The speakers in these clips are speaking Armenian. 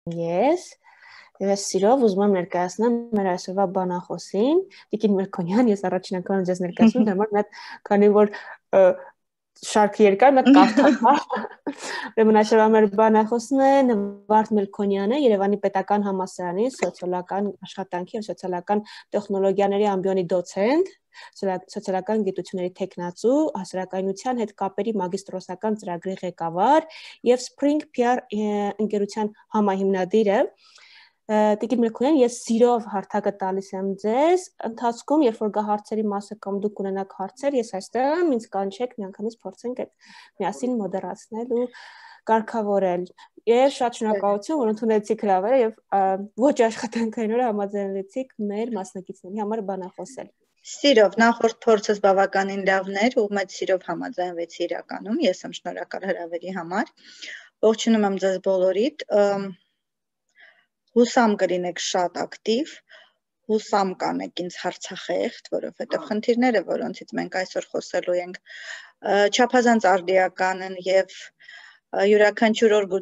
Ես Ես սիրով ուզում եմ ներկայացնել մեր այսօրվա բանախոսին, Տիկին Մելքոնյան, ես առաջին անգամ ձեզ ներկայացնում եմ, դեռ մեկ քանի որ շարքը երկար, մեկ կարդալ, ուրեմն այսօրվա մեր բանախոսն է Նվարդ Մելքոնյանը, Երևանի Պետական Համալսարանի սոցիալական աշխատանքի և սոցիալական տեխնոլոգիաների ամբիոնի դոցենտ, սոցիալական գիտությունների թեկնածու, հասարակայնության հետ կապերի մագիստրոսական ծրագրի ղեկավար և Spring PR ընկերության համահիմնադիրը։ Տիկին Մելքոնյան, ես սիրով հարթակը տալիս եմ ձեզ, ընթացքում, երբ որ գա հարցերի մասը կամ դուք ունենաք հարցեր, ես այստեղ եմ, ինձ կանչեք, միանգամից փորձենք այդ միասին մոդերացնել ու կարգավորել։ Եվ շատ շնորհակալություն, որ ընդունեցիք հրավերը եւ ոչ աշխատանքային օրը համաձայնվեցիք մեր մասնակիցների համար բանախոսել։ Սիրով, նախորդ փորձս բավականին լավն էր, ու մեծ սիրով համաձայնվեցի իրականում, ես եմ շնորհակալ հրավերի համար։ Ողջունում եմ ձեզ բոլորիդ։ Հուսամ կլինեք շատ ակտիվ, հուսամ կանեք ինձ հարցախեղդ, որովհետև խնդիրները, որոնցից մենք այսօր խոսելու ենք, չափազանց արդիական են եւ յուրաքանչյուր օր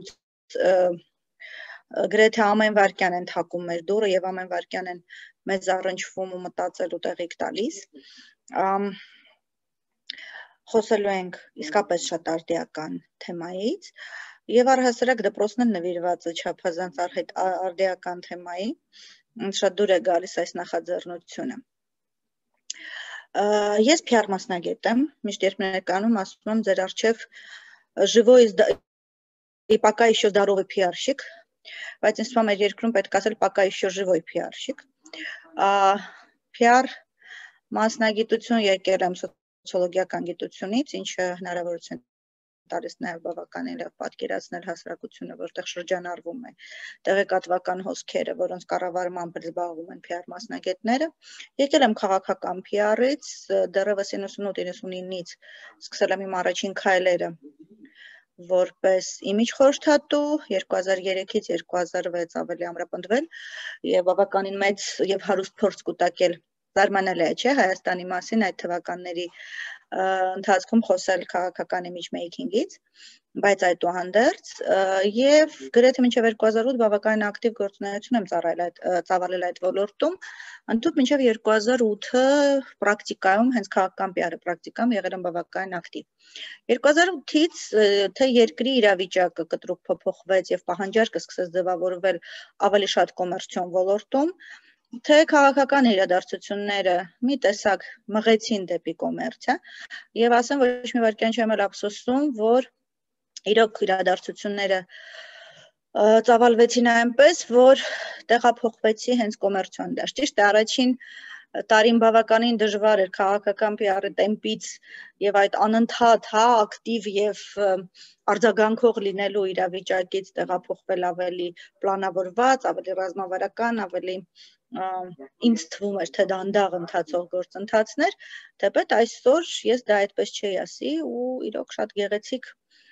գրեթե ամեն վայրկյան են թակում մեր դուռը եւ ամեն վայրկյան են մեզ առնչվում ու մտածելու տեղիք տալիս։ Խոսելու ենք իսկապես շատ արդիական թեմայից եւ առհասարակ դպրոցն էլ նվիրված է չափազանց արդիական թեմայի, շատ դուր է գալիս այս նախաձեռնությունը։ Ես PR մասնագետ եմ, միշտ երբ ներկայանում ասում եմ ձեր առջև живой и пока еще здоровый PR-щик, բայց ինձ թվում է մեր երկրում պետք է ասել пока еще живой PR-щик։ PR մասնագիտություն եկել եմ սոցիոլոգիական գիտությունից, ինչը հնարավորություն տալիս նաև բավականին լավ պատկերացնել հասարակությունը, որտեղ շրջանառվում է տեղեկատվական հոսքերը, որոնց կառավարմամբ զբաղվում են PR մասնագետները։ Եկել եմ քաղաքական PR-ից, դեռևս 98-99-ից սկսել եմ իմ առաջին քայլերը որպես իմիջ խորհրդատու, 2003-ից 2006 ավելի ամրապնդվել եւ բավականին մեծ եւ հարուստ փորձ կուտակել զարմանալի է, չէ՞, Հայաստանի մասին այդ թվականների ընթացքում խոսել քաղաքական image making-ից, բայց այդուհանդերձ եւ գրեթե մինչեւ 2008 բավականին ակտիվ գործունեություն եմ ծավալել այդ ոլորտում, ընդհանուր մինչեւ 2008-ը պրակտիկայում հենց քաղաքական PR-ը պրակտիկայում եղել եմ բավականին ակտիվ։ 2008-ից թե երկրի իրավիճակը կտրուկ փոփոխվեց եւ պահանջարկը սկսեց ձևավորվել ավելի շատ կոմերցիոն ոլորտում, թե քաղաքական իրադարձությունները մի տեսակ մղեցին դեպի կոմերցիա եւ ասեմ ոչ մի վայրկյան չեմ էլ ափսոսում, որ իրոք իրադարձությունները ծավալվեցին այնպես, որ տեղափոխվեցի հենց կոմերցիոն դաշտ։ Ճիշտ է, առաջին տարին բավականին դժվար էր քաղաքական PR-ի տեմպից եւ այդ անընդհատ ակտիվ եւ արձագանքող լինելու իրավիճակից տեղափոխվել ավելի պլանավորված, ավելի ռազմավարական, ավելի ինձ թվում էր, թե դանդաղ ընթացող գործընթացներ, թեպետ այսօր ես դա այդպես չէի ասի ու իրոք շատ գեղեցիկ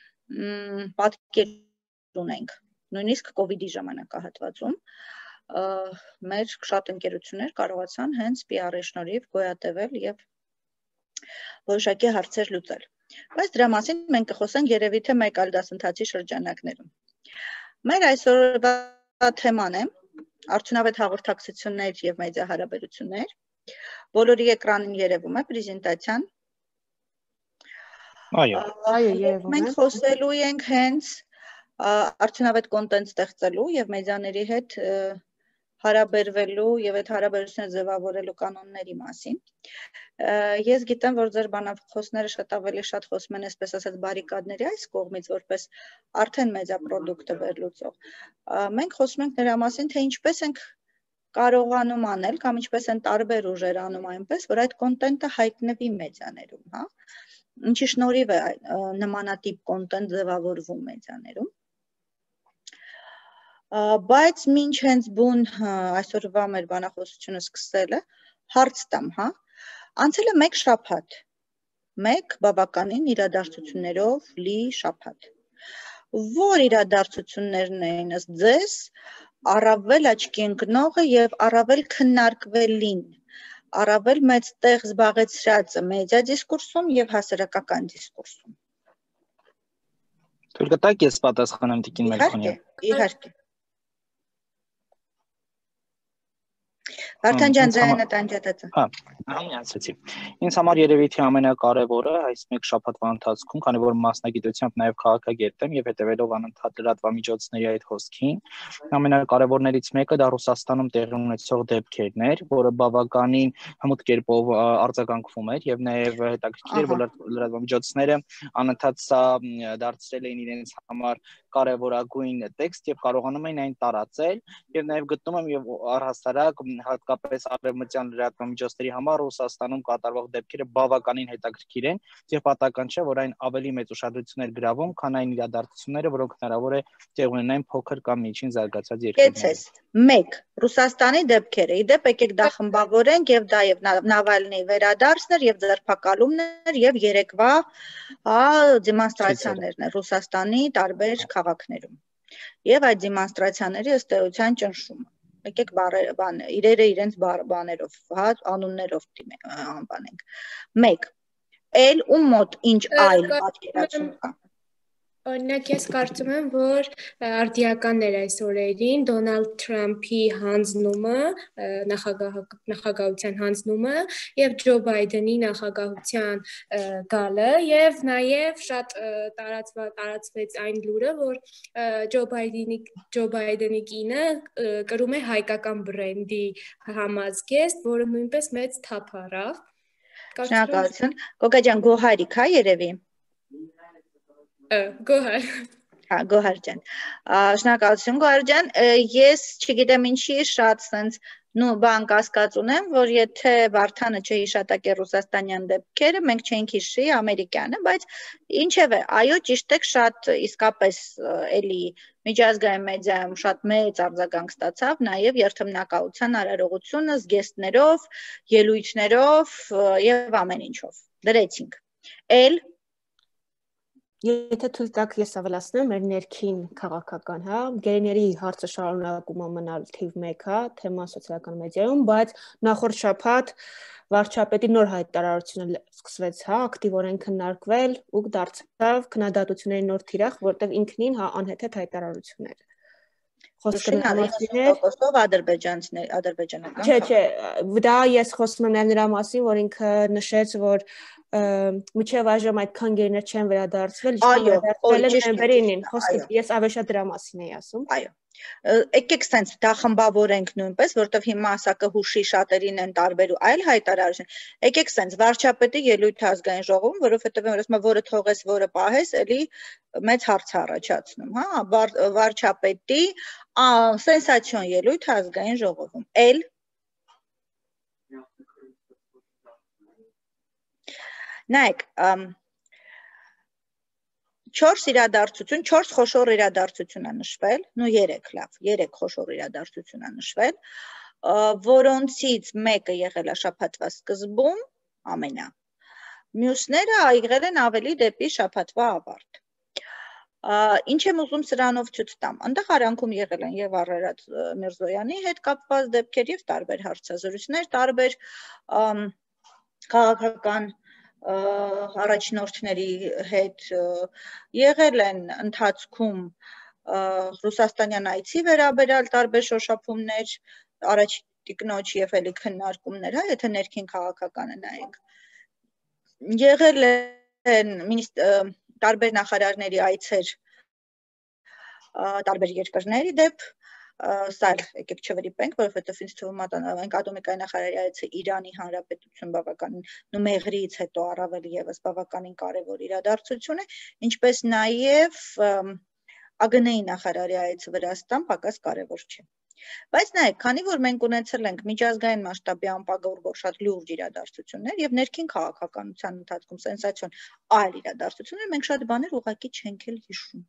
պատկեր ունենք, նույնիսկ COVID-ի ժամանակահատվածում մեր շատ ընկերություններ կարողացան հենց PR-ի շնորհիվ գոյատևել եւ որոշակի հարցեր լուծել։ Բայց դրա մասին մենք կխոսենք երևի թե մեկ այլ դասընթացի շրջանակներում։ Մեր այսօրվա թեման է արդյունավետ հաղորդակցություններ եւ մեդիա հարաբերություններ։ Բոլորի էկրանին երևում է պրեզենտացիան։ Այո, երևում է։ Մենք խոսելու ենք հենց արդյունավետ կոնտենտ ստեղծելու եւ մեդիաների հետ հարաբերվելու եւ այդ հարաբերությունները ձևավորելու կանոնների մասին։ Ես գիտեմ, որ ձեր բանախոսները շատ ավելի շատ խոսում են, այսպես ասած, բարիկադների այս կողմից, որպես արդեն մեդիա պրոդուկտը վերլուծող։ Մենք խոսում ենք նրա մասին, թե ինչպես ենք կարողանում անել կամ ինչպես են տարբեր ուժեր անում այնպես, որ այդ կոնտենտը հայտնվի մեդիաներում, հա։ Ինչի շնորհիվ է նմանատիպ կոնտենտ ձևավորվում մեդիաներում։ Բայց մինչ հենց բուն այսօրվա մեր բանախոսությունը սկսելը, հարց տամ, հա, անցել է մեկ շաբաթ, մեկ բավականին իրադարձություններով լի շաբաթ, որ իրադարձություններն էին ըստ ձեզ առավել աչքի ընկնողը եւ առավել քննարկվելին, առավել մեծ տեղ զբաղեցրածը մեդիա դիսկուրսում եւ հասարակական դիսկուրսում։ թույլ կտաք ես պատասխանեմ Տիկին Մելքոնյան։ Իհարկե։ Վարդան ջան, ձայնը տանջատած է։ Հա, համացեցի։ Ինձ համար երևի թե ամենակարևորը այս մեկ շաբաթվա ընթացքում, քանի որ մասնագիտությամբ նաև քաղաքագետ եմ եւ հետեւելով անընդհատ լրատվամիջոցների այդ խոսքին, ամենակարևորներից մեկը դա Ռուսաստանում տեղի ունեցող դեպքերն էր, որը բավականին հմուտ կերպով արձագանքվում էր եւ նաև հետաքրքիր էր, որ լրատվամիջոցները անընդհատ սա դարձրել էին իրենց համար կարևորագույն տեքստ եւ կարողանում էին այն տարածել եւ նաեւ գտնում եմ եւ առհասարակ հատկապես արևմտյան լրատվամիջոցների համար Ռուսաստանում կատարվող դեպքերը բավականին հետաքրքիր են եւ պատահական չէ որ այն ավելի մեծ ուշադրություն էր գրավում քան այն իրադարձությունները որոնք հնարավոր է տեղ ունենային փոքր կամ միջին զարգացած երկրներում 1 Ռուսաստանի դեպքերը իդեպ եկեք դա խմբավորենք եւ դա եւ Նավալնիի վերադարձն էր եւ ձերբակալումներ եւ երեկվա դեմոնստրացիաներն են Ռուսաստանի տարբեր քաղաքներում եւ այդ դեմոնստրացիաների ըստ էության ճնշումը եկեք իրերը իրենց բաներով անուններով անվանենք 1 Էլ ու մոտ ինչ այլ պատկերացում կա Օրինակ ես կարծում եմ, որ արդիական էր այս օրերին Դոնալդ Թրամփի հանձնումը, նախագահության հանձնումը եւ Ջո Բայդենի նախագահության գալը եւ նաեւ շատ տարածվեց այն լուրը, որ Ջո Բայդենի կինը կրում է հայկական բրենդի համազգեստ, որը նույնպես մեծ թափ առավ։ Շնորհակալություն։ Գոգա ջան, գոհարիք, հա երևի։ Գոհար։ Հա, Գոհար ջան։ Շնորհակալություն Գոհար ջան։ Ես չգիտեմ ինչի շատ sense բան կասկած ունեմ, որ եթե Վարդանը չհիշատակի ռուսաստանյան դեպքերը, մենք չենք հիշի ամերիկյանը, բայց ինչևէ, այո, ճիշտ եք, շատ իսկապես էլի միջազգային մեդիայում շատ մեծ արձագանք ստացավ, նաև երթմնակալության արարողությունը զգեստներով, ելույթներով եւ ամեն ինչով։ Դրեցինք։ Էլ Եթե թույլ տաք ես ավելացնեմ մեր ներքին քաղաքական, հա, գերիների հարցը շարունակում է մնալ թիվ 1, հա, թեման սոցիալական մեդիայում, բայց նախորդ շաբաթ վարչապետի նոր հայտարարությունը սկսվեց, հա, ակտիվորեն քննարկվել ու դարձավ քննադատությունների նոր թիրախ, որտեղ ինքնին հա անհեթեթ հայտարարություններ։ Խոսքը նամասով ադրբեջանական։ Չէ, դա ես խոսում եմ նրա մասին, որ ինքը նշեց, որ Միջև այժմ այդքան գերիներ չեն վերադարձվել, ինչքան վերադարձվել են նոյեմբերին, խոսքը ես ավելի շատ դրա մասին էի ասում։ Այո։ Եկեք sense դա խմբավորենք նույնպես, որտեվ հիմա ասա կհուշի շատերին են տարբեր ու այլ հայտարարություն։ Եկեք sense վարչապետի ելույթը ազգային ժողովում, որովհետև ասում որը թողես, որը պահես, էլի մեծ հարց առաջացնում, հա, վարչապետի սենսացիոն ելույթ ազգային ժողովում։ Էլ Նայեք, 4 խոշոր իրադարձություն է նշվել, 3 խոշոր իրադարձություն է նշվել, որոնցից մեկը եղել է շաբաթվա սկզբում, մյուսները եղել են ավելի դեպի շաբաթվա ավարտ։ Ինչ եմ ուզում սրանով ցույց տամ, այնտեղ արանքում եղել են եւ Արարատ Միրզոյանի հետ կապված դեպքեր եւ տարբեր հարցազրույցներ, տարբեր քաղաքական առաջնորդների հետ եղել են ընթացքում ռուսաստանյան այցի վերաբերյալ տարբեր շոշափումներ, առաջ տիկնոջ եւ էլի քննարկումներ, հա, եթե ներքին քաղաքականը նայենք։ Եղել են տարբեր նախարարների այցեր տարբեր երկրների դեպ, սա եկեք չվրիպենք, որովհետև ինձ թվում է ատոմիկայի նախարարի այցը Իրանի Հանրապետություն բավականին Նումեղրից հետո առավել եւս բավականին կարևոր իրադարձություն է, ինչպես նաեւ ԱԳՆ-ի նախարարի այցը Վրաստան պակաս կարևոր չէ։ Բայց նայեք, քանի որ մենք ունեցել ենք միջազգային մասշտաբի անպագորգող շատ լուրջ իրադարձություններ եւ ներքին քաղաքականության ընթացքում սենսացիոն այլ իրադարձություններ, մենք շատ բաներ ուղղակի չենք էլ հիշում։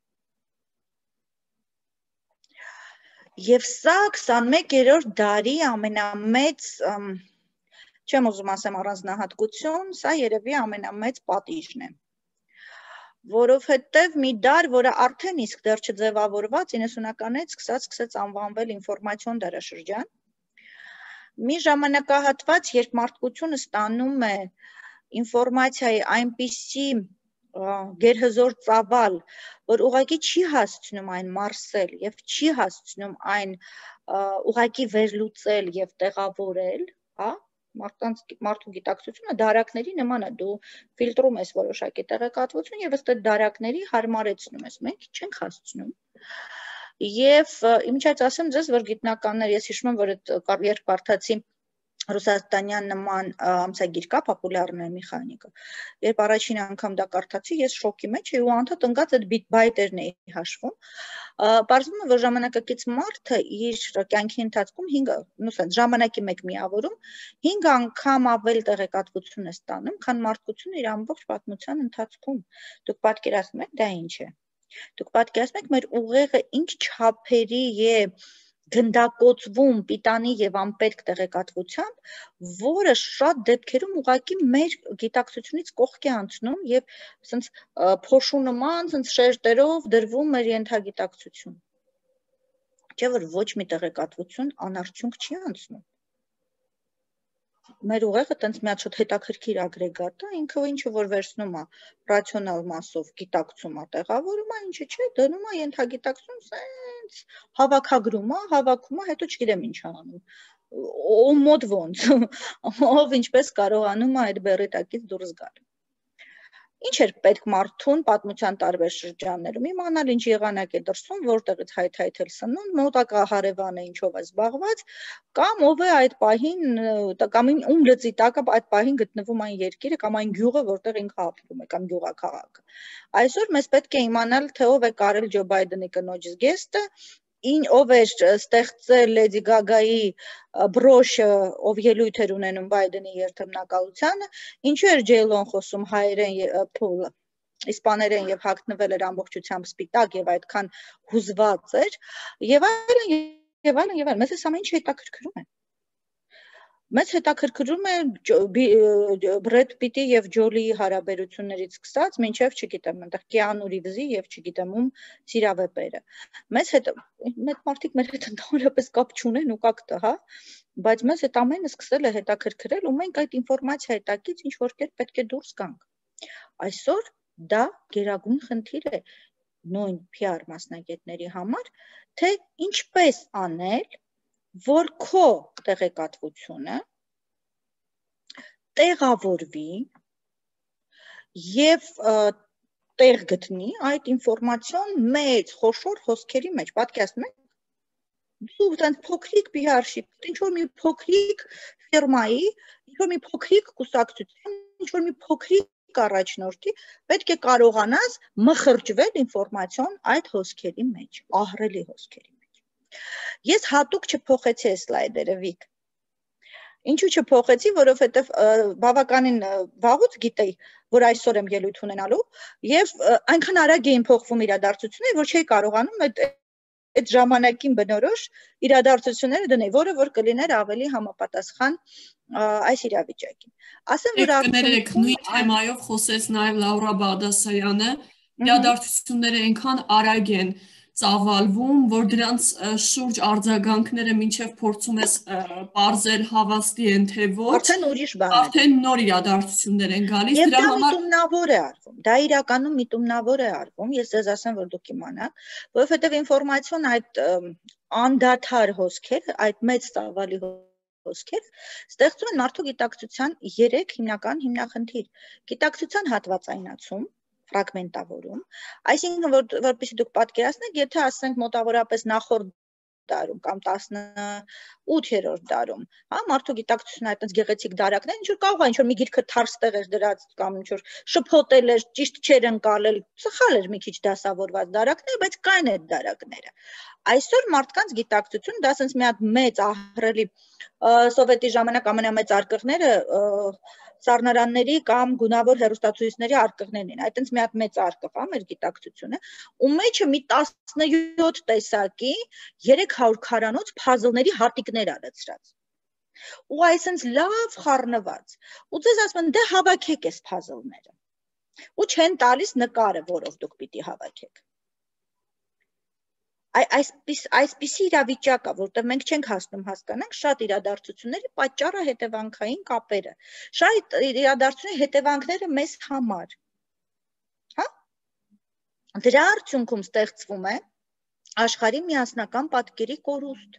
Եվ սա 21-րդ դարի ամենամեծ, չեմ ուզում ասեմ առանձնահատկություն, սա երևի ամենամեծ պատիժն է, որովհետև մի դար, որը արդեն իսկ դեռ չձևավորված 90-ականից սկսեց անվանվել ինֆորմացիոն դարաշրջան, մի ժամանակահատված, երբ մարդկությունը ստանում է ինֆորմացիայի այնպիսի գերհզոր ծավալ, որ ուղղակի չի հասցնում այն մարսել եւ չի հասցնում այն ուղղակի վերլուծել եւ տեղավորել, հա, մարդու գիտակցությունը դարակների նման է, դու ֆիլտրում ես որոշակի տեղեկատվություն եւ ըստ այդ դարակների հարմարեցնում ես, մենք չենք հասցնում։ Եվ իմիջիայց ասեմ ձեզ, որ գիտնականներ, ես հիշում եմ, որ այդ երբ կարդացի Ռուսաստանյան նման ամսագիր կա պոպուլյարная մեխանիկա։ Երբ առաջին անգամ դա կարդացի, ես շոկի մեջ էի ու անդադ ընկած այդ բայտերն էի հաշվում։ Պարզվում է, որ ժամանակակից մարդը իր կյանքի ընթացքում ժամանակի մեկ միավորում 5 անգամ ավել տեղեկատվություն է ստանում, քան մարդկությունը իր ամբողջ պատմության ընթացքում։ Դուք պատկերացնում եք, դա ինչ է։ Դուք պատկերացնում եք, մեր ուղեղը ինչ չափերի է գնդակոծվում պիտանի եւ անպետք տեղեկատվությամբ, որը շատ դեպքերում ուղղակի մեր գիտակցությունից կողք է անցնում եւ ասենց փոշու նման, ասենց շերտերով դրվում մեր ենթագիտակցություն։ Չէ՞ որ ոչ մի տեղեկատվություն անարդյունք չի անցնում։ Մեր ուղեղը տենց մի հատ շատ հետաքրքիր ագրեգատ է, ինքը ինչը որ վերցնում է ռացիոնալ մասով գիտակցում է, տեղավորում է, ինչը չէ, դնում է ենթագիտակցում, սենց հավաքագրում է, հավաքում է, հետո չգիտեմ ինչ անում։ Ով մոտ ոնց, ով ինչպես կարողանում է այդ բեռի տակից դուրս գալ։ Ինչ էր պետք մարդուն պատմության տարբեր շրջաններում իմանալ, ինչ եղանակ է դրսում, որտեղից հայթայթել սնունդ, մոտակա հարևանը ինչով է զբաղված, կամ ով է այդ պահին, կամ ում լծի տակը այդ պահին գտնվում այն երկիրը կամ այն գյուղը, որտեղ ինքը ապրում է, կամ գյուղաքաղաքը։ Այսօր մեզ պետք է իմանալ, թե ով է կարել Ջո Բայդենի կնոջ զգեստը, ով էր ստեղծել Լեդի Գագայի բրոշը, ով ելույթ էր ունենում Բայդենի երթմնակալությանը, ինչու էր Ջեյլոն խոսում հայերեն, իսպաներեն եւ հագնվել էր ամբողջությամբ սպիտակ եւ այդքան հուզված էր, եւ այլն եւ այլն եւ այլն։ Մեզ այս ամեն ինչը հետաքրքրում է։ Մեզ հետաքրքրում է Բրեդ Պիտի եւ Ջոլիի հարաբերություններից սկսած, մինչեւ, չգիտեմ, այնտեղ Կիանու Ռիվզի եւ չգիտեմ ում սիրավեպերը։ Մեզ հետ մեծ մարդիկ մեր հետ ընդհանրապես կապ չունեն ու կակտը, հա, բայց մեզ այդ ամենը սկսել է հետաքրքրել ու մենք այդ ինֆորմացիայի տակից ինչ որ կերպ պետք է դուրս գանք։ Այսօր դա գերագույն խնդիր է նույն PR մասնագետների համար, թե ինչպես անել, որ քո տեղեկատվությունը տեղավորվի եւ տեղ գտնի այդ ինֆորմացիոն մեծ խոշոր հոսքերի մեջ, պատկերացնում եք, դու այդպես փոքրիկ PR-շիփ, ինչ որ մի փոքրիկ ֆիրմայի, ինչ որ մի փոքրիկ կուսակցության, ինչ որ մի փոքրիկ առաջնորդի պետք է կարողանաս մխրճվել ինֆորմացիոն այդ հոսքերի մեջ, ահռելի հոսքերի մեջ։ Ես հատուկ չփոխեցի այս սլայդերը, Վիկ։ Ինչու չփոխեցի, որովհետև բավականին վաղուց գիտեի, որ այսօր եմ ելույթ ունենալու, եւ այնքան արագ էին փոխվում իրադարձությունները, որ չէի կարողանում այդ ժամանակին բնորոշ իրադարձությունները դնել, որը որ կլիներ ավելի համապատասխան այս իրավիճակին։ Ասեմ, որ կներեք, նույն թեմայով խոսեց նաև Լաուրա Բադասարյանը, իրադարձությունները այնքան արագ են ծավալվում, որ դրանց շուրջ արձագանքները մինչև փորձում ես բարձել հավաստի են թե ոչ, արդեն ուրիշ բան է, արդեն նոր իրադարձություններ են գալիս, դրա համար միտումնավոր է արվում, դա իրականում միտումնավոր է արվում, ես ձեզ ասեմ, որ դուք իմանաք, որովհետև ինֆորմացիոն այդ անդադար հոսքեր, այդ մեծ ծավալի հոսքեր ստեղծում են մարդու գիտակցության 3 հիմնական հիմնախնդիր, գիտակցության հատվածայնացում, ֆրագմենտավորում, այսինքն որպեսզի դուք պատկերացնեք, եթե ասենք մոտավորապես նախորդ դարում կամ 18-րդ դարում, հա, մարդու գիտակցությունը այդպես գեղեցիկ դարակներ, ինչ որ կարող է ինչ որ մի գիրքը թարս տեղեր դրած կամ ինչ որ շփոթել էր, ճիշտ չէր ընկալել, սխալ էր մի քիչ դասավորված դարակներ, բայց կային այդ դարակները։ Այսօր մարդկանց գիտակցություն դա ասենց մի հատ մեծ ահռելի սովետի ժամանակ ամենամեծ արկղները սառնարանների կամ գունավոր հեռուստացույցների արկղներն են, այդտենց մի հատ մեծ արկղ է մեր գիտակցությունը, ու մեջը մի 17 տեսակի 300 քարանոց փազլների հատիկներ արեցրած։ Ու այսպես լավ խառնված։ Ու ձեզ ասում են, դե հավաքեք այս փազլները։ Ու չեն տալիս նկարը, որով դուք պիտի հավաքեք։ Այսպիսի իրավիճակ է, որտեղ մենք չենք հասնում հասկանանք շատ իրադարձությունների պատճառը հետևանքային կապերը, շատ իրադարձությունների հետևանքները մեզ համար։ Դրա արդյունքում ստեղծվում է աշխարհի միասնական պատկերի կորուստ։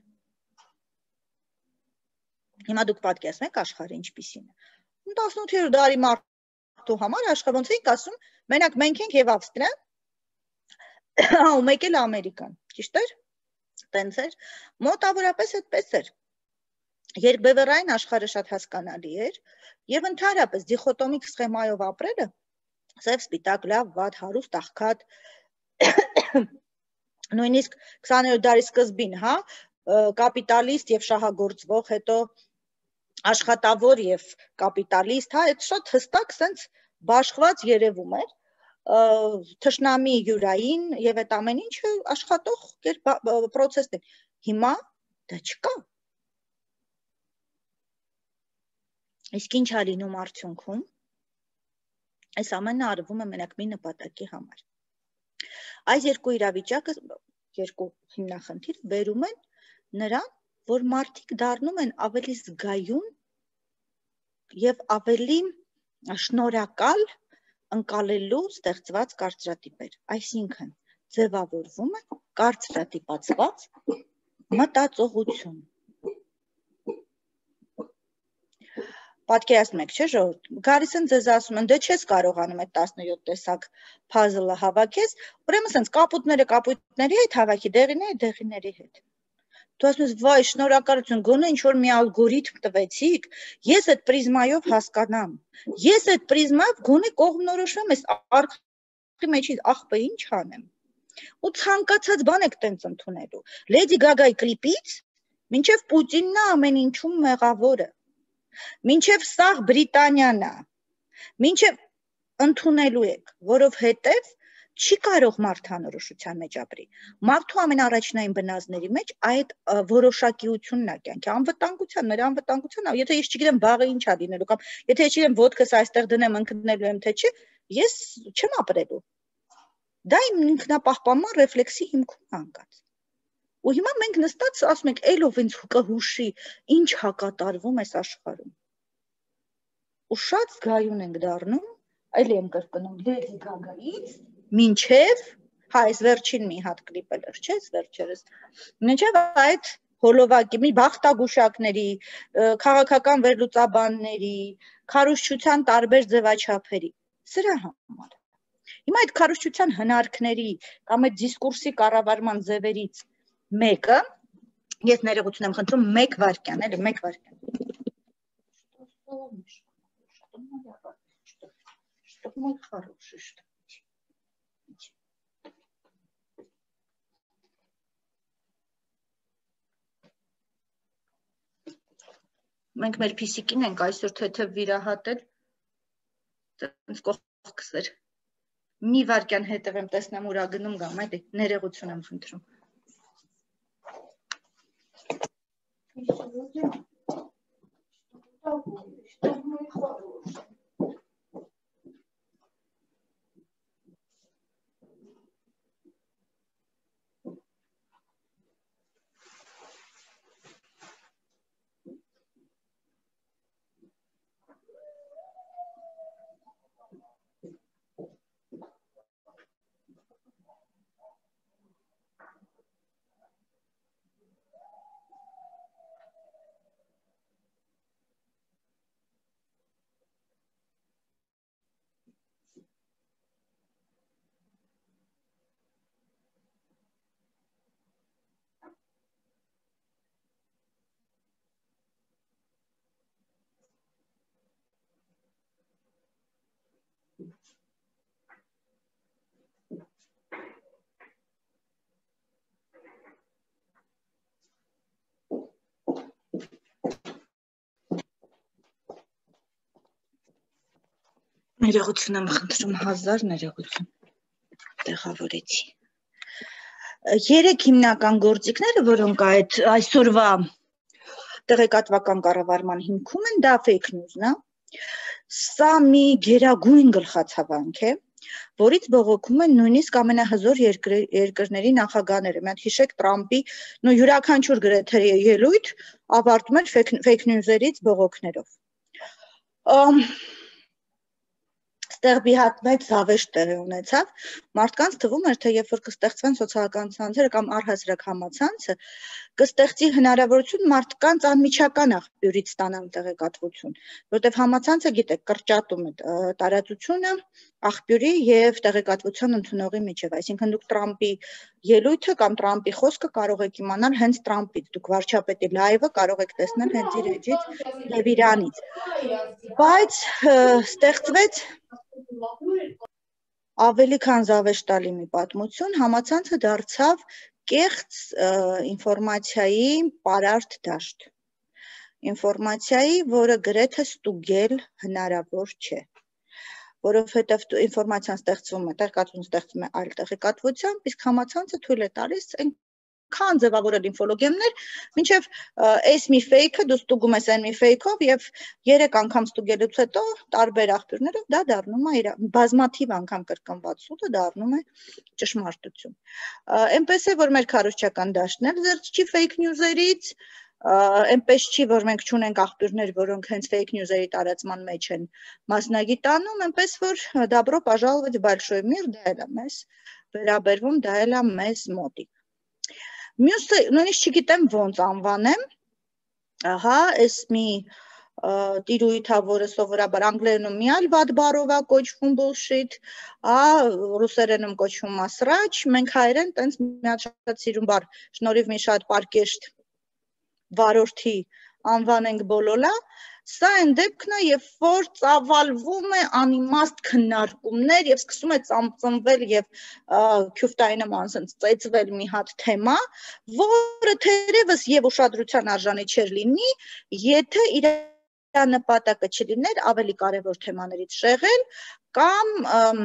Հիմա դուք պատկերացնեք աշխարհը ինչպիսին է։ 18-րդ դարի մարդու համար աշխարհ ոնց էինք ասում, մենակ մենք ենք եւ Ավստրիան, ու մեկ էլ Ամերիկան, ճիշտ է՞ր։ Տենց էր, մոտավորապես այդպես էր։ Երկբևեռային աշխարհը շատ հասկանալի էր եւ ընդհանրապես դիխոտոմիկ սխեմայով ապրելը, սև, սպիտակ, լավ, վատ, հարուստ, աղքատ, նույնիսկ 20-րդ դարի սկզբին, հա, կապիտալիստ եւ շահագործվող, հետո աշխատավոր եւ կապիտալիստ, հա, այդ շատ հստակ sense բաշխված երևում էր, թշնամի յուրային եւ այդ ամեն ինչը աշխատող process-ն է։ Հիմա դա չկա։ Իսկ ինչ է լինում արդյունքում։ Այս ամենը արվում է մենակ մի նպատակի համար։ Այս երկու իրավիճակը, երկու հիմնախնդիր բերում են նրան, որ մարդիկ դառնում են ավելի զգայուն եւ ավելի շնորհակալ ընկալելու ստեղծված կարծրատիպեր, այսինքն ձևավորվում է կարծրատիպացված մտածողություն։ Պատկերացնեք, չէ՞ ժողովուրդ, գալիս են ձեզ ասում են, դե չես կարողանում այդ 17 տեսակ puzzle-ը հավաքես, ուրեմն ասենց կապույտների հետ հավաքի, դեղիների հետ։ Դու ասում ես, վայ, շնորհակալություն, գոնե ինչ-որ մի ալգորիթմ տվեցիք, ես այդ պրիզմայով հասկանամ։ Ես այդ պրիզմայով գոնե կողմնորոշվեմ այս արխի մեջից, ախպե ինչ անեմ։ Ու ցանկացած բան եք տենց ընդունելու։ Լեդի Գագայի կլիպից մինչև Պուտինն է ամեն ինչում մեղավորը։ Մինչև սաղ Բրիտանիան է, մինչև ընդունելու եք, որովհետև չի կարող մարդանորոշության մեջ ապրի։ Մարդու ամենաառաջնային բնազդների մեջ այդ որոշակիությունն է կյանքի, անվտանգության, մեր անվտանգության, եթե ես չգիտեմ բաղը ինչ է լինելու, կամ եթե ես չգիտեմ ոդկս այստեղ դնեմ ընկնելու եմ, թե չէ, ես չեմ ապրելու։ Դա իմ ինքնապահպանման ռեֆլեքսի հիմքում հանգած։ Ու հիմա մենք նստած ասում ենք, ելով ինձ կհուշի, ինչ հա կատարվում այս աշխարհում։ Ու շատ զգայուն ենք դառնում, այլ եմ կրկնում, Լեդի Գագայից մինչև, հա, այս վերջին մի հատ կլիպը լր, չէ՞, վերջերս, մինչև այդ հոլովակի, մի բախտագուշակների, քաղաքական վերլուծաբանների, քարոզչության տարբեր ձևաչափերի, սրա համար։ Հիմա այդ քարոզչության հնարքների կամ այդ դիսկուրսի կառավարման ձևերից մեկը, ես ներողություն եմ խնդրում, 1 վայրկյան, էլի 1 վայրկյան։ Что мой хороший, что մենք մեր փիսիկին ենք այսօր թեթև վիրահատել, տենց կողքս էր։ Մի վայրկյան հետևեմ, տեսնեմ ուրա գնում գամ, այդի ներողություն եմ խնդրում։ Ներողություն եմ խնդրում, 1000 ներողություն տեղավորեցի։ 3 հիմնական գործիքները, որոնք այսօրվա տեղեկատվական կառավարման հիմքում են, դա fake news-ն է։ Սա մի գերագույն գլխացավանք է, որից բողոքում են նույնիսկ ամենահզոր երկրների նախագահները։ Մի հատ հիշեք Տրամպի, յուրաքանչյուր գրեթե ելույթ ավարտում էր fake news-երից բողոքներով։ Ստեղ մի հատ մեծ զավեշտ տեղի ունեցավ, մարդկանց թվում էր, թե երբ որ կստեղծվեն սոցիալական ցանցերը կամ առհասարակ համացանցը, կստեղծի հնարավորություն մարդկանց անմիջական աղբյուրից ստանալ տեղեկատվություն, որտեղ համացանցը գիտեք, կրճատում է տարածությունը աղբյուրի եւ տեղեկատվության ընդունողի միջև, այսինքն դուք Տրամպի ելույթը կամ Տրամպի խոսքը կարող եք իմանալ հենց Տրամպից, դուք վարչապետի լայվը կարող եք տեսնել հենց իր էջից եւ Իրանից, բայց ստեղծվեց ավելի քան զավեշտալի մի պատմություն, համացանցը դարձավ կեղծ ինֆորմացիայի պարարտ դաշտ, ինֆորմացիայի, որը գրեթե ստուգել հնարավոր չէ, որովհետև ինֆորմացիան ստեղծվում է, տեղեկատվություն ստեղծվում է այլ տեղեկատվությամբ, իսկ համացանցը թույլ է տալիս այնքան ձևավորել ինֆոլոգիաներ, մինչև այս մի ֆեյքը դու ստուգում ես այն մի ֆեյքով եւ 3 անգամ ստուգելուց հետո տարբեր աղբյուրներով դա դառնում է բազմաթիվ անգամ կրկնված սուտը դառնում է ճշմարտություն։ Այնպես է, որ մեր քարոզչական դաշտն էլ զերծ չի ֆեյք նյուզերից, այնպես չի, որ մենք չունենք աղբյուրներ, որոնք հենց ֆեյք նյուզերի տարածման մեջ են մասնագիտանում, այնպես որ добро пожаловать в большой мир, դա էլ է մեզ վերաբերվում, դա էլ է մեզ մոտիկ։ Մյուսը նույնիսկ չգիտեմ ոնց անվանեմ, ահա, այս մի տիրույթա, որը սովորաբար անգլերենում մի այլ վատ բառով է կոչվում bullshit, ռուսերենում կոչվում ասրաչ, մենք հայերեն տենց մի հատ շատ սիրուն բառ, շնորհիվ մի շատ պարկեշտ վարորդի անվանենք բոլոլա, սա այն դեպքն է, երբ որ ծավալվում է անիմաստ քննարկումներ եւ սկսում է ծամծմվել եւ քյուֆտայինը մանսենց ծեծվել մի հատ թեմա, որը թերևս եւ ուշադրության արժանի չէր լինի, եթե իր նպատակը չլիներ ավելի կարևոր թեմաներից շեղել կամ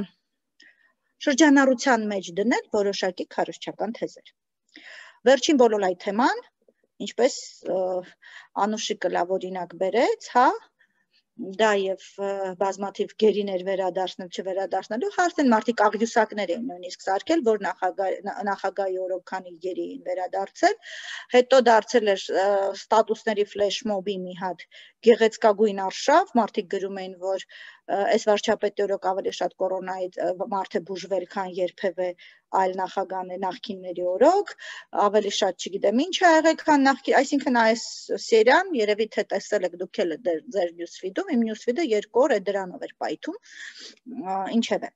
շրջանառության մեջ դնել որոշակի քարոզչական թեզեր։ Վերջին բոլոլայի թեման, ինչպես Անուշիկը լավ օրինակ բերեց, հա, դա եւ բազմաթիվ գերիներ վերադարձնել չվերադարձնելու հարցն են, մարդիկ աղյուսակներ էին նույնիսկ սարքել, որ նախագահի օրոք քանի գերի էին վերադարձել, հետո դարձել էր ստատուսների ֆլեշմոբի մի հատ գեղեցկագույն արշավ, մարդիկ գրում էին, որ այս վարչապետի օրոք ավելի շատ կորոնայից մարդ է բուժվել, քան երբևէ այլ նախկինների օրոք, ավելի շատ չգիտեմ ինչ ա եղել, քան նախկին, այսինքն այս սերիան, երևի թե տեսել եք դուք էլ ձեր նյուսֆիդում, իմ նյուսֆիդը 2 օր է դրանով էր պայթում, ինչևէ,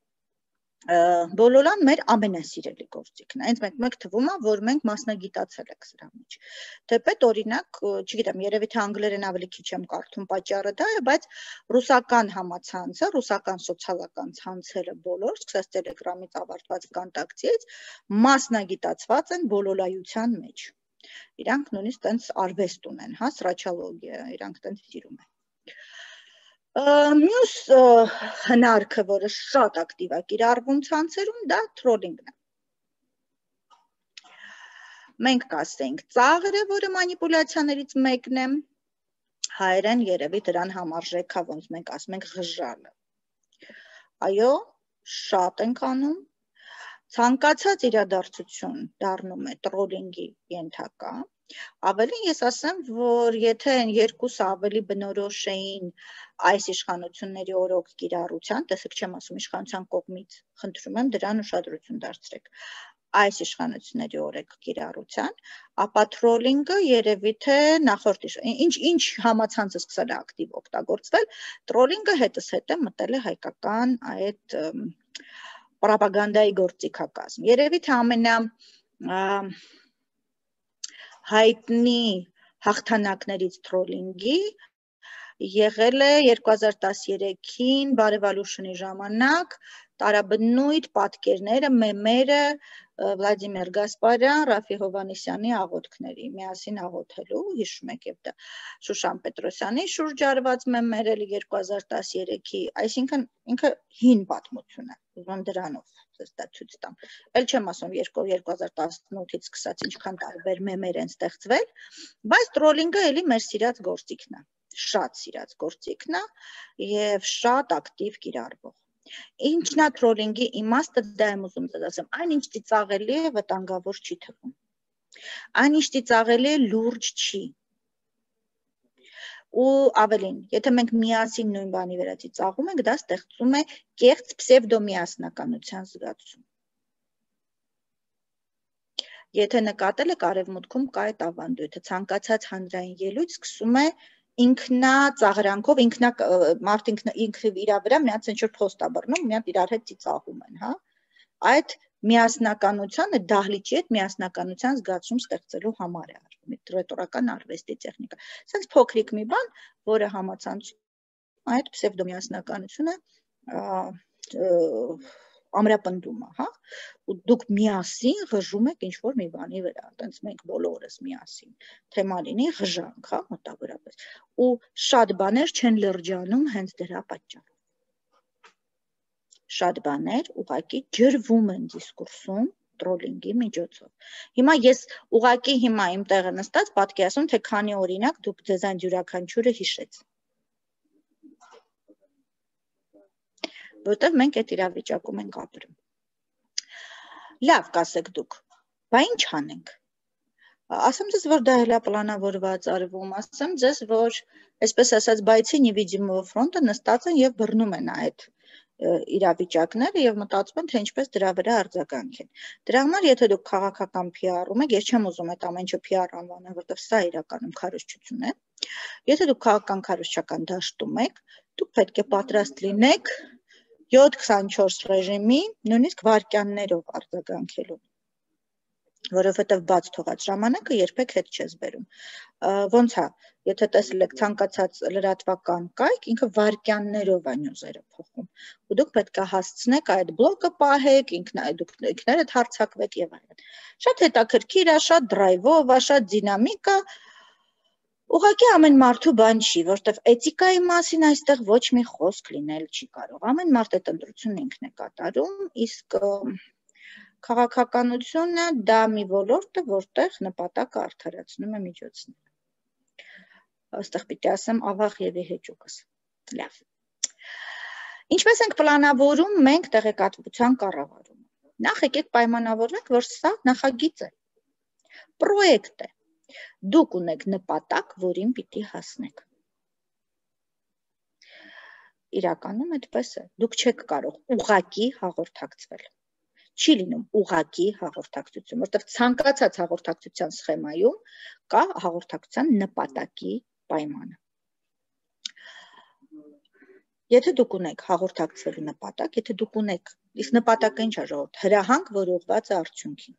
բոլոլան մեր ամենասիրելի գործիքն է, հենց մեկ թվում է, որ մենք մասնագիտացել ենք սրա մեջ, թեպետ օրինակ, չգիտեմ, երևի թե անգլերեն ավելի քիչ եմ կարդում պատճառը դա է, բայց ռուսական համացանցը, ռուսական սոցիալական ցանցերը բոլոր, սկսած Տելեգրամից ավարտված կոնտակտից, մասնագիտացված են բոլոլայության մեջ, իրանք նույնիսկ տենց արվեստ ունեն, հա, սրաչալոգիա, իրանք տենց սիրում են։ Մյուս հնարքը, որը շատ ակտիվ է կիրառվում ցանցերում, դա թրոլինգն է։ Մենք կասենք ծաղրը, որը մանիպուլյացիաներից մեկն է, հայերեն երևի դրան համարժեք է, ոնց մենք ասում ենք ղժալը։ Այո, շատ ենք անում, ցանկացած իրադարձություն դառնում է տրոլինգի ենթակա, ավելին ես ասեմ, որ եթե են երկուսը ավելի բնորոշ էին այս իշխանությունների օրոք կիրառության, տեսեք չեմ ասում իշխանության կողմից, խնդրում եմ դրան ուշադրություն դարձրեք, այս իշխանությունների օրոք կիրառության, ապա թրոլինգը երևի թե նախորդ ինչ համացանցը սկսել է ակտիվ օգտագործվել, թրոլինգը հետս հետ է մտել է հայկական այդ պրոպագանդայի գործիքակազմ։ Երևի թե հայտնի հաղթանակներից թրոլինգի եղել է 2013-ին Բարևալուշնի ժամանակ տարաբնույթ պատկերները, մեմերը Վլադիմիր Գասպարյան, Ռաֆի Հովհաննիսյանի աղոթքների, միասին աղոթելու, հիշում եք եւ դա Շուշան Պետրոսյանի շուրջ արված մեմեր էլի 2013-ի, այսինքն ինքը հին պատմություն է, ուզում դրանով ձեզ դա ցույց տամ։ Էլ չեմ ասում 2018-ից սկսած ինչքան տարբեր մեմեր են ստեղծվել, բայց տրոլինգը էլի մեր սիրած գործիքն է, շատ սիրած գործիքն է եւ շատ ակտիվ կիրառվող։ Ինչն է թրոլինգի իմաստը, դա եմ ուզում ձեզ ասեմ, այնինչ ծիծաղելի է, վտանգավոր չի թվում։ Այնինչ ծիծաղելի է, լուրջ չի։ Ու ավելին, եթե մենք միասին նույն բանի վրա ծիծաղում ենք, դա ստեղծում է կեղծ պսևդոմիասնականության զգացում։ Եթե նկատել եք արևմուտքում կա այդ ավանդույթը, ցանկացած հանրային ելույթ սկսում է ինքնածաղրանքով, մարդ ինքը իր վրա մի հատ ինչ-որ փոստ է բռնում, մի հատ իրար հետ ծիծաղում են, հա։ Այդ միասնականությանը դահլիճի հետ միասնականության զգացում ստեղծելու համար է արվում, ռետորական արվեստի տեխնիկա։ Սենց փոքրիկ մի բան, որը համացանցում այդ պսևդոմիասնականությունը ամրապնդում է, հա, ու դուք միասին ղժում եք ինչ-որ մի բանի վրա, այտենց մենք բոլորս միասին, թեմա լինի ղժանք, հա, մոտավորապես, ու շատ բաներ չեն լրջանում հենց դրա պատճառով։ Շատ բաներ ուղղակի ջրվում են դիսկուրսում տրոլինգի միջոցով։ Հիմա ես ուղղակի հիմա իմ տեղը նստած պատկերացնում, թե քանի օրինակ դուք ձեզ այն յուրաքանչյուրը հիշեց։ Որտեղ մենք այդ իրավիճակում ենք ապրում։ Լավ, կասեք դուք, բա ինչ անենք։ Ասեմ ձեզ, որ դա հելա պլանավորված արվում, ասեմ ձեզ, որ այսպես ասած բայցի невидимого ֆրոնտը նստած են եւ բռնում են այդ իրավիճակները եւ մտածում են, թե ինչպես դրա վրա արձագանքեն։ Դրա համար, եթե դուք քաղաքական PR-ում եք, ես չեմ ուզում այդ ամեն ինչը PR անվանել, որտեղ սա իրականում քարոզչություն է։ Եթե դուք քաղաքական քարոզչական դաշտում եք, դուք պետք է պատրաստ լինեք 7-24 ռեժիմի, նույնիսկ վայրկյաններով արձագանքելու, որովհետև բաց թողած ժամանակը երբեք հետ չես բերում։ Ոնց է, եթե տեսել եք ցանկացած լրատվական կայք, ինքը վայրկյաններով է նյուզերը փոխում, ու դուք պետք է հասցնեք այդ բլոկը պահեք, դուք ինքներդ հարձակվեք եւ այլն։ Շատ հետաքրքիր է, շատ դրայվով է, շատ դինամիկ է։ Ուղղակի ամեն մարդու բան չի, որտեվ էթիկայի մասին այստեղ ոչ մի խոսք լինել չի կարող։ Ամեն մարդ այդ ընտրությունն ինքն է կատարում, իսկ քաղաքականությունը դա մի ոլորտ է, որտեղ նպատակը արդարացնում է միջոցները։ Այստեղ պիտի ասեմ ավաղ եւ հեճուկս։ Լավ։ Ինչպես ենք պլանավորում մենք տեղեկատվության կառավարումը։ Նախ եկեք պայմանավորվենք, որ սա նախագիծ է, պրոյեկտ է։ Դուք ունեք նպատակ, որին պիտի հասնեք։ Իրականում այդպես է։ Դուք չեք կարող ուղղակի հաղորդակցվել։ Չի լինում ուղղակի հաղորդակցություն, որտեղ ցանկացած հաղորդակցության սխեմայում կա հաղորդակցության նպատակի պայմանը։ Եթե դուք ունեք հաղորդակցվելու նպատակ, եթե դուք ունեք, իսկ նպատակը ինչ է ժողովուրդ, հրահանգ, որ ուղղված է արդյունքին։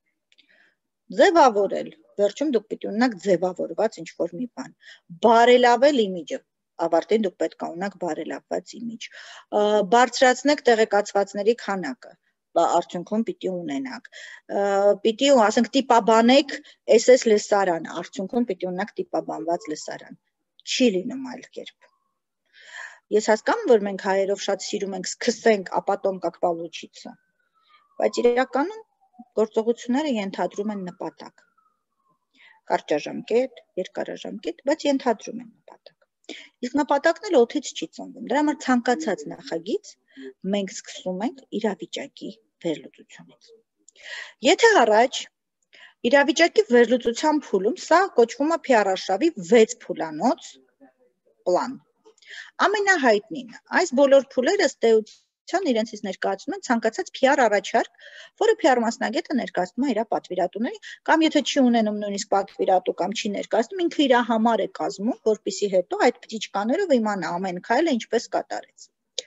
Ձևավորել, վերջում դուք պիտի ունենաք ձևավորված ինչ-որ մի բան, բարելավել իմիջը, ավարտին դուք պետք է ունենաք բարելավված իմիջ, բարձրացնեք տեղեկացվածների քանակը, արդյունքում պիտի ունենաք, պիտի ասենք տիպաբանեք SS լսարան, արդյունքում պիտի ունենաք տիպաբանված լսարան, չի լինում այլ կերպ։ Ես հասկանում, որ մենք հայերով շատ սիրում ենք սկսենք, ապա տոմ կակ получится, բայց իրականում գործողությունները ենթադրում են նպատակ, կարճաժամկետ, երկարաժամկետ, բայց ենթադրում են նպատակ։ Իսկ նպատակն էլ օդից չի ծնվում, դրա համար ցանկացած նախագիծ մենք սկսում ենք իրավիճակի վերլուծությունից։ Եթե առաջ իրավիճակի վերլուծության փուլում սա կոչվում է PR արշավի 6 փուլանոց պլան։ Ամենահայտնին այս բոլոր փուլերը ըստ էության իրենցից ներկայացնում են ցանկացած PR առաջարկ, որը PR մասնագետը ներկայացնում է իր պատվիրատուներին, կամ եթե չի ունենում նույնիսկ պատվիրատու կամ չի ներկայացնում, ինքը իր համար է կազմում, որպեսզի հետո այդ փտիչկաներով իմանա ամեն քայլը ինչպես կատարեց։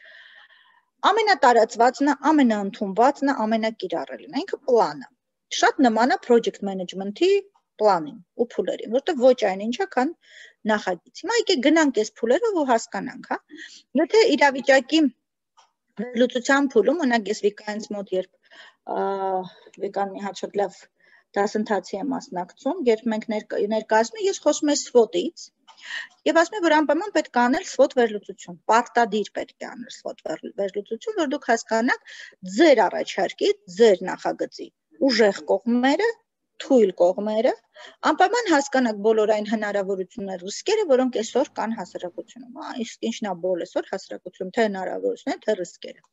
Ամենատարածվածն է, ամենաընդունվածն է, ամենակիրառելին, ինքը պլանը։ Շատ նման է project management-ի պլանին ու փուլերին, որտեղ ոչ այն ինչա, քան նախագիծ։ Հիմա եկեք գնանք այս փուլերով ու հասկանանք, հա։ Եթե իրավիճակի վերլուծության փուլում, օրինակ ես Վիկայից մոտ երբ Վիկան մի հատ շատ լավ դասընթացի է մասնակցում, երբ մենք ներկայացնում ենք, ես խոսում եմ SWOT-ից եւ ասում եմ, որ անպայման պետք է անել SWOT վերլուծություն, պարտադիր պետք է անել SWOT վերլուծություն, որ դուք հասկանաք ձեր առաջարկի, ձեր նախագծի ուժեղ կողմերը, թույլ կողմերը, անպայման հասկանաք բոլոր այն հնարավորություններ, ռիսկերը, որոնք այսօր կան հասարակությունում, իսկ ինչն է բոլորսօր հասարակությունում, թե հնարավորությունները, թե ռիսկերը։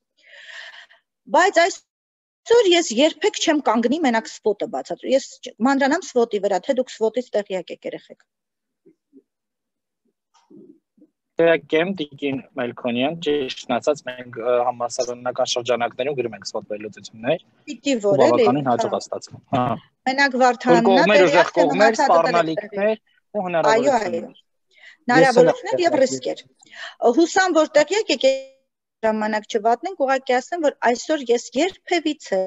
Բայց այսօր ես երբեք չեմ կանգնի մենակ SWOT-ը բացատրել։ Ես մանրանամ SWOT-ի վրա, թե դուք SWOT-ից տեղյակ եք երեխեք։ Դերակեմ Տիկին Մելքոնյան, ճիշտ ասած մենք համասարանական շրջանակներում գրում ենք սպոտ վերլուծություններ։ Պիտի որ էլի։ Բավականին հաջող է ստացվում։ Հա։ Մենակ Վարդանն է ուժեղ կողմեր, սպառնալիքներ ու հնարավորություններ։ Հնարավորություններ եւ ռիսկեր։ Հուսամ որ տեղյակ եք ժամանակ չվատնենք, ուղղակի ասեմ, որ այսօր ես երբևիցե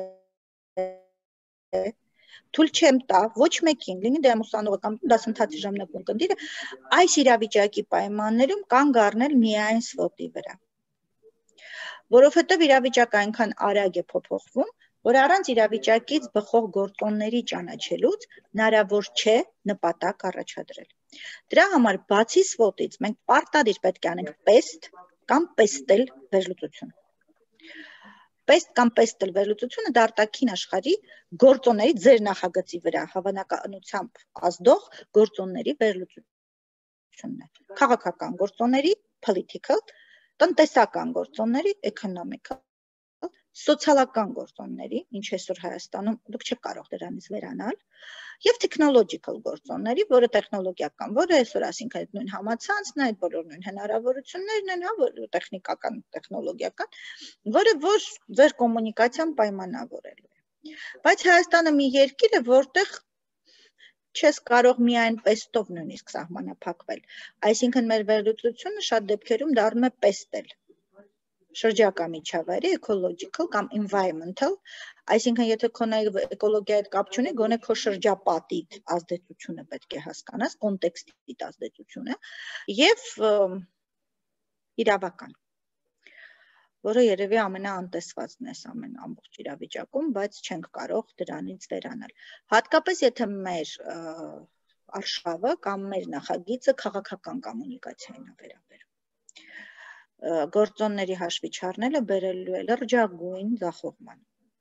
թույլ չեմ տա ոչ մեկին, լինի դե ուսանողը կամ դասընթացի ժամանակում կնդիրը, այս իրավիճակի պայմաններում կանգ առնել միայն սվոտի վրա։ Որովհետև իրավիճակը այնքան արագ է փոփոխվում, որ առանց իրավիճակից բխող գործոնների ճանաչելուց հնարավոր չէ նպատակ առաջադրել։ Դրա համար բացի սվոտից մենք պարտադիր պետք է անենք պեստ կամ պեստել վերլուծություն։ Պեստ կամ պեստել վերլուծությունը դա արտաքին աշխարհի գործոնների ձեր նախագծի վրա հավանականությամբ ազդող գործոնների վերլուծությունն է։ Քաղաքական գործոնների political, տնտեսական գործոնների economical, սոցիալական գործոնների, ինչ այսօր Հայաստանում դուք չեք կարող դրանից վերանալ, եւ technological գործոնների, որը տեխնոլոգիական, որը այսօր ասինքն այդ նույն համացանցն է, այդ բոլոր նույն հնարավորություններն են, հա, որ տեխնիկական, տեխնոլոգիական, որը որ ձեր կոմունիկացիան պայմանավորելու է։ Բայց Հայաստանը մի երկիր է, որտեղ չես կարող միայն պեստով նույնիսկ սահմանափակվել, այսինքն մեր վերլուծությունը շատ դեպքերում դառնում է պեստել։ Շրջակա միջավայրի ecological կամ environmental, այսինքն եթե քո էկոլոգիայի հետ կապ չունի, գոնե քո շրջապատի ազդեցությունը պետք է հասկանաս, կոնտեքստի ազդեցությունը եւ իրավական, որը երևի ամենաանտեսվածն է ամեն ամբողջ իրավիճակում, բայց չենք կարող դրանից վերանալ։ Հատկապես եթե մեր արշավը կամ մեր նախագիծը քաղաքական կոմունիկացիային է վերաբերում։ Գործոնների հաշվի չառնելը բերելու է լրջագույն ձախողման։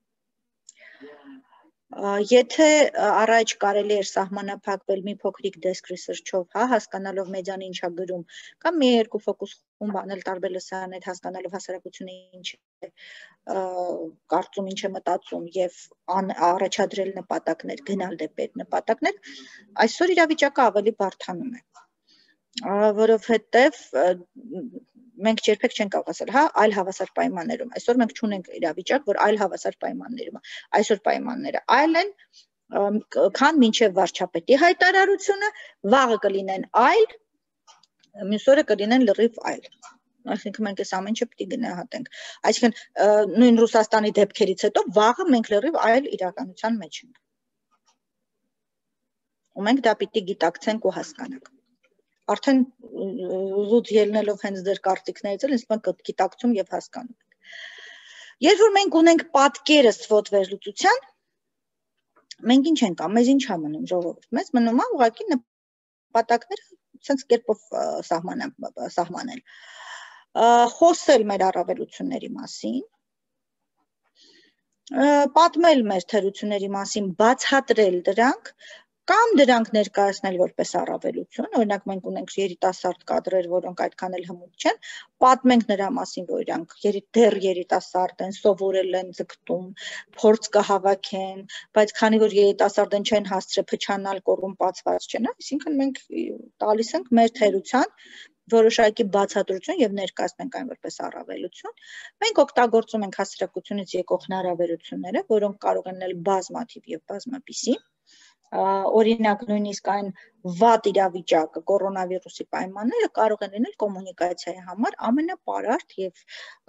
Եթե առաջ կարելի էր սահմանափակվել մի փոքրիկ desk research-ով, հա, հասկանալով մեդիան ինչ է գրում, կամ մի երկու ֆոկուս խումբ անել տարբեր լսարաններ, հասկանալով հասարակությունը ինչ է կարծում, ինչ է մտածում եւ առաջադրել նպատակներ, գնալ դեպի այդ նպատակներ, այսօր իրավիճակը ավելի բարդանում է, որովհետեւ մենք երբեք չենք կարող ասել, հա, այլ հավասար պայմաններում։ Այսօր մենք չունենք իրավիճակ, որ այլ հավասար պայմաններում է։ Այսօր պայմանները այլ են, քան մինչև վարչապետի հայտարարությունը, վաղը կլինեն այլ, մյուս օրը կլինեն լրիվ այլ։ Այսինքն մենք այս ամեն ինչը պիտի գնահատենք։ Այսինքն նույն Ռուսաստանի դեպքերից հետո վաղը մենք լրիվ այլ իրականության մեջ ենք։ Ու մենք դա պիտի գիտակցենք ու հասկանանք։ Արդեն զուտ ելնելով հենց ձեր կարծիքներից էլ ինձ մենք գիտակցում եւ հասկանում ենք։ Երբ որ մենք ունենք պատկերը սվոտ վերլուծության, մենք ինչ ենք անում, մեզ ինչ է մնում ժողովուրդ, մեզ մնում է ուղղակի նպատակները sense կերպով սահմանել, խոսել մեր առավելությունների մասին, պատմել մեր թերությունների մասին, բացատրել դրանք, կամ դրանք ներկայացնել որպես առավելություն, օրինակ մենք ունենք երիտասարդ կադրեր, որոնք այդքան էլ հմուտ չեն, պատմենք նրա մասին, որ իրանք դեռ երիտասարդ են, սովորել են, ձգտում, փորձ կհավաքեն, բայց քանի որ երիտասարդ են չեն հասցրել փչանալ, կոռումպացված չեն, այսինքն մենք տալիս ենք մեր թերության որոշակի բացատրություն եւ ներկայացնենք այն որպես առավելություն, մենք օգտագործում ենք հասարակությունից եկող հնարավորությունները, որոնք կարող են լինել բազմաթիվ եւ բազմապիսի, օրինակ նույնիսկ այն վատ իրավիճակը կորոնավիրուսի պայմանները կարող են լինել կոմունիկացիայի համար ամենապարարտ եւ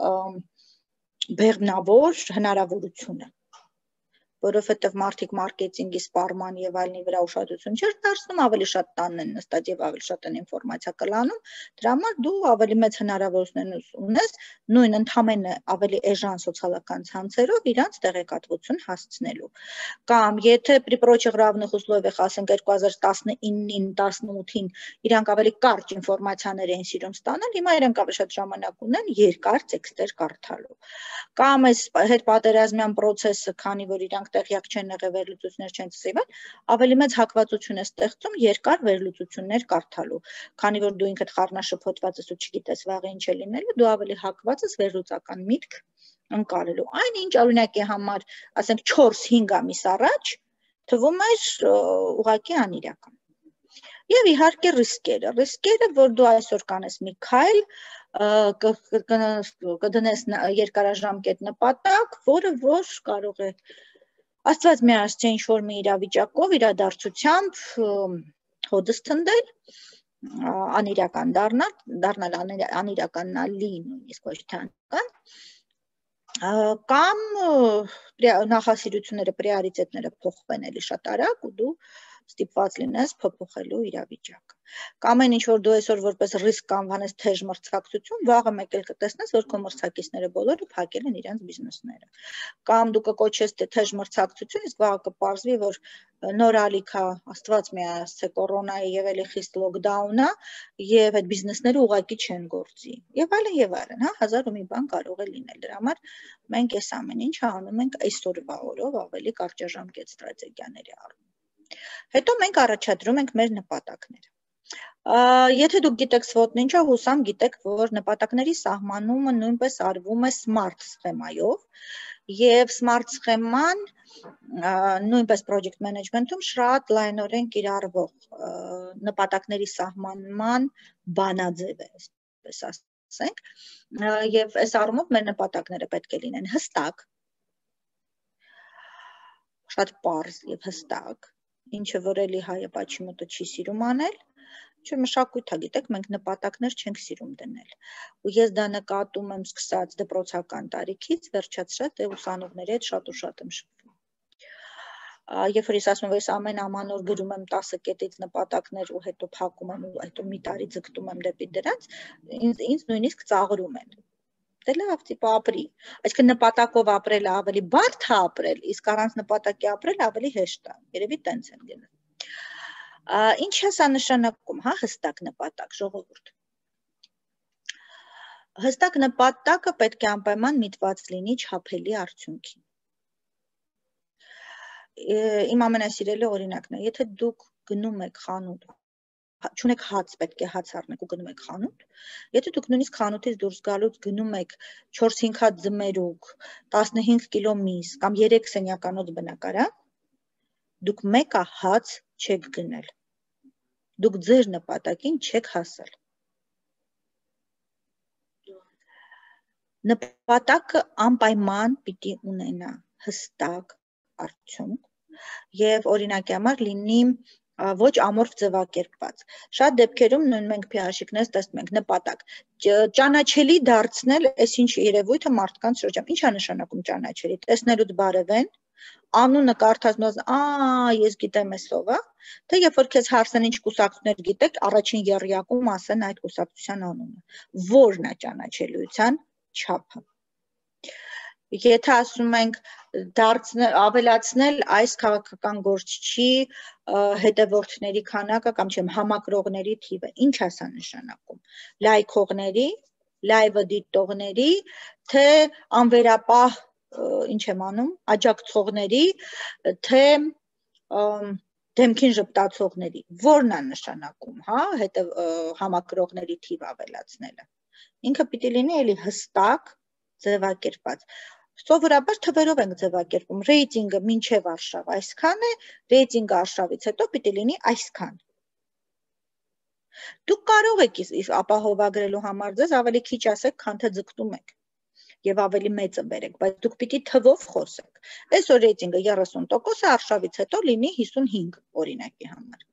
բեղմնավոր հնարավորությունը, որովհետև մարդիկ մարքեթինգի, սպառման եւ այլնի վրա ուշադրություն չեն դարձնում, ավելի շատ տանն են նստած եւ ավելի շատ են ինֆորմացիա կլանում, դրա համար դու ավելի մեծ հնարավորություններ ունես նույն ընդհանրապես ավելի էժան սոցիալական ցանցերով իրանց տեղեկատվություն հասցնելու։ Կամ եթե при прочих равных условиях, ասենք 2019-ին, 18-ին իրանք ավելի կարճ ինֆորմացիաներ էին սիրում ստանալ, հիմա իրանք ավելի շատ ժամանակ ունեն երկար տեքստեր կարդալու։ Կամ այս հետպատերազմյան process-ը, քանի որ իրանք տեղյակ չեն եղել վերլուծություններ չեն ծիվել, ավելի մեծ հակվածություն է ստեղծում երկար վերլուծություններ կարդալու, քանի որ դու ինքդ խառնաշփոթված ես ու չգիտես վաղը ինչ է լինելու, դու ավելի հակված ես վերլուծական միտք ընկալելու։ Այնինչ օրինակի համար, ասենք 4-5 ամիս առաջ թվում էր ուղղակի անիրական։ Եվ իհարկե ռիսկերը, որ դու այսօր կանես մի քայլ, կդնես երկարաժամկետ նպատակ, որը որ կարող է Աստված միասին ինչ-որ մի իրավիճակով, իրադարձությամբ հոդս թնդել, անիրական դառնալ անիրականալի նույնիսկ ոչ թե անիրական, կամ նախասիրությունները, պրիորիտետները փոխվեն էլի շատ արագ ու դու ստիպված լինես փոփոխելու իրավիճակը։ Կամ այն ինչ որ դու այսօր որպես ռիսկ անվանես թեժ մրցակցություն, վաղը մեկ էլ կտեսնես, որ քո մրցակիցները բոլորը փակել են իրենց բիզնեսները։ Կամ դու կկոչես թե թեժ մրցակցություն, իսկ վաղը կպարզվի, որ նոր ալիք է, Աստված միացե կորոնայի եւ էլի խիստ լոկդաունը եւ այդ բիզնեսները ուղղակի չեն գործի։ Եվ այլն, հա, հազար ու մի բան կարող է լինել։ Դրա համար մենք այս ամեն ինչը անում ենք այսօրվա օրով ավելի կարճաժամկետ ստրատեգիաների առումով։ Հետո մենք առաջադրում ենք մեր նպատակները։ Եթե դուք գիտեք SWOT-ն ինչա, հուսամ գիտեք, որ նպատակների սահմանումը նույնպես արվում է SMART սխեմայով, եւ SMART սխեման նույնպես project management-ում շատ լայնորեն կիրառվող նպատակների սահմանման բանաձև է, այսպես ասենք, եւ այս առումով մեր նպատակները պետք է լինեն հստակ, շատ պարզ եւ հստակ, ինչը որ էլի հայը պաչիմոտը չի սիրում անել, չէ մշակույթ է, գիտեք, մենք նպատակներ չենք սիրում դնել։ Ու ես դա նկատում եմ սկսած դպրոցական տարիքից, վերջացրած դե ուսանողների հետ շատ ու շատ եմ շփվում։ Երբ որ ես ասում եմ, որ ես ամեն ամանոր գրում եմ 10 կետից նպատակներ ու հետո փակում եմ ու հետո մի տարի ձգտում եմ դեպի դրանց, ինձ նույնիսկ ծաղրում են։ Դե լավ, տիպ ապրի։ Այսինքն նպատակով ապրելը ավելի բարդ է ապրել, իսկ առանց նպատակի ապրելը ավելի հեշտ է։ Երևի տենց են գնում։ Ինչ է սա նշանակում, հա, հստակ նպատակ, ժողովուրդ։ Հստակ նպատակը պետք է անպայման միտված լինի չափելի արդյունքին։ Իմ ամենասիրելի օրինակն է, եթե դուք գնում եք խանութ, չունեք հաց, պետք է հաց առնեք ու գնում եք խանութ, եթե դուք նույնիսկ խանութից դուրս գալուց գնում եք 4-5 հատ ձմերուկ, 15 կիլո միս կամ 3 սենյականոց բնակարան, դուք մեկը հաց չեք գնել, դուք ձեր նպատակին չեք հասել։ Նպատակը անպայման պիտի ունենա հստակ արդյունք եւ օրինակի համար լինի ոչ ամորֆ ձևակերպված։ Շատ դեպքերում նույն մենք փիաշիկներս տեսնում ենք նպատակ ճանաչելի դարձնել այսինչ երևույթը մարդկանց շրջանում։ Ինչ է նշանակում ճանաչելի։ Տեսնելուց բարևեն, անունը կարդացնոց, ես գիտեմ էսով, թե երբ որ քեզ հարցնեն ինչ կուսակցություններ գիտեք, առաջին եռյակում ասեն այդ կուսակցության անունը։ Որն է ճանաչելիության չափը։ Եթե ասում ենք ավելացնել այս քաղաքական գործչի հետևորդների քանակը կամ չեմ համակրողների թիվը, ինչ է սա նշանակում։ Լայքողների, լայվը դիտողների, թե անվերապահ ինչ եմ անում, աջակցողների, թե դեմքին ժպտացողների, որն է նշանակում, հա, համակրողների թիվ ավելացնելը։ Ինքը պիտի լինի էլի հստակ, ձևակերպված։ Սովորաբար թվերով ենք ձևակերպում, ռեյտինգը մինչև արշավ այսքան է, ռեյտինգը արշավից հետո պիտի լինի այսքան։ Դուք կարող եք ապահովագրելու համար ձեզ ավելի քիչ ասեք, քան թե ձգտում եք եւ ավելի մեծը բերեք, բայց դուք պիտի թվով խոսեք։ Այսօր ռեյտինգը 30% է, արշավից հետո լինի 55 օրինակի համար։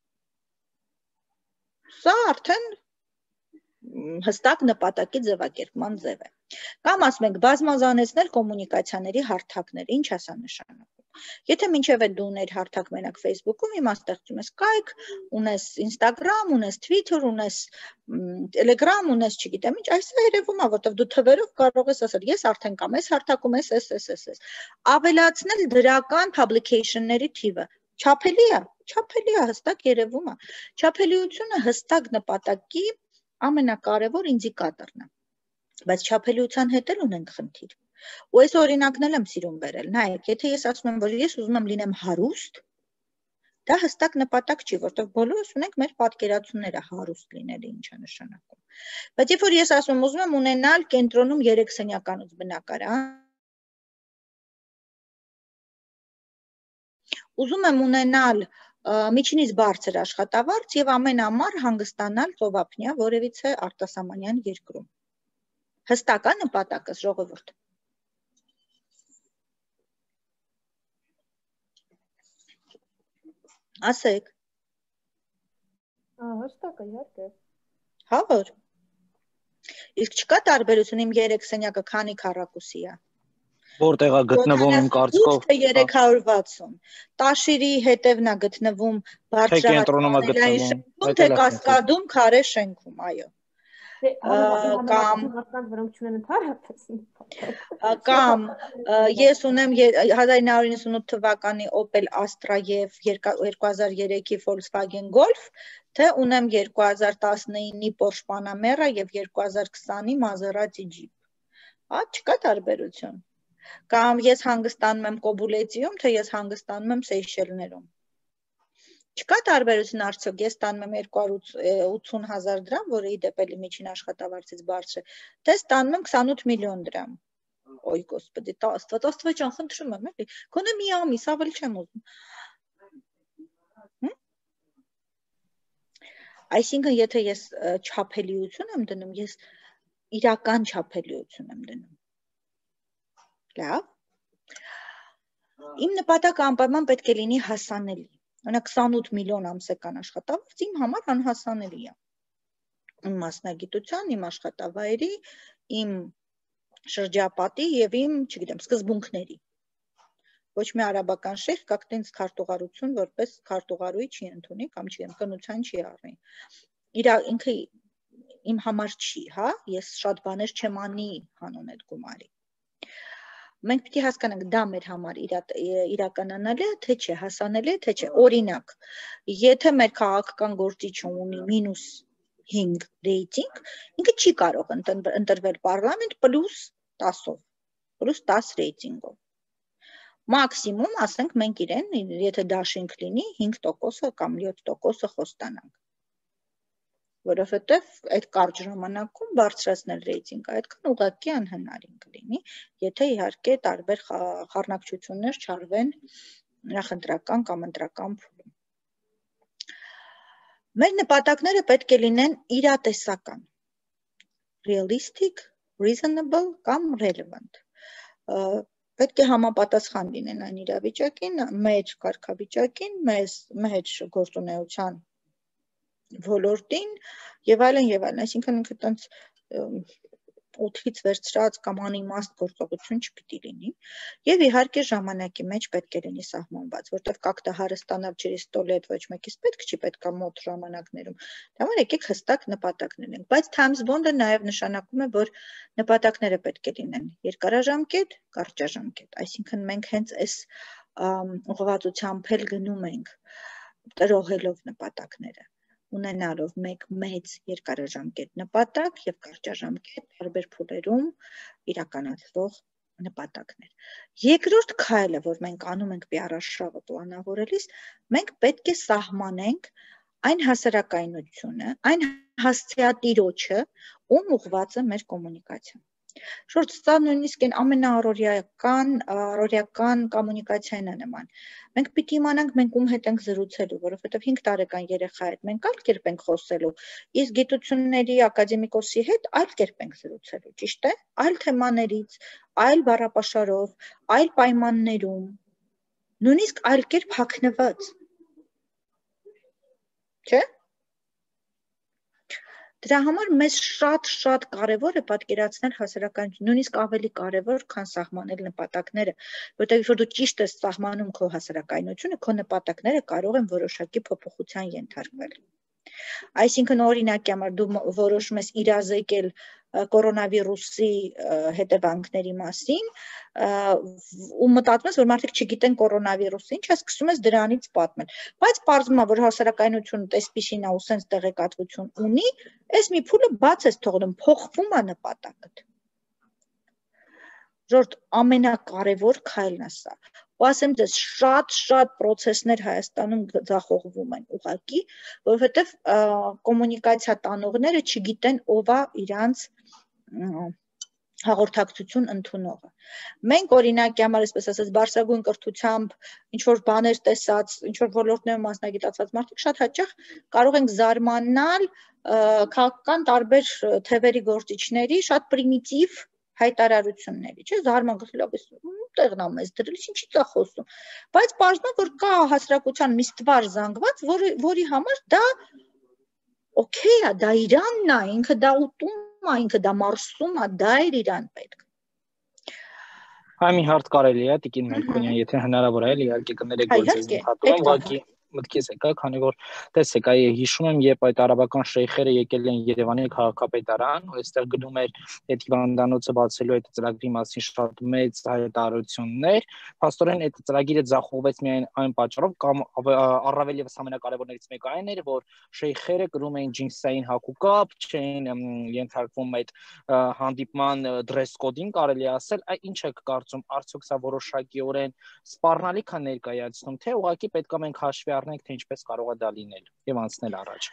Սա արդեն հստակ նպատակի ձևակերպման ձև է։ Կամ ասում ենք բազմազանեցնել կոմունիկացիաների հարթակներ, ինչ է սա նշանակում։ Եթե մինչև այդ դու ուներ հարթակ մենակ Facebook-ում, հիմա ստեղծում ես կայք, ունես Instagram, ունես Twitter, ունես Telegram, ունես չգիտեմ ինչ, այսօր երևում է, որտեղ դու թվերով կարող ես ասել, ես արդեն կամ այս հարթակում ես, ավելացնել դրական publication-ների թիվը։ Չափելի է, հստակ երևում է։ Չափելիությունը հստակ նպատակի ամենակարևոր ինդիկատորն է, բայց չափելիության հետ էլ ունենք խնդիր։ Ու այս օրինակն եմ սիրում բերել, նայեք, եթե ես ասում եմ, որ ես ուզում եմ լինեմ հարուստ, դա հստակ նպատակ չի, որտեղ բոլորս ունենք մեր պատկերացումները հարուստ լինելը ինչ է նշանակում։ Բայց երբ որ ես ասում եմ, ուզում եմ ունենալ կենտրոնում 3 սենյականոց բնակարան, ուզում եմ ունենալ միջինից բարձր աշխատավարձ եւ ամենամար հանգստանալ ծովափնյա որևիցե արտասահմանյան երկրում։ Հստակ է նպատակը, ժողովուրդ։ Ասեք։ Հստակ է, իհարկե։ Հա որ։ Իսկ չկա տարբերություն իմ 3 սենյակը քանի քառակուսի է։ Որտեղ է գտնվում իմ կարծիքով 360 Տաշիրի հետևն է գտնվում բարձրահասկանալային շենքում, թե Կասկադում քարե շենքում, այո։ Կամ ես ունեմ 1998 թվականի Opel Astra եւ 2003-ի Volkswagen Golf, թե ունեմ 2019-ի Porsche Panamera եւ 2020-ի Maserati Jeep։ Հա, չկա տարբերություն։ Կամ ես հանգստանում եմ Կոբուլեցիում, թե ես հանգստանում եմ Սեյշելներում։ Չկա տարբերություն արդյոք, ես ստանում եմ 280,000 դրամ, որը ի դեպ էլի միջին աշխատավարձից բարձր է, թե ստանում եմ 28 միլիոն դրամ։ Ոյ Գոսպեդի, Աստված ջան, խնդրում եմ, էլի, գոնե մի ամիս ավելի չեմ ուզում։ Այսինքն, եթե ես չափելիություն եմ դնում, ես իրական չափելիություն եմ դնում։ Լավ։ Իմ նպատակը անպայման պետք է լինի հասանելի։ Օրինակ 28 միլիոն ամսական աշխատավարձ իմ համար անհասանելի է։ Իմ մասնագիտության, իմ աշխատավայրի, իմ շրջապատի եւ իմ, չգիտեմ, սկզբունքների։ Ոչ մի արաբական շեյխ կաք տենց քարտուղարություն որպես քարտուղարուի չի ընդունի կամ չգիտեմ, կնության չի առնի։ Իրա ինքը իմ համար չի, հա, ես շատ բաներ չեմ անի հանուն այդ գումարի։ Մենք պիտի հասկանանք դա մեր համար իրականանալի է, թե չէ, հասանելի է, թե չէ։ Օրինակ, եթե մեր քաղաքական գործիչը ունի -5 ռեյտինգ, ինքը չի կարող ընտրվել պարլամենտ +10-ով, +10 ռեյտինգով։ Մաքսիմում, ասենք, մենք իրեն, եթե դաշինք լինի, 5% կամ 7% խոստանանք։ Որովհետև այդ կարճ ժամանակում բարձրացնել ռեյտինգը այդքան ուղղակի անհնարին կլինի, եթե իհարկե տարբեր խառնակցություններ չարվեն նախընտրական կամ ընտրական փուլում։ Մեր նպատակները պետք է լինեն իրատեսական, realistic, reasonable կամ relevant։ Պետք է համապատասխան լինեն այն իրավիճակին, մեր կարգավիճակին, մեր գործունեության ոլորտին եւ այլն, այսինքն ինքը տենց 8-ից վերցրած կամ անիմաստ գործողություն չպիտի լինի եւ իհարկե ժամանակի մեջ պետք է լինի սահմանված, որտեղ կակտը հարստանալ через 100 լետ ոչ մեկից պետք չի, պետք է մոտ ժամանակներում։ Դա համար եկեք հստակ նպատակներ ունենք, բայց Times Bond-ը նաեւ նշանակում է, որ նպատակները պետք է լինեն երկարաժամկետ, կարճաժամկետ, այսինքն մենք հենց այս ուղղվածությամբ էլ գնում ենք տրոհելով նպատակները, ունենալով մեկ մեծ երկարաժամկետ նպատակ եւ կարճաժամկետ տարբեր փուլերում իրականացվող նպատակներ։ Երկրորդ քայլը, որ մենք անում ենք PR-շավը պլանավորելիս, մենք պետք է սահմանենք այն հասարակայնությունը, այն հասցեատիրոջը, ում ուղղված է մեր կոմունիկացիան։ Շուրջ սա նույնիսկ այն ամենաառօրյական կոմունիկացիային է նման։ Մենք պիտի իմանանք մենք ում հետ ենք զրուցելու, որովհետև 5 տարեկան երեխա հետ մենք այլ կերպ ենք խոսելու, իսկ գիտությունների ակադեմիկոսի հետ այլ կերպ ենք զրուցելու, ճիշտ է, այլ թեմաներից, այլ բառապաշարով, այլ պայմաններում, նույնիսկ այլ կերպ հագնված։ Չէ՞։ Դրա համար մեզ շատ կարևոր է պատկերացնել հասարակայնություն, նույնիսկ ավելի կարևոր, քան սահմանել նպատակները, որտեղ որ դու ճիշտ ես սահմանում քո հասարակայնությունը, քո նպատակները կարող են որոշակի փոփոխության ենթարկվել։ Այսինքն օրինակի համար դու որոշում ես իրազեկել կորոնավիրուսի հետևանքների մասին, ու մտածում ես, որ մարդիկ չգիտեն կորոնավիրուսը, ինչ է, սկսում ես դրանից պատմել, բայց պարզվում է, որ հասարակայնությունը տեսպիսին է ու սենց տեղեկատվություն ունի, այս մի փուլը բաց ես թողնում, փոխվում է նպատակը։ Ժորդ ամենակարևոր քայլն է սա։ Ու ասեմ ձեզ, շատ պրոցեսներ Հայաստանում ձախողվում են ուղղակի, որովհետև կոմունիկացիա տանողները չգիտեն ով է իրանց հաղորդակցություն ընդունողը։ Մենք օրինակի համար, այսպես ասած, բարձրագույն կրթությամբ ինչ որ բաներ տեսած, ինչ որ ոլորտներում մասնագիտացած մարդիկ շատ հաճախ կարող ենք զարմանալ քաղաքական տարբեր թևերի գործիչների շատ պրիմիտիվ հայտարարությունների, չէ՞, զարմանք լավես տեղն ա մեզ դրել, ինչի՞ց է խոսում։ Բայց պարզվում է, որ կա հասարակության մի ստվար զանգված, որի համար դա օքեյ է, դա իրանն է, ինքը դա ուտում է, ինքը դա մարսում է, դա էր իրան պետք։ Այ մի հարց կարելի է Տիկին Մելքոնյան, եթե հնարավոր է, իհարկե կներեք, որ ձեզ ընդհատում եմ, ուղղակի մտքից եկա, քանի որ տեսեք, այ հիշում եմ, երբ այդ արաբական շեյխերը եկել են Երևանի քաղաքապետարան, այստեղ գնում էր այդ հիվանդանոցը բացելու այդ ծրագրի մասին շատ մեծ հայտարարություններ, փաստորեն այդ ծրագիրը ձախողվեց միայն այն պատճառով, կամ առավել եւս ամենակարևորներից մեկը այն էր, որ շեյխերը կրում էին ջինսային հագուկապ, չէին ենթարկվում այդ հանդիպման դրես կոդին, կարելի ասել, այ ինչ եք կարծում, արդյոք սա որոշակիորեն սպառնալիք է ներկայացնում, թե ուղղակի պետք է մենք հաշվի առնենք, թե ինչպես կարող է դա լինել եւ անցնել առաջ։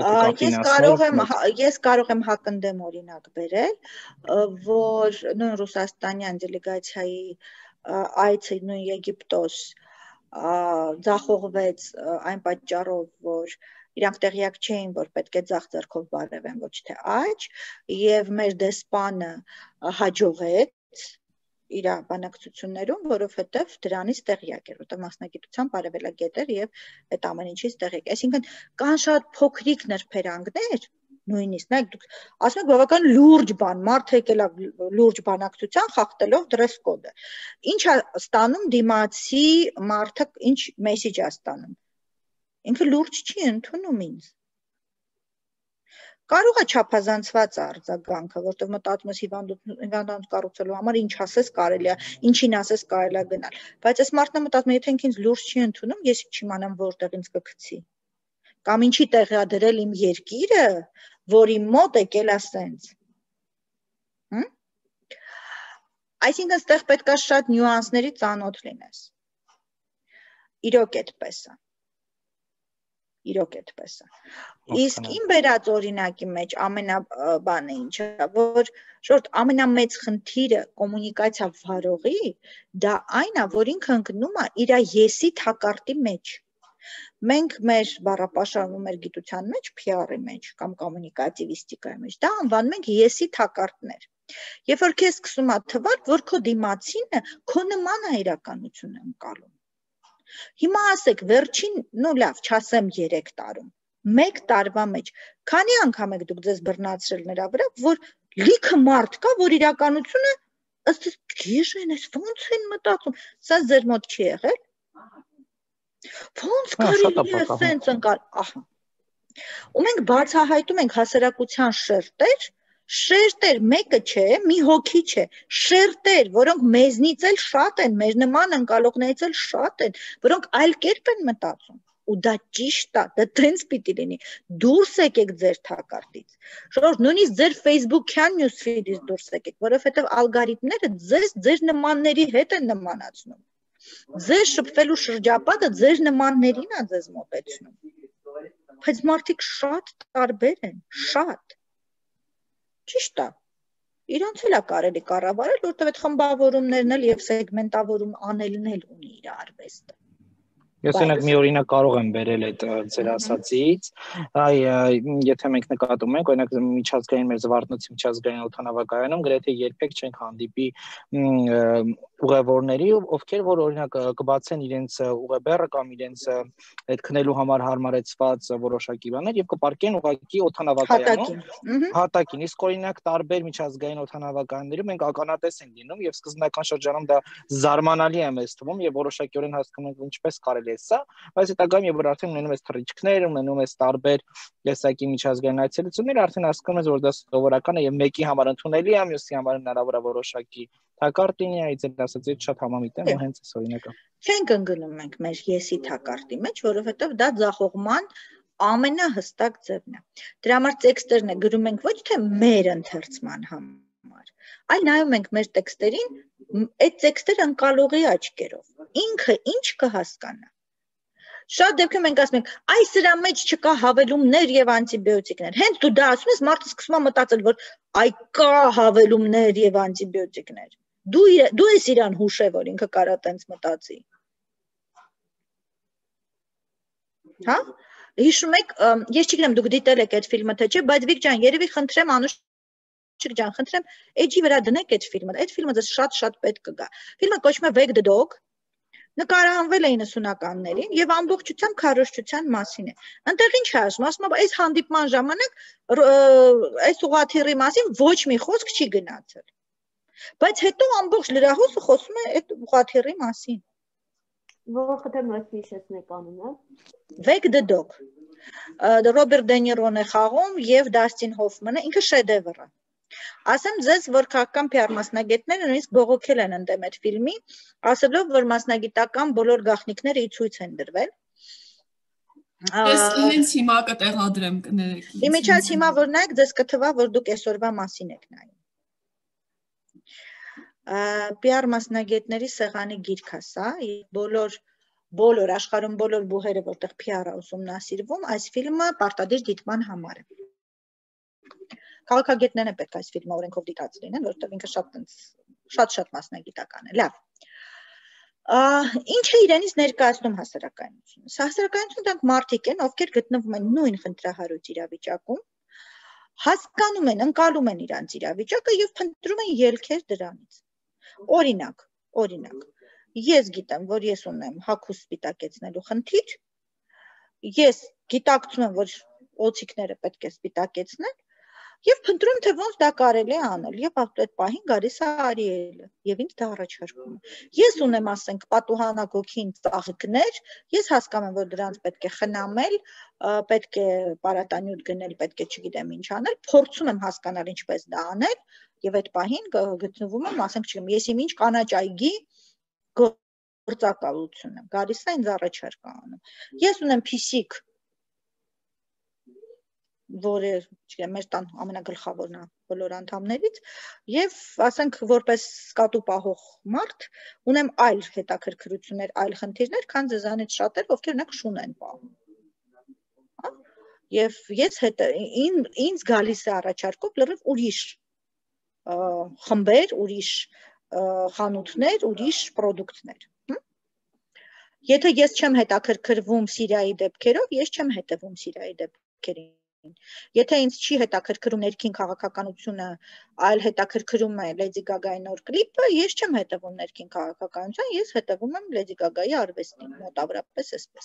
Ես կարող եմ հակընդդեմ օրինակ բերել, որ նույն ռուսաստանյան դելեգացիայի այցը նույն Եգիպտոս ձախողվեց այն պատճառով, որ իրանք տեղյակ չէին, որ պետք է ձախ ձեռքով բարևեն, ոչ թե աջ, եւ մեր դեսպանը հաջողեց իր բանակցություններում, որովհետև դրանից տեղյակ էր, որտեղ մասնագիտությամբ արևելագետ էր եւ այդ ամեն ինչից տեղյակ։ Այսինքն կան շատ փոքրիկ նրբերանգներ, նույնիսկ նայեք դուք ասում եք բավական լուրջ բան, մարդը եկել է լուրջ բանակցության խախտելով դրես կոդը։ Ինչ է ստանում դիմացի մարդը, ինչ մեսեջ է ստանում։ Ինքը լուրջ չի ընդունում ինձ։ Կարող է չափազանցված արձագանքը, որտեղ մտածում ես հիվանդանոց կառուցելու համար ինչ ասես կարելի է, ինչին ասես կարելի է գնալ, բայց այս մարդն է մտածում, եթե ինքն ինձ լուրջ չի ընդունում, ես չիմանամ որտեղ ինձ կգցի։ Կամ ինչի տեղի է դրել իմ երկիրը, որի մոտ եկել է սենց։ Այսինքն այստեղ պետք է շատ նյուանսների ծանոթ լինես։ Իրոք այդպես է։ Իրոք այդպես է։ Իսկ իմ բերած օրինակի մեջ ամենաբանը ինչը, որ շորտ ամենամեծ խնդիրը կոմունիկացիա վարողի, դա այն է, որ ինքը ընկնում է իր եսի թակարդի մեջ։ Մենք մեր բառապաշարում մեր գիտության մեջ, PR-ի մեջ կամ կոմունիկատիվիստիկայի մեջ, դա անվանում ենք եսի թակարդներ։ Երբ որ քեզ սկսում է թվալ, որ քո դիմացինը քո նման է իրականություն ընկալում։ Հիմա ասեք, վերջին, նո լավ, չասեմ 3 տարում, 1 տարվա մեջ, քանի անգամ եք դուք ձեզ բռնացրել նրա վրա, որ լիքը մարդ կա, որ իրականությունը ըստ գիժեն ես, ոնց են մտածում, սա ձեր մոտ չի եղել։ Ոնց կարելի է սենց ընկալ, ահա։ Ու մենք բացահայտում ենք հասարակության շերտեր մեկը չէ, մի հոգի չէ, շերտեր, որոնք մեզնից էլ շատ են, մեր նման ընկալողներից էլ շատ են, որոնք այլ կերպ են մտածում, ու դա ճիշտ է, դա տենց պիտի լինի, դուրս եկեք ձեր թակարդից, շորտ նույնիսկ ձեր Facebook-յան նյուսֆիդից դուրս եկեք, որովհետև ալգորիթմները ձեզ ձեր նմանների հետ են նմանացնում, ձեր շփվելու շրջապատը ձեր նմաններին է ձեզ մոտեցնում, բայց մարդիկ շատ տարբեր են, շատ Ճիշտ է, իրանց էլ է կարելի կառավարել, որտեղ այդ խմբավորումներն էլ եւ սեգմենտավորում անելն էլ ունի իր արվեստը։ Ես օրինակ մի օրինակ կարող եմ բերել այդ ձեր ասածից, այ եթե մենք նկատում ենք, օրինակ միջազգային մեր Զվարթնոցի միջազգային օդանավակայանում գրեթե երբեք չենք հանդիպի ուղևորների, ովքեր որ օրինակ կբացեն իրենց ուղեբեռը կամ իրենց այդ քնելու համար հարմարեցված որոշակի բաներ եւ կպարկեն ուղղակի օդանավակայանում հատակին, իսկ օրինակ տարբեր միջազգային օդանավակայաններում մենք ականատես ենք լինում եւ սկզբնական շրջանում դա զարմանալի է մեզ թվում եւ որոշակիորեն հասկանում ենք ինչպես կարելի է սա, բայց հետագայում եւ որ արդեն ունենում ես թռիչքներ, ունենում ես տարբեր տեսակի միջազգային այցելություններ, արդեն հասկանում ես որ դա սովորական է եւ մեկի համար ընդունելի է, մյուսի համար հնարավոր է որոշակի թակարդ լինի, այդ ասածից շատ համամիտ եմ, ու հենց այս օրինակը։ Չենք ընկնում մենք մեր եսի թակարդի մեջ, որովհետեւ դա ձախողման ամենահստակ ձևն է։ Դրա համար տեքստերն է գրում ենք ոչ թե մեր ընթերցման համար, այլ նայում ենք մեր տեքստերին, այդ տեքստերը ընկալողի աչքերով։ Ինքը ինչ կհասկանա։ Շատ դեպքում մենք ասում ենք, այ սրա մեջ չկա հավելումներ եւ անտիբիոտիկներ։ Հենց դու դա ասում ես, մարդը սկսում է մտածել, որ այ կա հավելումներ եւ անտիբիոտիկներ։ Դու ես իրան հուշե, որ ինքը կարա տենց մտածի։ Հա? Հիշում եք, ես չգիտեմ դուք դիտել եք այդ ֆիլմը թե չէ, բայց Վիկ ջան, երևի խնդրեմ Անուշիկ ջան, խնդրեմ, էջի վրա դնեք այդ ֆիլմը։ Այդ ֆիլմը ձեզ շատ պետք կգա։ Ֆիլմը կոչվում է Wag the Dog, նկարահանվել է 90-ականներին եւ ամբողջությամբ քարոզչության մասին է։ Այնտեղ ինչ է ասում, այս հանդիպման ժամանակ այս ուղղաթիռի մասին ոչ մի խոսք չի գնացել։ Բայց հետո ամբողջ լրահոսը խոսում է այդ ուղղաթիռի մասին։ Որովհետեւ մենք հիշեցնենք անունը։ Wag the Dog։ Ռոբերտ Դե Նիրոն է խաղում եւ Դասթին Հոֆմանը, ինքը շեդևր է։ Ասեմ ձեզ, որ քաղաքական PR մասնագետները նույնիսկ բողոքել են ընդդեմ այդ ֆիլմի, ասելով, որ մասնագիտական բոլոր գաղտնիքները ի ցույց են դրվել։ Ես հենց հիմա կտեղադրեմ կներեք։ Իմիջիայլ հիմա որ նայեք, ձեզ կթվա, որ դուք այսօրվա մասին եք նայում։ PR մասնագետների սեղանի գիրք է սա, բոլոր աշխարհում բոլոր բուհերը, որտեղ PR-ը ուսումնասիրվում, այս ֆիլմը պարտադիր դիտման համար է։ Քաղաքագետներն պետք է այս ֆիլմը օրենքով դիտած լինեն, որովհետև ինքը շատ մասնագիտական է։ Լավ։ Ինչ է իրենից ներկայացնում հասարակայնությունը։ Հասարակայնությունը դրանք մարդիկ են, ովքեր գտնվում են նույն խնդրահարույց իրավիճակում, հասկանում են, ընկալում են իրանց իրավիճակը եւ փնտրում են ելքեր դրանից։ Օրինակ, ես գիտեմ, որ ես ունեմ հագուստ սպիտակեցնելու խնդիր, ես գիտակցում եմ, որ օձիքները պետք է սպիտակեցնել, եւ փնտրում թե ոնց դա կարելի է անել, եւ այդ պահին գալիս է Արիելը, եւ ինձ դա առաջարկում է։ Ես ունեմ, ասենք, պատուհանագոքին ծաղիկներ, ես հասկանում եմ, որ դրանց պետք է խնամել, պետք է պարատանյութ գնել, պետք է չգիտեմ ինչ անել, փորձում եմ հասկանալ ինչպես դա անել, եւ այդ պահին գտնվում եմ, ասենք, չգիտեմ, ես իմ ինչ կանաչ այգի գործակալությունը, գալիս է ինձ առաջարկ անում։ Ես ունեմ փիսիկ, որը չգիտեմ մեր տան ամենագլխավորն է բոլոր անդամներից եւ ասենք որպես կատու պահող մարդ ունեմ այլ հետաքրքրություններ, այլ խնդիրներ, քան ձեզանից շատեր, ովքեր ունեք շուն են պահում։ Հա? Եվ ես ինձ գալիս է առաջարկով լրիվ ուրիշ խմբեր, ուրիշ խանութներ, ուրիշ պրոդուկտներ։ Եթե ես չեմ հետաքրքրվում Սիրիայի դեպքերով, ես չեմ հետևում Սիրիայի դեպքերին։ Եթե ինձ չի հետաքրքրում ներքին քաղաքականությունը, այլ հետաքրքրում է Լեդի Գագայի նոր կլիպը, ես չեմ հետևում ներքին քաղաքականության, ես հետևում եմ Լեդի Գագայի արվեստին, մոտավորապես այսպես։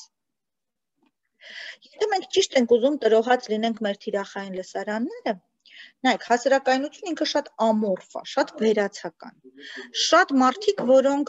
Եթե մենք ճիշտ ենք ուզում տրոհած լինենք մեր թիրախային լսարանները, նայեք, հասարակայնությունը ինքը շատ ամորֆ է, շատ վերացական։ Շատ մարդիկ,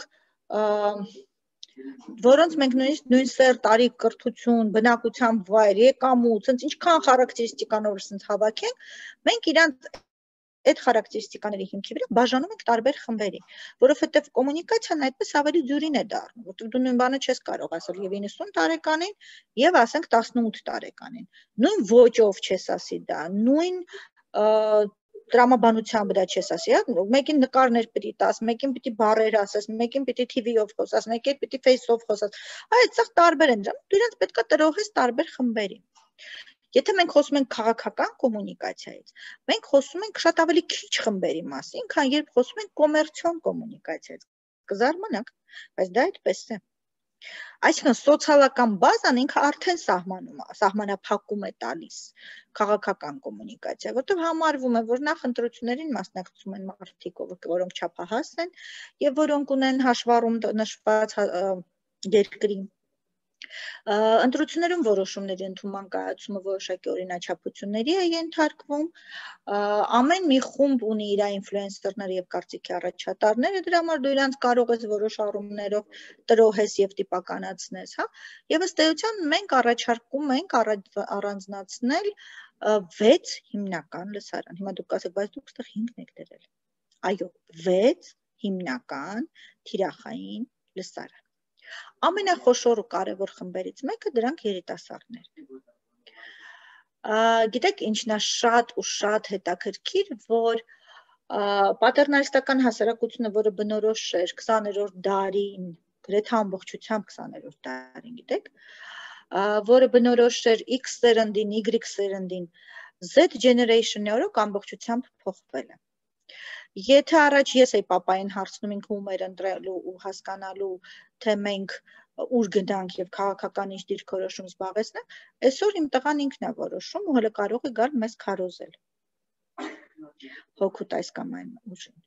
որոնց մենք նույն սեր, տարիք, կրթություն, բնակության վայր, եկամուտ, ինչքան խարակտերիստիկանով հավաքենք, մենք իրանց այդ խարակտերիստիկաների հիմքի վրա բաժանում ենք տարբեր խմբերի, որովհետև կոմունիկացիան այդպես ավելի դյուրին է դառնում, որտեղ դու նույն բանը չես կարող ասել եւ 90 տարեկանին եւ ասենք 18 տարեկանին։ Նույն ոճով չես ասի դա, նույն տրամաբանությամբ դա չես ասի, հա, մեկին նկարներ պիտի տաս, մեկին պիտի բառեր ասես, մեկին պիտի TV-ով խոսաս, մեկին պիտի Face-ով խոսաս։ Այդտեղ տարբեր են դրանք, դու իրենց պետք է տրոհես տարբեր խմբերի։ Եթե մենք խոսում ենք քաղաքական կոմունիկացիայից, մենք խոսում ենք շատ ավելի քիչ խմբերի մասին, քան երբ խոսում ենք կոմերցիոն կոմունիկացիայից։ Կզարմանաք, բայց դա այդպես է։ Այսինքն սոցիալական բազան ինքը արդեն սահմանափակում է տալիս քաղաքական կոմունիկացիա, որտեղ համարվում է, որ նախ ընտրություններին մասնակցում են մարդիկ, որոնք չափահաս են եւ որոնք ունեն հաշվառում նշված երկրի ընտրություններում որոշումների ընդունման կայացումը որոշակի օրինաչափությունների է ենթարկվում, ամեն մի խումբ ունի իր ինֆլուենսերները եւ կարծիքի առաջատարները, դրա համար դու իրանց կարող ես որոշ առումներով տրոհես եւ տիպականացնես, հա, եւ ըստ էության մենք առաջարկում ենք առանձնացնել 6 հիմնական լսարան։ Հիմա դուք կասեք, բայց դուք այստեղ 5-ն եք դրել։ Այո, 6 հիմնական թիրախային լսարան։ Ամենախոշոր ու կարևոր խմբերից մեկը դրանք երիտասարդներն են։ Գիտեք, ինչն է շատ ու շատ հետաքրքիր, որ պատերնալիստական հասարակությունը, որը բնորոշ էր 20-րդ դարին, գրեթե ամբողջությամբ 20-րդ դարին, գիտեք, որը բնորոշ էր X սերնդին, Y սերնդին, Z generation-ի օրոք ամբողջությամբ փոխվել է։ Եթե առաջ ես էի պապային հարցնում ինքը ում էր ընտրելու ու հասկանալու, թե մենք ուր գնանք եւ քաղաքական ինչ դիրքորոշում զբաղեցնենք, այսօր իմ տղան ինքն է որոշում ու հələ կարող է գալ մեզ քարոզել։ Հոգուտ այս կամ այն ուժին։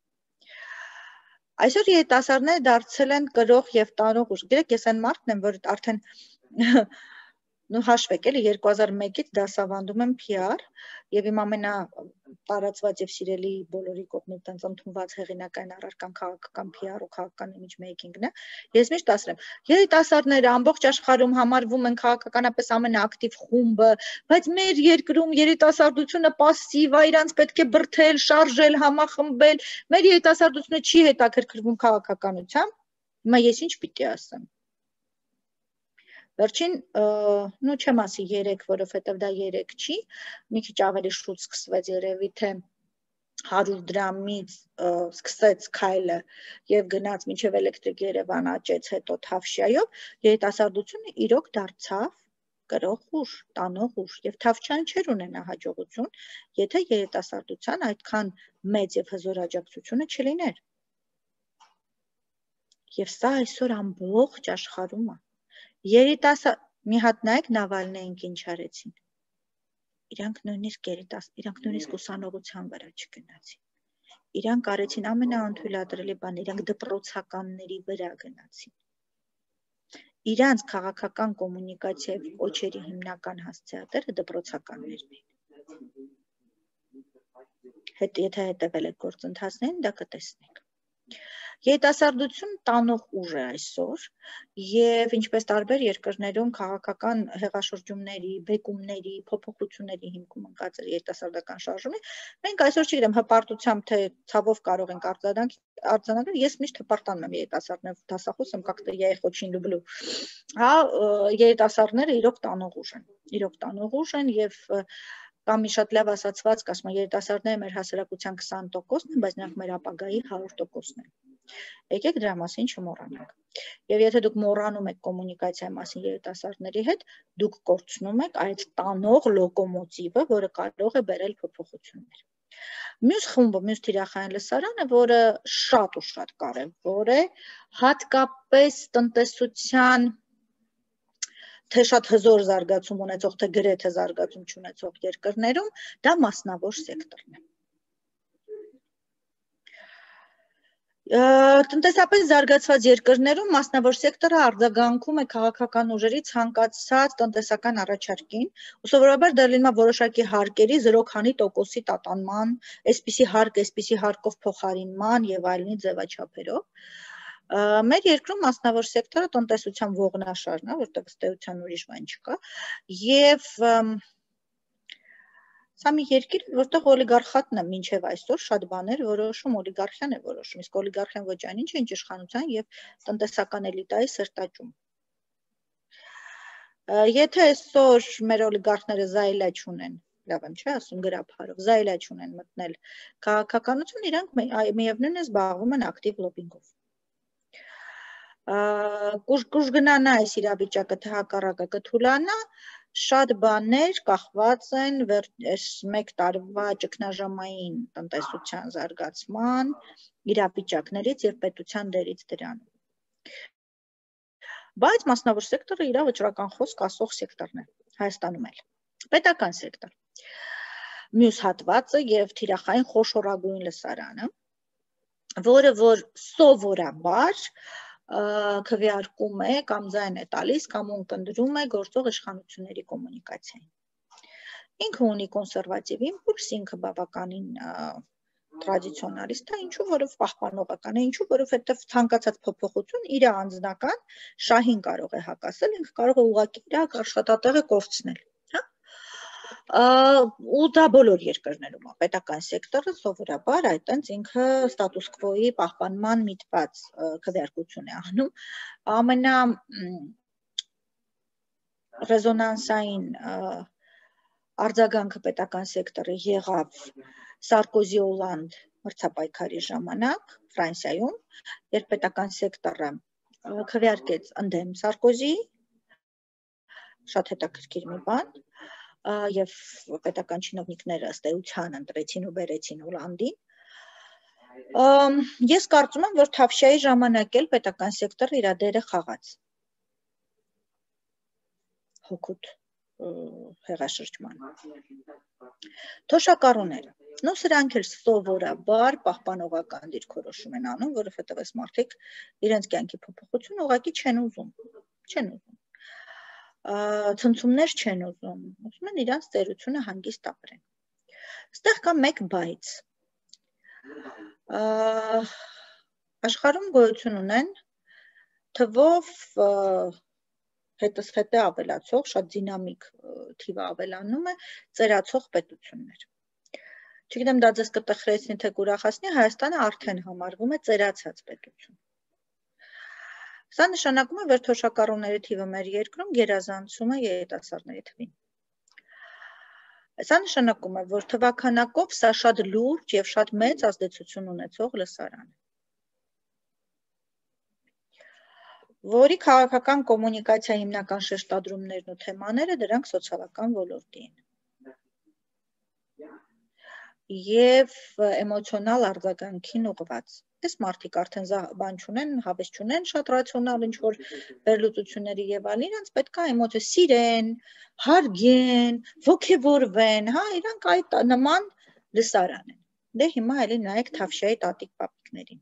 Այսօր երիտասարդները դարձել են կրող եւ տանող ուժ։ Գիտեք, ես այն մարդն եմ, որ արդեն հաշվեք էլի 2001-ից դասավանդում եմ PR եւ իմ ամենատարածված եւ սիրելի բոլորի կողմից տենց ընդունված հեղինակային առարկան քաղաքական PR ու քաղաքական image making-ն է։ Ես միշտ ասել եմ, երիտասարդները ամբողջ աշխարհում համարվում են քաղաքականապես ամենաակտիվ խումբը, բայց մեր երկրում երիտասարդությունը пассив է, իրանց պետք է բրթել, շարժել, համախմբել։ Մեր երիտասարդությունը չի հետաքրքրվում քաղաքականությամբ։ Հիմա ես ինչ պիտի ասեմ։ Վերջին, չեմ ասի 3, որովհետև դա 3 չի, մի քիչ ավելի շուտ սկսվեց երևի, թե 100 դրամից սկսեց քայլը եւ գնաց մինչեւ էլեկտրիկ Երևան աճեց, հետո Թավշյայով, երիտասարդությունը իրոք դարձավ կրող ուժ, տանող ուժ եւ Թավշյան չէր ունենա հաջողություն, եթե երիտասարդության այդքան մեծ եւ հզոր աջակցությունը չլիներ։ Եվ սա այսօր ամբողջ աշխարհում է։ Մի հատ նայեք Նավալնեին ինչ արեցին։ Իրանք նույնիսկ ուսանողության վրա չգնացին։ Իրանք արեցին ամենաանթույլատրելի բան, իրանք դպրոցականների վրա գնացին։ Իրանց քաղաքական կոմունիկացիայի կոչերի հիմնական հասցեատերը դպրոցականներն էին։ Եթե հետևել եք գործընթացներին, դա կտեսնեք։ Երիտասարդություն տանող ուժ է այսօր եւ ինչպես տարբեր երկրներում քաղաքական հեղաշրջումների, բեկումների, փոփոխությունների հիմքում ընկած է երիտասարդական շարժումը, մենք այսօր չգիտեմ հպարտությամբ թե ցավով կարող ենք արձանագրել, ես միշտ հպարտանում եմ երիտասարդներով դասախոս եմ, как-то я их очень люблю։ Հա, երիտասարդները իրոք տանող ուժ են։ Իրոք տանող ուժ են եւ կամ մի շատ լավ ասացված կասում է երիտասարդները մեր հասարակության 20%-ն են, բայց նրանք մեր ապագայի 100%-ն են։ Եկեք դրա մասին չմոռանանք։ Եվ եթե դուք մոռանում եք կոմունիկացիայի մասին երիտասարդների հետ, դուք կորցնում եք այդ տանող լոկոմոտիվը, որը կարող է բերել փոփոխություններ։ Մյուս խումբը, մյուս թիրախային լսարանը, որը շատ ու շատ կարևոր է, հատկապես տնտեսության թե շատ հզոր զարգացում ունեցող, թե գրեթե զարգացում չունեցող երկրներում, դա մասնավոր սեկտորն է։ Տնտեսապես զարգացված երկրներում մասնավոր սեկտորը արձագանքում է քաղաքական ուժերի ցանկացած տնտեսական առաջարկին, ու սովորաբար դա լինում է որոշակի հարկերի 0% տատանման, այսպիսի հարկով փոխարինման եւ այլնի ձևաչափերով։ Մեր երկրում մասնավոր սեկտորը տնտեսության ողնաշարն է, որտեղ ըստ էության ուրիշ բան չկա, եւ սա մի երկիր, որտեղ օլիգարխատն է մինչև այսօր շատ բաներ որոշում, օլիգարխիան է որոշում, իսկ օլիգարխիան ոչ այնինչ է, ինչ իշխանության եւ տնտեսական էլիտայի սրտաճում։ Եթե այսօր մեր օլիգարխները զայլա չունեն, լավ եմ, չէ՞ ասում գրաբարով, զայլա չունեն մտնել քաղաքականություն, իրանք միևնույն է զբաղվում են ակտիվ լոբինգով։ Կուժ գնանա այս իրավիճակը, թե հակառակը կթուլանա, շատ բաներ կախված են մեկ տարվա ճգնաժամային տնտեսության զարգացման իրավիճակներից եւ պետության դերից դրանում։ Բայց մասնավոր սեկտորը իր վճռական խոսք ասող սեկտորն է Հայաստանում էլ։ Պետական սեկտոր։ Մյուս հատվածը եւ թիրախային խոշորագույն լսարանը, որը որ սովորաբար քվեարկում է կամ ձայն է տալիս կամ ունկնդրում է գործող իշխանությունների կոմունիկացիային։ Ինքը ունի կոնսերվատիվ իմպուլս, ինքը բավականին տրադիցիոնալիստ է, ինչու որով պահպանողական է, ինչու որովհետև ցանկացած փոփոխություն իր անձնական շահին կարող է հակասել, ինքը կարող է ուղղակի իր աշխատատեղը կորցնել, հա։ Ու դա բոլոր երկրներում է, պետական սեկտորը սովորաբար այտենց ինքը ստատուս քվոյի պահպանման միտված քվեարկություն է անում, ամենա ռեզոնանսային արձագանքը պետական սեկտորը եղավ Սարկոզի-Օլանդ մրցապայքարի ժամանակ Ֆրանսիայում, երբ պետական սեկտորը քվեարկեց ընդդեմ Սարկոզիի, շատ հետաքրքիր մի բան, եւ պետական чиновникները ըստ էության ընտրեցին ու բերեցին Հոլանդին։ Ես կարծում եմ, որ Թավշյայի ժամանակ էլ պետական սեկտորը իր դերը խաղաց հոգուտ հեղաշրջման։ Թոշակառուները, սրանք էլ սովորաբար պահպանողական դիրքորոշում են անում, որովհետև այս մարդիկ իրենց կյանքի փոփոխություն ուղղակի չեն ուզում, ցնցումներ չեն ուզում, ուզում են իրանց ծերությունը հանգիստ ապրեն։ Այստեղ կա մեկ բայց։ Աշխարհում գոյություն ունեն թվով հետը ավելացող, շատ դինամիկ թիվը ավելանում է ծերացող պետություններ։ Չգիտեմ, դա ձեզ կտխրեցնի, թե կուրախացնի, Հայաստանը արդեն համարվում է ծերացած պետություն։ Սա նշանակում է, որ թոշակառուների թիվը մեր երկրում գերազանցում է երիտասարդների թվին։ Սա նշանակում է, որ թվականակով սա շատ լուրջ եւ շատ մեծ ազդեցություն ունեցող լսարան է, որի քաղաքական կոմունիկացիա հիմնական շեշտադրումներն ու թեմաները դրանք սոցիալական ոլորտի են։ Եվ էմոցիոնալ արձագանքին ուղղված։ Այս մարդիկ արդեն բան չունեն, հավես չունեն, շատ ռացիոնալ ինչ-որ վերլուծությունների եւ այլն, իրանց պետք է էմոցիա սիրեն, հարգեն, ոգևորվեն, իրանք այդ նման լսարան են։ Դե հիմա էլի նայեք Թավշյայի տատիկ-պապիկներին։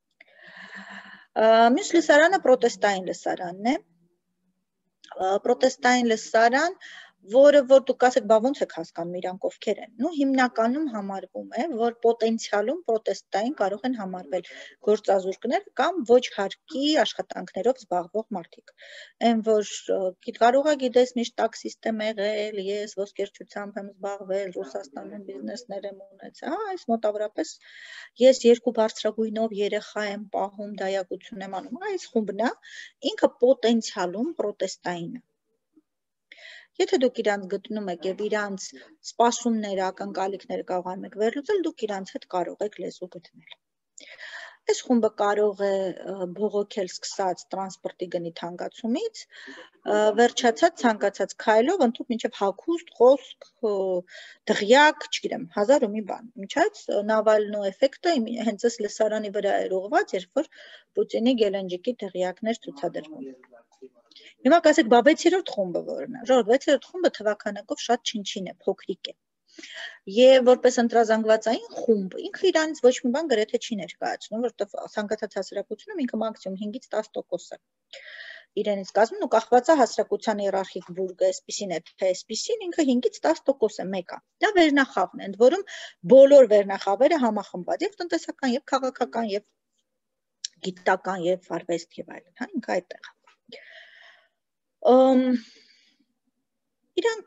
Մյուս լսարանը պրոտեստային լսարանն է։ Պրոտեստային լսարան, որը որ դուք ասեք, բա ոնց եք հասկանում իրանք ովքեր են։ Հիմնականում համարվում է, որ պոտենցիալում պրոտեստային կարող են համարվել գործազուրկներ կամ ոչ հարկի աշխատանքներով զբաղվող մարդիկ։ Այն որ կարող է գիտես միշտ տաքսիստ եմ եղել, ես ոսկերչությամբ եմ զբաղվել, Ռուսաստանում բիզնեսներ եմ ունեցել, այս մոտավորապես ես 2 բարձրագույնով երեխա եմ պահում, դայակություն եմ անում, այս խումբն է, ինքը պոտենցիալում պրոտեստային է։ Եթե դուք իրանց գտնում եք եւ իրանց սպասումները, ակնկալիքները կարողանում եք վերլուծել, դուք իրանց հետ կարող եք լեզու գտնել։ Այս խումբը կարող է բողոքել սկսած տրանսպորտի գնի թանկացումից, վերջացած ցանկացած քայլով, ընդհանուր մինչև հագուստ, խոսք, դղյակ, չգիտեմ, 1000 ու մի բան։ Մինչև Նավալնո էֆեկտը հենց այս լսարանի վրա էր ուղղված, երբ որ Պուտինի Գելենջիկի դղյակներ ցուցադրվում։ Հիմա կասեք, բա 6-րդ խումբը որն է։ Ժողովուրդ, 6-րդ խումբը թվականակով շատ չնչին է, փոքրիկ է։ Եվ որպես ընտրազանգվածային խումբ, ինքը իրանից ոչ մի բան գրեթե չի ներկայացնում, որովհետև ցանկացած հասարակությունում ինքը մաքսիմում 5-ից 10% է իրենից կազմում ու կախված է հասարակության իերարխիկ բուրգը, այսպիսին է, թե այսպիսին, ինքը 5-ից 10% է մեկը։ Դա վերնախավն է, ընդ որում բոլոր վերնախավերը համախմբված, եւ տնտեսական, եւ քաղաքական, եւ գիտական, եւ արվեստ եւ այլն, ինքը այդտեղ է։ Իրանք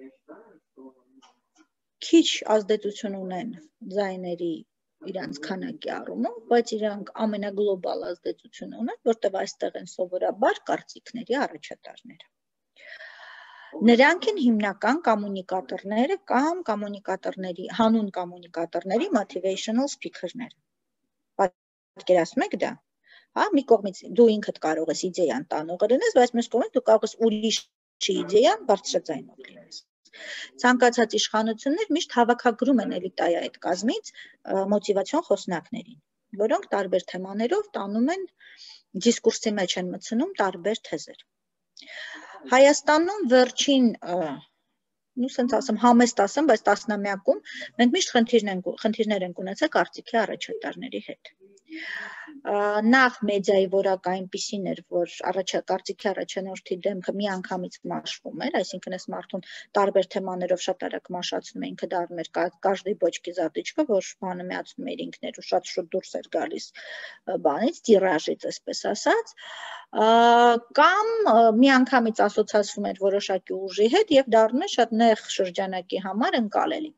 քիչ ազդեցություն ունեն ձայների իրանց քանակի առումով, բայց իրանք ամենագլոբալ ազդեցություն ունեն, որտեղ այստեղ են սովորաբար կարծիքների առաջատարները։ Նրանք են հիմնական կոմունիկատորները կամ կոմունիկատորների, հանուն կոմունիկատորների motivational speaker-ները։ Պատկերացնում եք դա։ Մի կողմից դու ինքդ կարող ես իդեան տանողը լինես, բայց մյուս կողմից դու կարող ես ուրիշ իդեան բարձրաձայնող լինես։ Ցանկացած իշխանություններ միշտ հավաքագրում են էլիտայի այդ կազմից մոտիվացիոն խոսնակներին, որոնք տարբեր թեմաներով տանում են դիսկուրսի մեջ են մտցնում տարբեր թեզեր։ Հայաստանում վերջին, ասեմ համեստ ասեմ, բայց տասնամյակում մենք միշտ խնդիրներ ենք ունեցել կարծիքի առաջատարների հետ։ Նախ մեդիայի որակը այնպիսին էր, որ կարծիքի առաջնորդի դեմքը միանգամից մաշվում էր, այսինքն այս մարդուն տարբեր թեմաներով շատ արագ մաշացնում էին, ինքը դառնում էր каждый бочки затычка, որ բանը միացնում էր ինքներ ու շատ շուտ դուրս էր գալիս բանից, տիրաժից, այսպես ասած, կամ միանգամից ասոցացվում էր որոշակի ուժի հետ եւ դառնում էր շատ նեղ շրջանակի համար ընկալելի։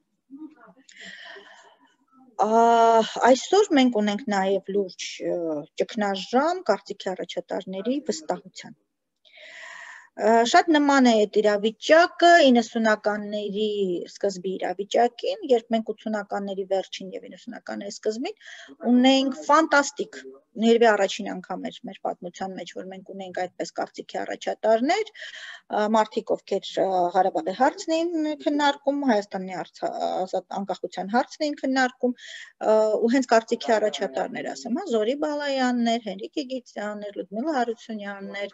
Այսօր մենք ունենք նաև լուրջ ճգնաժամ կարծիքի առաջատարների վստահության։ Շատ նման է այդ իրավիճակը 90-ականների սկզբի իրավիճակին, երբ մենք 80-ականների վերջին եւ 90-ականների սկզբին ունեինք ֆանտաստիկ, ներվի առաջին անգամ էր մեր պատմության մեջ, որ մենք ունեինք այդպես կարծիքի առաջատարներ, մարդիկ, ովքեր Ղարաբաղի հարցն էին քննարկում, Հայաստանի անկախության հարցն էին քննարկում, ու հենց կարծիքի առաջատարներ ասեմ, Զորի Բալայաններ, Հենրիկ Իգիթյաններ, Լյուդմիլա Հարությունյաններ,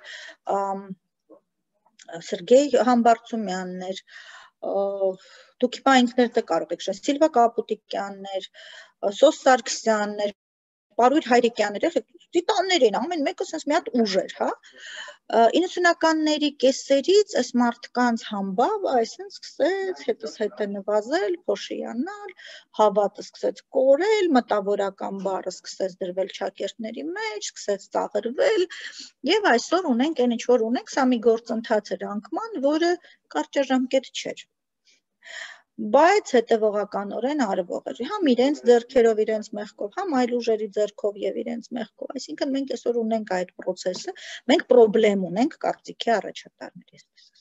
Սերգեյ Համբարձումյաններ, դուք հիմա ինքներդ կարող եք շեշտել, Սիլվա Կապուտիկյաններ, Սոս Սարգսյաններ, Պարույր Հայրիկյաններ, տիտաններ են, ամեն մեկը sense մի հատ ուժ էր, հա։ 90-ականների կեսերից այս մարդկանց համբավ այսինքն սկսեց հետս հետը նվազել, փոշիանալ, հավատը սկսեց կորել, մտավորական բառը սկսեց դրվել ճակերտների մեջ, սկսեց ծաղրվել, եւ այսօր ունենք այն ինչ որ ունենք, սա մի գործընթաց էր անկման, որը կարճաժամկետ չէր։ Բայց հետևողականորեն արվող էր, համ իրենց ձեռքերով, իրենց մեղքով, համ այլ ուժերի ձեռքով եւ իրենց մեղքով, այսինքն մենք այսօր ունենք այդ process-ը, մենք պրոբլեմ ունենք կարծիքի առաջատարների ասես։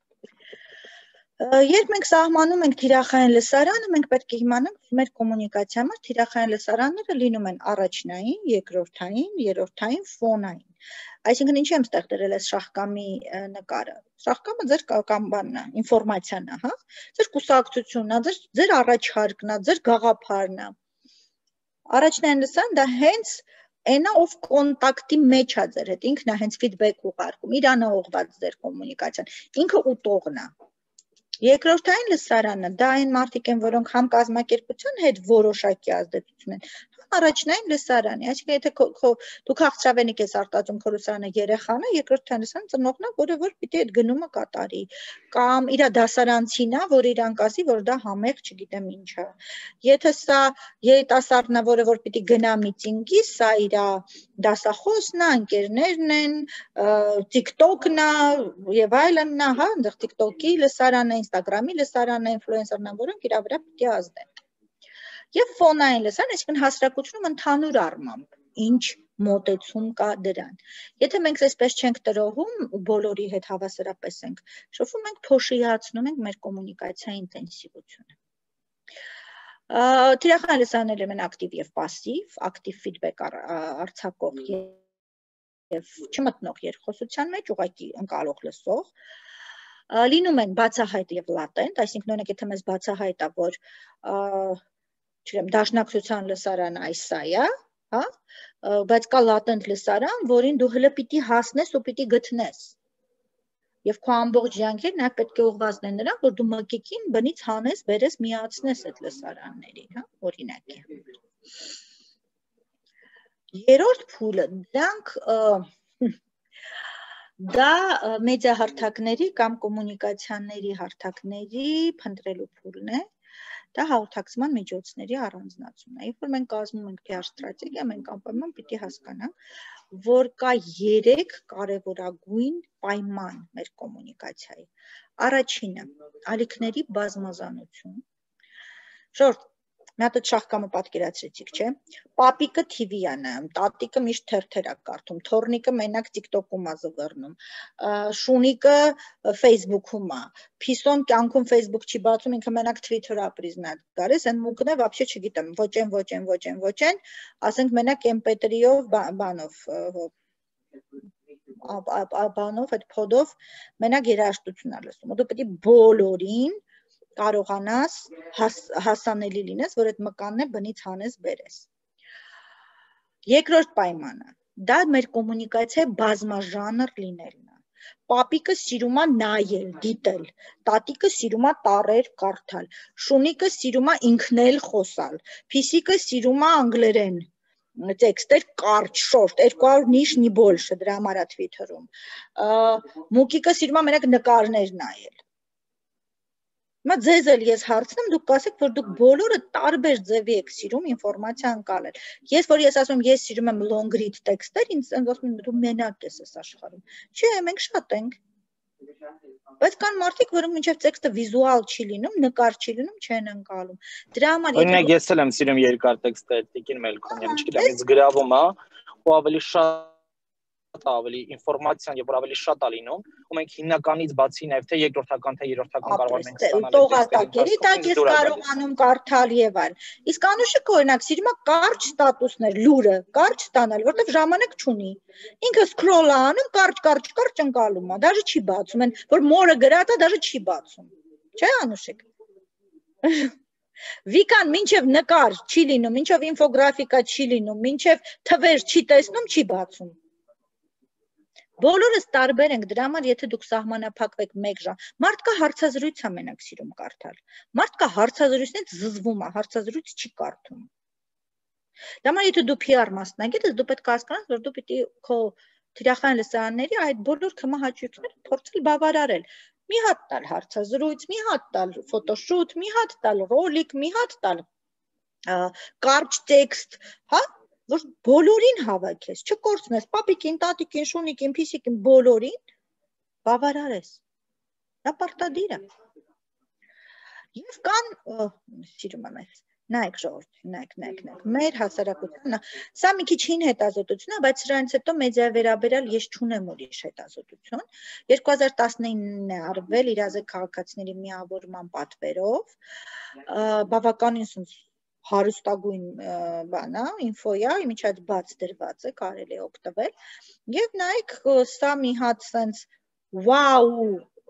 Երբ մենք սահմանում ենք թիրախային լսարանը, մենք պետք է իմանանք մեր կոմունիկացիայի համար թիրախային լսարանները լինում են առաջնային, երկրորդային, երրորդային, ֆոնային։ Այսինքն ինչ եմ ստեղ դրել այս շախկամի նկարը։ Շախկամը ձեր բանն է, ինֆորմացիան է, հա։ Ձեր կուսակցությունն է, ձեր առաջարկն է, ձեր գաղափարն է։ Առաջնային լսարան դա հենց այնա ով կոնտակտի մեջ է ձեր հետ, ինքն է հենց ֆիդբեք ուղարկում, իրանա ուղղված ձեր կոմունիկացիան, ինքը ուտողն է։ Երկրորդային լսարանը դա այն մարդիկ են, որոնք համ կազմակերպության հետ որոշակի ազդեցություն են, համ առաջնային լսարանի, այսինքն եթե դուք քաղցրավենիք ես արտածում քո լսարանը երեխան է, երկրորդային լսարանը ծնողն է, որը որ պիտի այդ գնումը կատարի, կամ իր դասարանցին է, որ իրան կասի, որ դա համեղ, չգիտեմ ինչ է։ Եթե սա երիտասարդն է, որը որ պիտի գնա միտինգի, սա իր դասախոսն է, ընկերներն են, TikTok-ն է եւ այլն է, հա, այնտեղ TikTok-ի լսարանը, Instagram-ի լսարանը, ինֆլուենսերն են, որոնք իր վրա պիտի ազդեն։ Եվ ֆոնային լսարան, այսինքն հասարակությունում ընդհանուր առմամբ, ինչ մոտեցում կա դրան։ Եթե մենք այսպես չենք տրոհում, բոլորի հետ հավասարապես ենք շփվում, մենք փոշիացնում ենք մեր կոմունիկացիայի ինտենսիվությունը։ Թիրախային լսարանները են ակտիվ եւ պասիվ, ակտիվ ֆիդբեք արձակող եւ չմտնող երկխոսության մեջ, ուղղակի ընկալող լսող, լինում են բացահայտ եւ լատենտ, այսինքն օրինակ եթե մեզ բացահայտ է, որ չգիտեմ, դաշնակցության լսարանը այսա է, հա, բայց կա լատենտ լսարան, որին դու հələ պիտի հասնես ու պիտի գտնես։ Եվ քո ամբողջ ջանքերն այ պետք է ուղղված լինեն նրան, որ դու մկիկին բնից հանես, բերես, միացնես այդ լսարաններին, հա, օրինակի համար։ Երրորդ փուլը դրանք դա մեդիա հարթակների կամ կոմունիկացիաների հարթակների փնտրելու փուլն է, դա հաղորդակցման միջոցների առանձնացումն է։ Երբ որ մենք կազմում ենք PR ստրատեգիա, մենք անպայման պիտի հասկանանք, որ կա 3 կարևորագույն պայման մեր կոմունիկացիայի։ Առաջինը՝ ալիքների բազմազանություն։ Շորտ մի հատ շախկամը պատկերացրեցիք, չէ՞։ Պապիկը TV-ն է նայում, տատիկը միշտ թերթեր է կարդում, թոռնիկը մենակ TikTok-ում է զվռնում, շունիկը Facebook-ում է, Փիսոն կյանքում Facebook չի բացում, ինքը մենակ Twitter-ը ապրիզն է գալիս, այն մուկն է, вообще չգիտեմ, ոչ են, ասենք մենակ MP3-ով բանով, այդ փոդով մենակ երաժշտություն է լսում։ Դու պետք է բոլորին կարողանաս հասանելի լինես, որ այդ մկանն է բնից հանես բերես։ Երկրորդ պայմանը, դա մեր կոմունիկացիայի բազմաժանր լինելն է։ Պապիկը սիրում է նայել, դիտել, տատիկը սիրում է տառեր կարդալ, շունիկը սիրում է ինքն էլ խոսալ, փիսիկը սիրում է անգլերեն տեքստեր կարճ, շորտ, 200 նիշ նի բոլշը, դրա համար է Twitter-ում։ Մուկիկը սիրում է մենակ նկարներ նայել։ Հիմա ձեզ էլ ես հարցնեմ, դուք կասեք, որ դուք բոլորը տարբեր ձևի եք սիրում ինֆորմացիա անցալել։ Ես որ ես ասում եմ, ես սիրում եմ long read տեքստեր, ինձ ասում են դու մենակ ես այս աշխարհում։ Չէ, մենք շատ ենք։ Բայց կան մարդիկ, որոնք մինչև տեքստը վիզուալ չի լինում, նկար չի լինում, չեն անցալում։ Դրա համար օրինակ ես էլ եմ սիրում երկար տեքստեր, Տիկին Մելքոնյան, չգիտեմ, ինձ գրավում է, ու ավելի շատ ավելի ինֆորմացիան եւ որ ավելի շատ է լինում, ու մենք հիմնականից բացի նաեւ թե երկրորդական թե երրորդական կարողանում ենք ստանալ տողատակերի տակ ես կարողանում կարդալ եւ այլ։ Իսկ Անուշիկը օրինակ սիրում է կարճ ստատուսներ, լուրը կարճ ստանալ, որտեղ ժամանակ չունի։ Ինքը սկրոլ է անում, կարճ ընկալում է, դաժե չի բացում, այն որ մորը գրած է, դաժե չի բացում։ Չէ՞ Անուշիկ։ Վիկան մինչև նկար չի լինում, մինչև ինֆոգրաֆիկա չի լինում, մինչև թվեր չի տեսնում, չի բացում։ Բոլորս տարբեր ենք, դրա համար եթե դուք սահմանափակվեք 1 ժամ, մարդկա հարցազրույց է մենակ սիրում կարդալ։ Մարդկա հարցազրույցից զզվում է, հարցազրույց չի կարդում։ Դա համար եթե դու PR մասնագետ ես, դու պետք է հասկանաս, որ դու պիտի քո թիրախային լսարանների այդ բոլոր քմահաճույքները փորձել բավարարել։ Մի հատ տալ հարցազրույց, մի հատ տալ ֆոտոշութ, մի հատ տալ ռոլիկ, մի հատ տալ կարճ տեքստ, հա, որ բոլորին հավաքես, չկորցնես, պապիկին, տատիկին, շունիկին, փիսիկին, բոլորին բավարարես։ Դա պարտադիր է։ Եվ կան, սիրում եմ ես, նայեք ժողովուրդ, նայեք, մեր հասարակությունը, սա մի քիչ հին հետազոտություն է, բայց սրանից հետո մեդիայի վերաբերյալ ես չունեմ ուրիշ հետազոտություն, 2019-ն է արվել իրազեկ քաղաքացիների միավորման պատվերով, բավականին հարուստագույն բան է, ինֆո է, իմիջիայլոց բաց դրված է, կարելի է օգտվել, եւ նայեք, սա մի հատ սենց վաու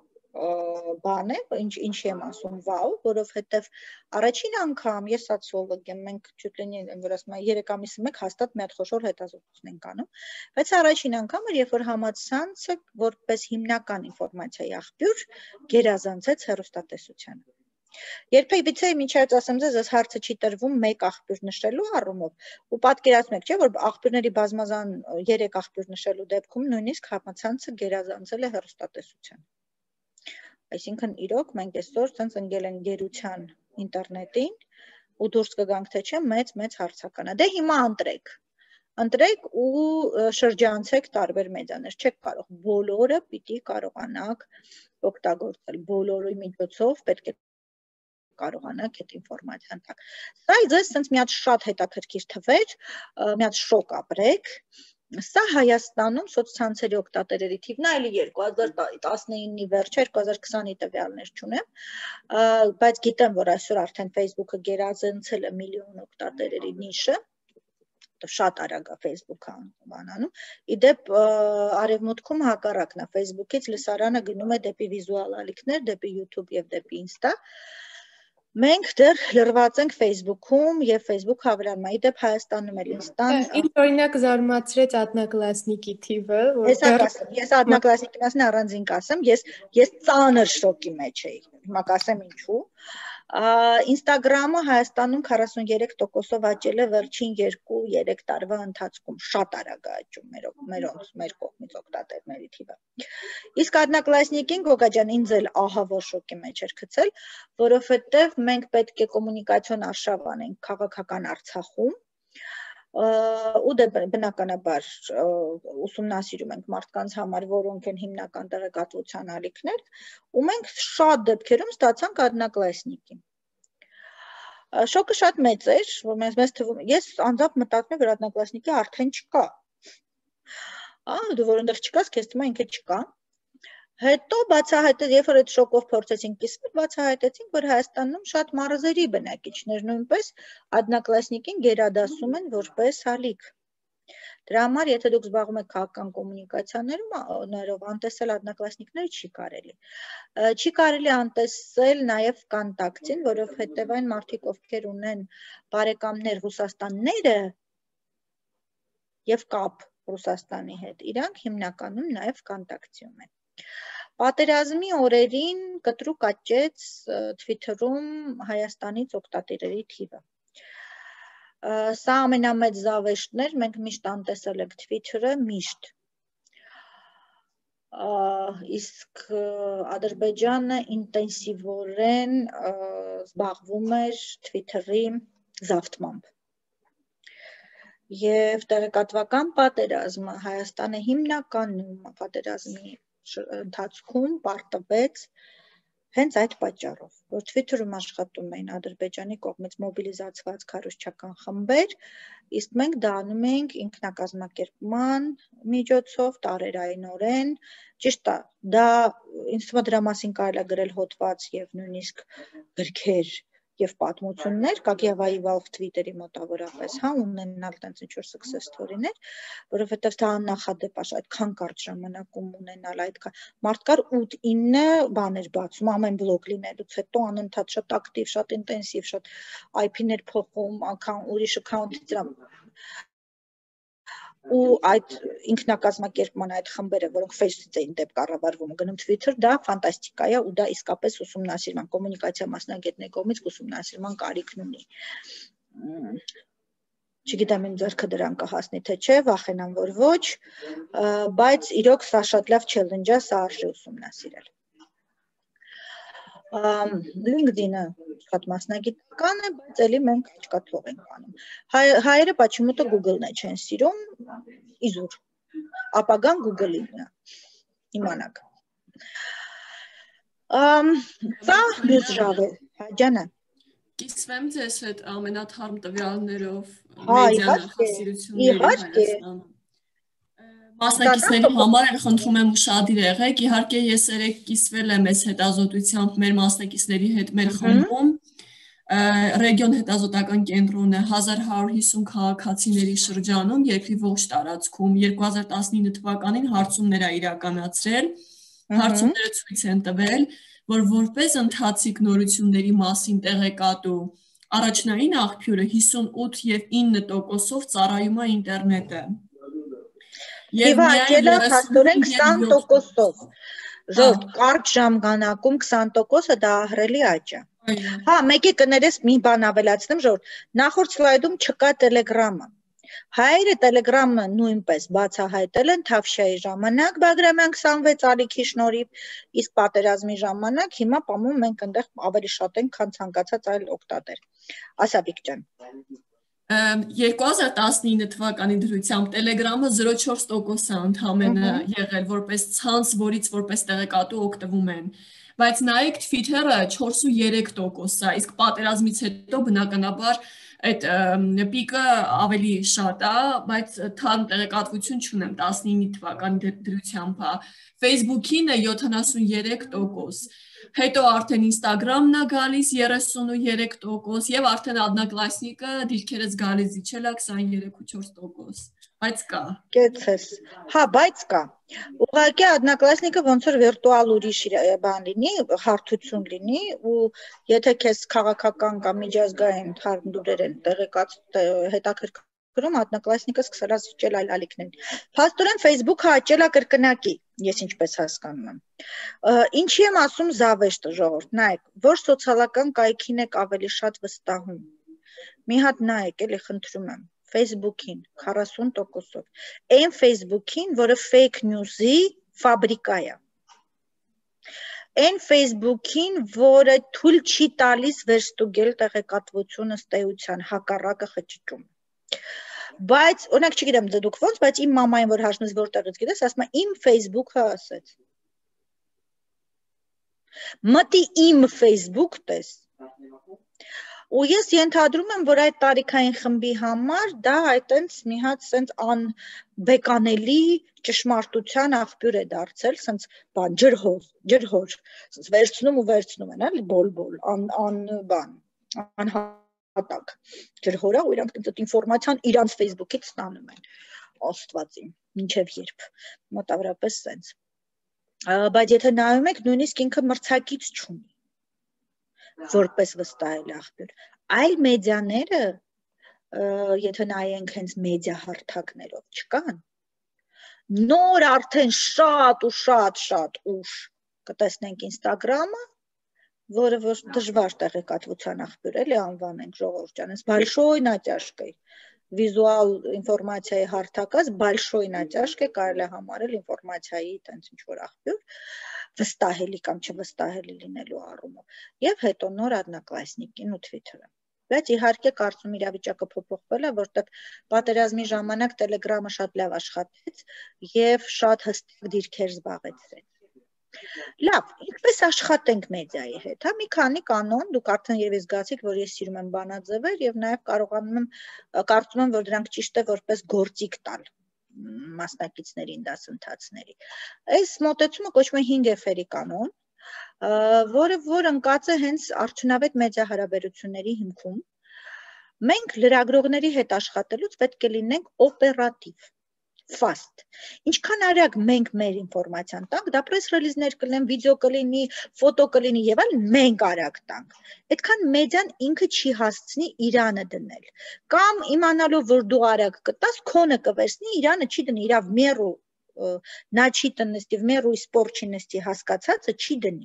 բան է, ինչի եմ ասում վաու, որովհետև առաջին անգամ ես սոցիոլոգ եմ, մենք չուտ լինի, որ ասում եմ 3 ամիսը մեկ հաստատ մի հատ խոշոր հետազոտություն ենք անում, բայց առաջին անգամ էր, երբ որ համացանցը որպես հիմնական ինֆորմացիայի աղբյուր գերազանցեց հեռուստատեսությանը։ Երբեք միջայց ասեմ ձեզ, այս հարցը չի տրվում մեկ աղբյուր նշելու առումով, ու պատկերացնում եք, չէ, որ աղբյուրների բազմազան 3 աղբյուր նշելու դեպքում նույնիսկ համացանցը գերազանցել է հեռուստատեսությանը։ Այսինքն իրոք մենք այսօր ցենց ընկել ենք գերության ինտերնետին ու դուրս կգանք թե չէ մեծ հարցական է։ Դե հիմա ընտրեք ու շրջանցեք տարբեր մեդիաներ, չեք կարող բոլորը պիտի կարողանաք օգտագործել, բոլորի միջոցով պետք է կարողանաք այդ ինֆորմացիան տալ։ Սա ձեզ ցենց մի հատ շատ հետաքրքիր թվեր, մի հատ շոկ ապրեք։ Սա Հայաստանում սոցցանցերի օգտատերերի թիվն է, այլի 2019-ի վերջը, 2020-ի տվյալներ չունեմ, բայց գիտեմ, որ այսօր արդեն Facebook-ը գերազանցել է միլիոն օգտատերերի նիշը, շատ արագ է Facebook-ը բանանում, իդեպ արևմուտքում հակառակն է, Facebook-ից լսարանը գնում է դեպի վիզուալ ալիքներ, դեպի YouTube եւ դեպի Insta։ Մենք դեռ լրված ենք Facebook-ում եւ Facebook հավելանում է, իդեպ Հայաստանում էլ Insta-ն Ինչ օրինակ զարմացրեց ադնակլասնիկի թիվը, ես ադնակլասնիկի մասն առանձին կասեմ, ես ծանր շոկի մեջ էի, հիմա կասեմ ինչու։ Instagram-ը Հայաստանում 43%-ով աճել է վերջին 2-3 տարվա ընթացքում, շատ արագ է աճում մեր կողմից օգտատերների թիվը։ Իսկ ադնակլասնիկին Գոգա ջան ինձ էլ ահա որ շոկի մեջ էր գցել, որովհետև մենք պետք է կոմունիկացիոն արշավ անենք քաղաքական Արցախում, ու դե բնականաբար ուսումնասիրում ենք մարդկանց համար, որոնք են հիմնական տեղեկատվության ալիքներ, ու մենք շատ դեպքերում ստացանք ադնակլասնիկի։ Շոկը շատ մեծ էր, որ մեզ թվում, ես անձամբ մտածում եմ, որ ադնակլասնիկի արդեն չկա։ Դու որ այնտեղ չկաս, քեզ թվում է ինքը չկա։ Հետո բացահայտեց, երբ որ այդ շոկով փորձեցինք կիսվել, բացահայտեցինք, որ Հայաստանում շատ մարզերի բնակիչներ նույնպես ադնակլասնիկին գերադասում են որպես ալիք։ Դրա համար, եթե դուք զբաղվում եք քաղաքական կոմունիկացիաներով, անտեսել ադնակլասնիկները չի կարելի։ Չի կարելի անտեսել նաև կոնտակտին, որովհետև այն մարդիկ, ովքեր ունեն բարեկամներ Ռուսաստանները եւ կապ Ռուսաստանի հետ, իրանք հիմնականում նաև կոնտակտիում են։ Պատերազմի օրերին կտրուկ աճեց Twitter-ում Հայաստանից օգտատերերի թիվը։ Սա ամենամեծ զավեշտն էր, մենք միշտ անտեսել ենք Twitter-ը, միշտ։ Իսկ Ադրբեջանը ինտենսիվորեն զբաղվում էր Twitter-ի զավթմամբ։ Եվ տեղեկատվական պատերազմը Հայաստանը հիմնականում պատերազմի ընթացքում պարտվեց Հենց այդ պատճառով, որ Twitter-ում աշխատում էին Ադրբեջանի կողմից մոբիլիզացված քարոզչական խմբեր, իսկ մենք դա անում ենք ինքնակազմակերպման միջոցով, տարերայնորեն, ճիշտ է, դա ինձ թվում է դրա մասին կարելի է գրել հոդված եւ նույնիսկ գրքեր եւ պատմություններ, как я воевал в Twitter-ի մոտավորապես, հա, ունենալ տենց ինչ-որ success story-ներ, որովհետեւ դա աննախադեպ է, այդքան կարճ ժամանակում ունենալ այդքան մարդ կար 8-9 բաներ բացում, ամեն բլոգ լինելուց հետո անընդհատ շատ ակտիվ, շատ ինտենսիվ, շատ IP-ներ փոխում, ուրիշ account-ից ու այդ ինքնակազմակերպման այդ խմբերը, որոնք Facebook-ից էին դեպ կառավարվում, գնում Twitter, դա ֆանտաստիկա է ու դա իսկապես ուսումնասիրման, կոմունիկացիա մասնագետների կողմից ուսումնասիրման կարիքն ունի։ Չգիտեմ իմ ձեռքը դրան կհասնի թե չէ, վախենամ որ ոչ, բայց իրոք սա շատ լավ challenge է, սա արժի ուսումնասիրել։ LinkedIn-ը շատ մասնագիտական է, բայց էլի մենք չկատվող ենք անում։ Հայերը почему-то Google-ն է չեն սիրում, իզուր, ապագան Google-ին է, իմանաք։ Սա մյուս ժաղ է, Ջանը։ Կիսվեմ ձեզ հետ ամենաթարմ տվյալներով Հա, մեդիա նախասիրությունների Հայաստանում։ Մասնակիցների համար էլ խնդրում եմ ուշադիր եղեք, իհարկե ես երեք կիսվել եմ այս հետազոտությամբ մեր մասնակիցների հետ մեր խմբում, ռեգիոն հետազոտական կենտրոնը 1150 քաղաքացիների շրջանում երկրի ողջ տարածքում 2019 թվականին հարցումներ է իրականացրել, հարցումները ցույց են տվել, որ որպես ընթացիկ նորությունների մասին տեղեկատու առաջնային աղբյուրը 58 եւ 9%-ով ծառայում է ինտերնետը։ Եվ աճելը հաստորեն 20%-ով, ժորդ կարճ ժամանակում 20%-ը դա ահռելի աճ է։ Հա, մեկի կներես մի բան ավելացնեմ, ժորդ, նախորդ սլայդում չկա Telegram-ը։ Հայերը Telegram-ը նույնպես բացահայտել են Թավշյայի ժամանակ Բագրամյան 26 ալիքի շնորհիվ, իսկ պատերազմի ժամանակ հիմա պամում մենք այնտեղ ավելի շատ ենք, քան ցանկացած այլ օգտատեր։ Ասաբիկ ջան։ 2019 թվականի դրությամբ Telegram-ը 0.4% է ընդհանրապես եղել որպես ցանց, որից որպես տեղեկատու օգտվում են, բայց նայեք Twitter-ը 4.3% է, իսկ պատերազմից հետո բնականաբար այդ պիկը ավելի շատ է, բայց թարմ տեղեկատվություն չունեմ 19 թվականի դրությամբ է, Facebook-ին է 73%, հետո արդեն Instagram-ն է գալիս 33% եւ արդեն Одноклассники-ը դիրքերից գալիս իջել է 23.4%, բայց կա։ Կեցես։ Հա, բայց կա։ Ուղղակի Одноклассники-ը ոնց որ վիրտուալ ուրիշ բան լինի, հարթություն լինի ու եթե քեզ քաղաքական կամ միջազգային թարմդուրեր են հետաքրքրում Одноклассники-ը սկսել է զիջել այլ ալիքներին։ Փաստորեն Facebook-ը աճել է կրկնակի, ես ինչպես հասկանում եմ։ Ինչի եմ ասում զավեշտը ժողովուրդ, նայեք, որ սոցիալական կայքին եք ավելի շատ վստահում։ Մի հատ նայեք, էլի խնդրում եմ, Facebook-ին 40%-ով, այն Facebook-ին, որը fake news-ի ֆաբրիկա է։ Այն Facebook-ին, որը թույլ չի տալիս վերստուգել տեղեկատվությունը ըստ էության, հակառակը խճճում։ Բայց, օրինակ չգիտեմ դուք ոնց, բայց իմ մամային, որ հաշնես որտեղից գիտես, ասում է իմ Facebook-ը ասեց։ Մտի իմ Facebook տես։ Ու ես ենթադրում եմ, որ այդ տարիքային խմբի համար դա այտենց մի հատ սենց անբեկանելի ճշմարտության աղբյուր է դարձել, սենց բան ջրհոր, սենց վերցնում ու վերցնում են, էլի բոլ, անհատակ ջրհորա ու իրանք այդ ինֆորմացիան իրանց Facebook-ից ստանում են, աստվածին, մինչև երբ, մոտավորապես սենց, բայց եթե նայում եք, նույնիսկ ինքը մրցակից չունի, որպես վստահելի աղբյուր, այլ մեդիաները, եթե նայենք հենց մեդիա հարթակներով չկան, նոր արդեն շատ ուշ կտեսնենք Instagram-ը, որը դժվար տեղեկատվության աղբյուր էլի անվանենք ժողովուրդ ջան, այս большой натяжкой, վիզուալ ինֆորմացիայի հարթակած большой натяжкой կարելի է համարել ինֆորմացիայի տենց ինչ-որ աղբյուր, վստահելի կամ չվստահելի լինելու առումով, եւ հետո նոր Одноклассники-ն ու Twitter-ը։ Բայց իհարկե կարծում իրավիճակը փոփոխվել է, որտեղ պատերազմի ժամանակ Telegram-ը շատ լավ աշխատեց եւ շատ հստակ դիրքեր զբաղեցրեց։ Լավ, ինչպես աշխատենք մեդիայի հետ, հա, մի քանի կանոն, դուք արդեն երևի զգացիք, որ ես սիրում եմ բանաձևեր եւ նաեւ կարողանում եմ կարծում եմ, որ դրանք ճիշտ է որպես գործիք տալ մասնակիցներին, դասընթացների։ Այս մոտեցումը կոչվում է 5F-երի կանոն, որ ընկած է հենց արդյունավետ մեդիա հարաբերությունների հիմքում։ Մենք լրագրողների հետ աշխատելուց պետք է լինենք օպերատիվ, fast։ Ինչքան արագ մենք մեր ինֆորմացիան տանք, դա press release-ներ կլինեն, վիդեո կլինի, ֆոտո կլինի եւ այլն, մենք արագ տանք։ Այդքան մեդիան ինքը չի հասցնի Իրանը դնել։ Կամ իմանալով, որ դու արագ կտաս, քոնը կվերցնի, Իրանը չի դնի, իրավ մերու նա չի տնստի, մերու սպորտ չի նստի հասկացածը չի դնի։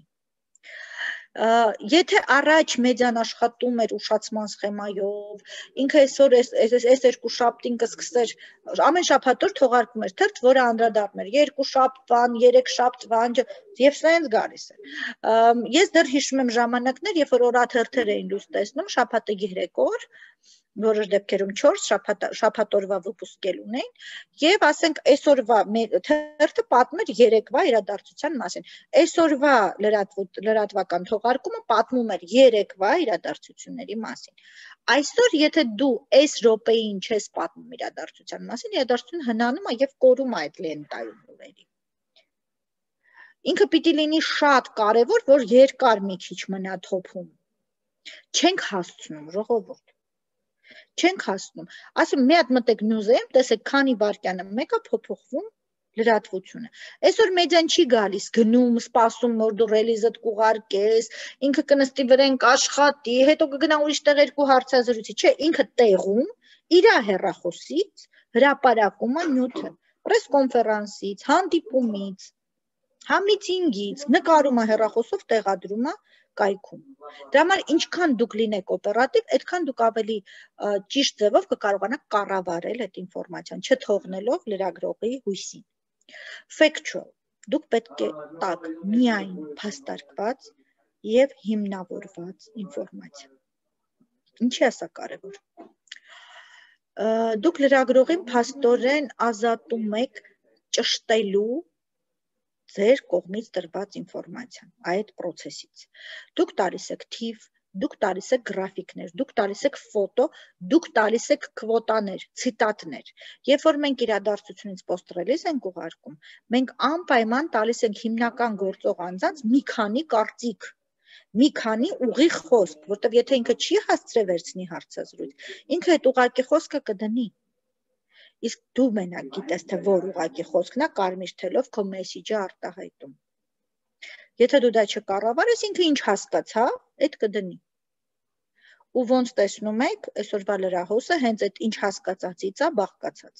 Եթե առաջ մեդիան աշխատում էր ուշացման սխեմայով, ինքը այսօր այս երկու շաբթին կսկսեր, ամեն շաբաթ օր թողարկում էր թերթ, որը անդրադառնում էր 2 շաբթվան, 3 շաբթվան, եւ սենց գալիս է։ Ես դեռ հիշում եմ ժամանակներ, երբ որ օրաթերթեր էին լույս տեսնում, շաբաթը 3 օր, որոշ դեպքերում 4 շաբաթօրվա վիպուսկել ունեին, եւ ասենք այսօրվա թերթը պատմում էր երեկվա իրադարձության մասին։ Այսօրվա լրատվական թողարկումը պատմում էր երեկվա իրադարձությունների մասին։ Այսօր եթե դու այս րոպեին չես պատմում իրադարձության մասին, իրադարձությունը հնանում է եւ կորում է այդ լենտայում լուրերի։ Ինքը պիտի լինի շատ կարեւոր, որ երկար մի քիչ մնա թոփում։ Չենք հասցնում, ժողովուրդ։ Չենք հասնում։ Ասում մի հատ մտեք նյուզերում, տեսեք քանի վայրկյանը մեկը փոփոխվում լրատվությունը։ Այսօր մեդիան չի գալիս, գնում, սպասում, որ դու ռելիզդ կուղարկես, ինքը կնստի վրան կաշխատի, հետո կգնա ուրիշ տեղ երկու հարցազրույցի, չէ, ինքը տեղում իր հեռախոսից հրապարակում է նյութը, պրես կոնֆերանսից, հանդիպումից, համիթինգից, նկարում է հեռախոսով, տեղադրում է կայքում։ Դրա համար ինչքան դուք լինեք օպերատիվ, այդքան դուք ավելի ճիշտ ձևով կկարողանաք կառավարել այդ ինֆորմացիան, չթողնելով լրագրողի հույսին։ Factual, դուք պետք է տաք միայն փաստարկված եւ հիմնավորված ինֆորմացիա։ Ինչի է սա կարևոր։ Դուք լրագրողին փաստորեն ազատում եք ճշտելու ձեր կողմից տրված ինֆորմացիան այդ process-ից։ Դուք տալիս եք թիվ, դուք տալիս եք գրաֆիկներ, դուք տալիս եք ֆոտո, դուք տալիս եք քվոտաներ, ցիտատներ։ Երբ որ մենք իրադարձությունից post release ենք ուղարկում, մենք անպայման տալիս ենք հիմնական գործող անձանց մի քանի կարծիք, մի քանի ուղիղ խոսք, որտեղ եթե ինքը չի հասցրել վերցնի հարցազրույց, ինքը այդ ուղղակի խոսքը կդնի։ Իսկ դու մենակ գիտես, թե որ ուղղակի խոսքն է կարմիր թելով քո մեսիջը արտահայտում։ Եթե դու դա չկառավարես, ինքը ինչ հասկացա, այդ կդնի։ Ու ոնց տեսնում եք, այսօրվա լրահոսը հենց այդ ինչ հասկացածից է բաղկացած։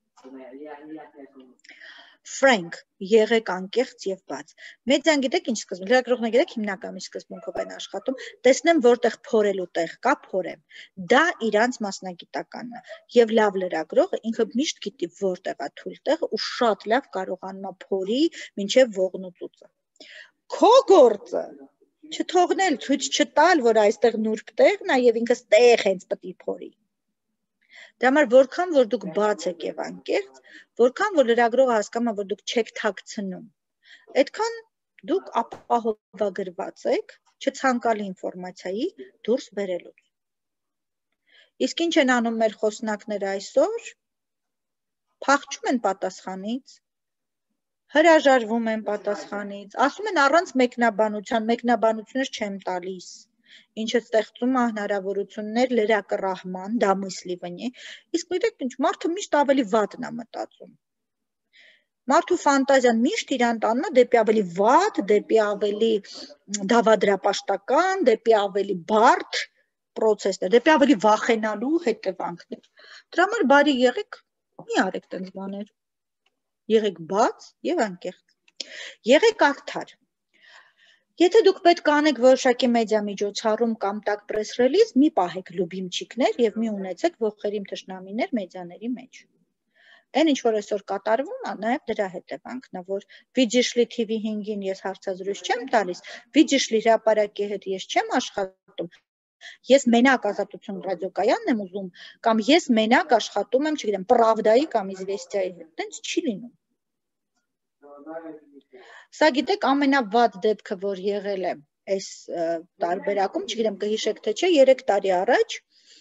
Frank, եղեք անկեղծ եւ բաց։ Մեդիան գիտեք ինչ սկզբում, լրագրողները գիտեք հիմնականում սկզբունքով են աշխատում, տեսնեմ որտեղ փորելու տեղ կա, փորեմ։ Դա իրանց մասնագիտականն է։ Եվ լավ լրագրողը ինքը միշտ գիտի որտեղ է թույլ տեղը ու շատ լավ կարողանում է փորի մինչեւ ողնուծուցը։ Քո գործը չթողնել, ցույց չտալ, որ այստեղ նուրբ տեղն է եւ ինքը ստեղ հենց պետք է փորի։ Դրա համար որքան որ դուք բաց եք եւ անկեղծ, որքան որ լրագրողը հասկանում է, որ դուք չեք թաքցնում, այդքան դուք ապահովագրված եք չցանկալի ինֆորմացիայի դուրս բերելուց։ Իսկ ինչ են անում մեր խոսնակները այսօր, փախչում են պատասխանից, հրաժարվում են պատասխանից, ասում են առանց մեկնաբանության, մեկնաբանություններ չեմ տալիս։ Ինչը ստեղծում է հնարավորություններ լրակռահման, դամիսլի վնի, իսկ գիտեք ինչ, մարդը միշտ ավելի վատն է մտածում։ Մարդու ֆանտազիան միշտ իրան տանում է դեպի ավելի վատ, դեպի ավելի դավադրապաշտական, դեպի ավելի բարդ process-ներ, դեպի ավելի վախենալու հետևանքներ։ Դրա համար բարի եղեք, մի արեք տենց բաներ։ Եղեք բաց եւ անկեղծ։ Եղեք արդար։ Եթե դուք պետք անեք որոշակի մեդիա միջոցառում կամ տակ press release, մի պահեք լուբիմչիկներ եւ մի ունեցեք ողերիմ թշնամիներ մեդիաների մեջ։ Այն ինչ որ այսօր կատարվում է, նաեւ դրա հետևանքն է, որ Վիջիշլի TV 5-ին ես հարցազրույց չեմ տալիս, Վիջիշլի հրապարակի հետ ես չեմ աշխատում։ Ես մենակ Ազատություն ռադիոկայանն եմ ուզում, կամ ես մենակ աշխատում եմ, չգիտեմ, Պրավդայի կամ Իզվեստիայի հետ։ Տենց չի լինում։ Սա գիտեք ամենավատ դեպքը, որ եղել է այս տարբերակում, չգիտեմ կհիշեք թե չէ, 3 տարի առաջ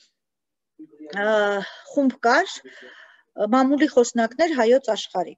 խումբ կար մամուլի խոսնակներ հայոց աշխարհի։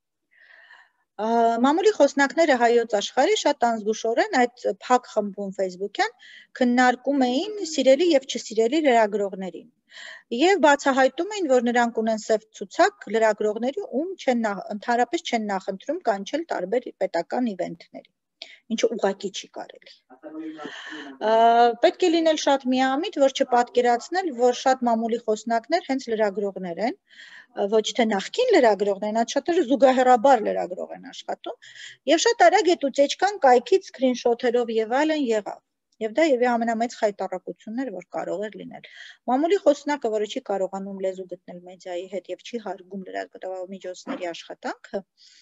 Մամուլի խոսնակները հայոց աշխարհի շատ անզգուշորեն այդ փակ խմբում Facebook-յան քննարկում էին սիրելի եւ չսիրելի լրագրողներին։ Եվ բացահայտում էին, որ նրանք ունեն սև ցուցակ լրագրողների, ում ընդհանրապես չեն նախընտրում կանչել տարբեր պետական իվենթների, ինչը ուղղակի չի կարելի։ Պետք է լինել շատ միամիտ, որ չպատկերացնել, որ շատ մամուլի խոսնակներ հենց լրագրողներ են, ոչ թե նախկին լրագրողներ են, այդ շատերը զուգահեռաբար լրագրող են աշխատում, եւ շատ արագ այդ ուծեչքան կայքից սկրինշոթերով եւ այլն եղավ։ Եվ դա եւի ամենամեծ խայտառակությունն էր, որ կարող էր լինել։ Մամուլի խոսնակը, որը չի կարողանում լեզու գտնել մեդիայի հետ եւ չի հարգում լրատվամիջոցների աշխատանքը,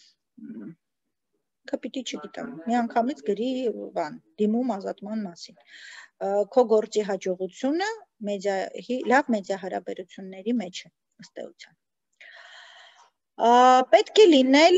կապիտի չգիտեմ, միանգամից գրի դիմում ազատման մասին։ Քո գործի հաջողությունը լավ մեդիա հարաբերությունների մեջ է, ըստ էության։ Պետք է լինել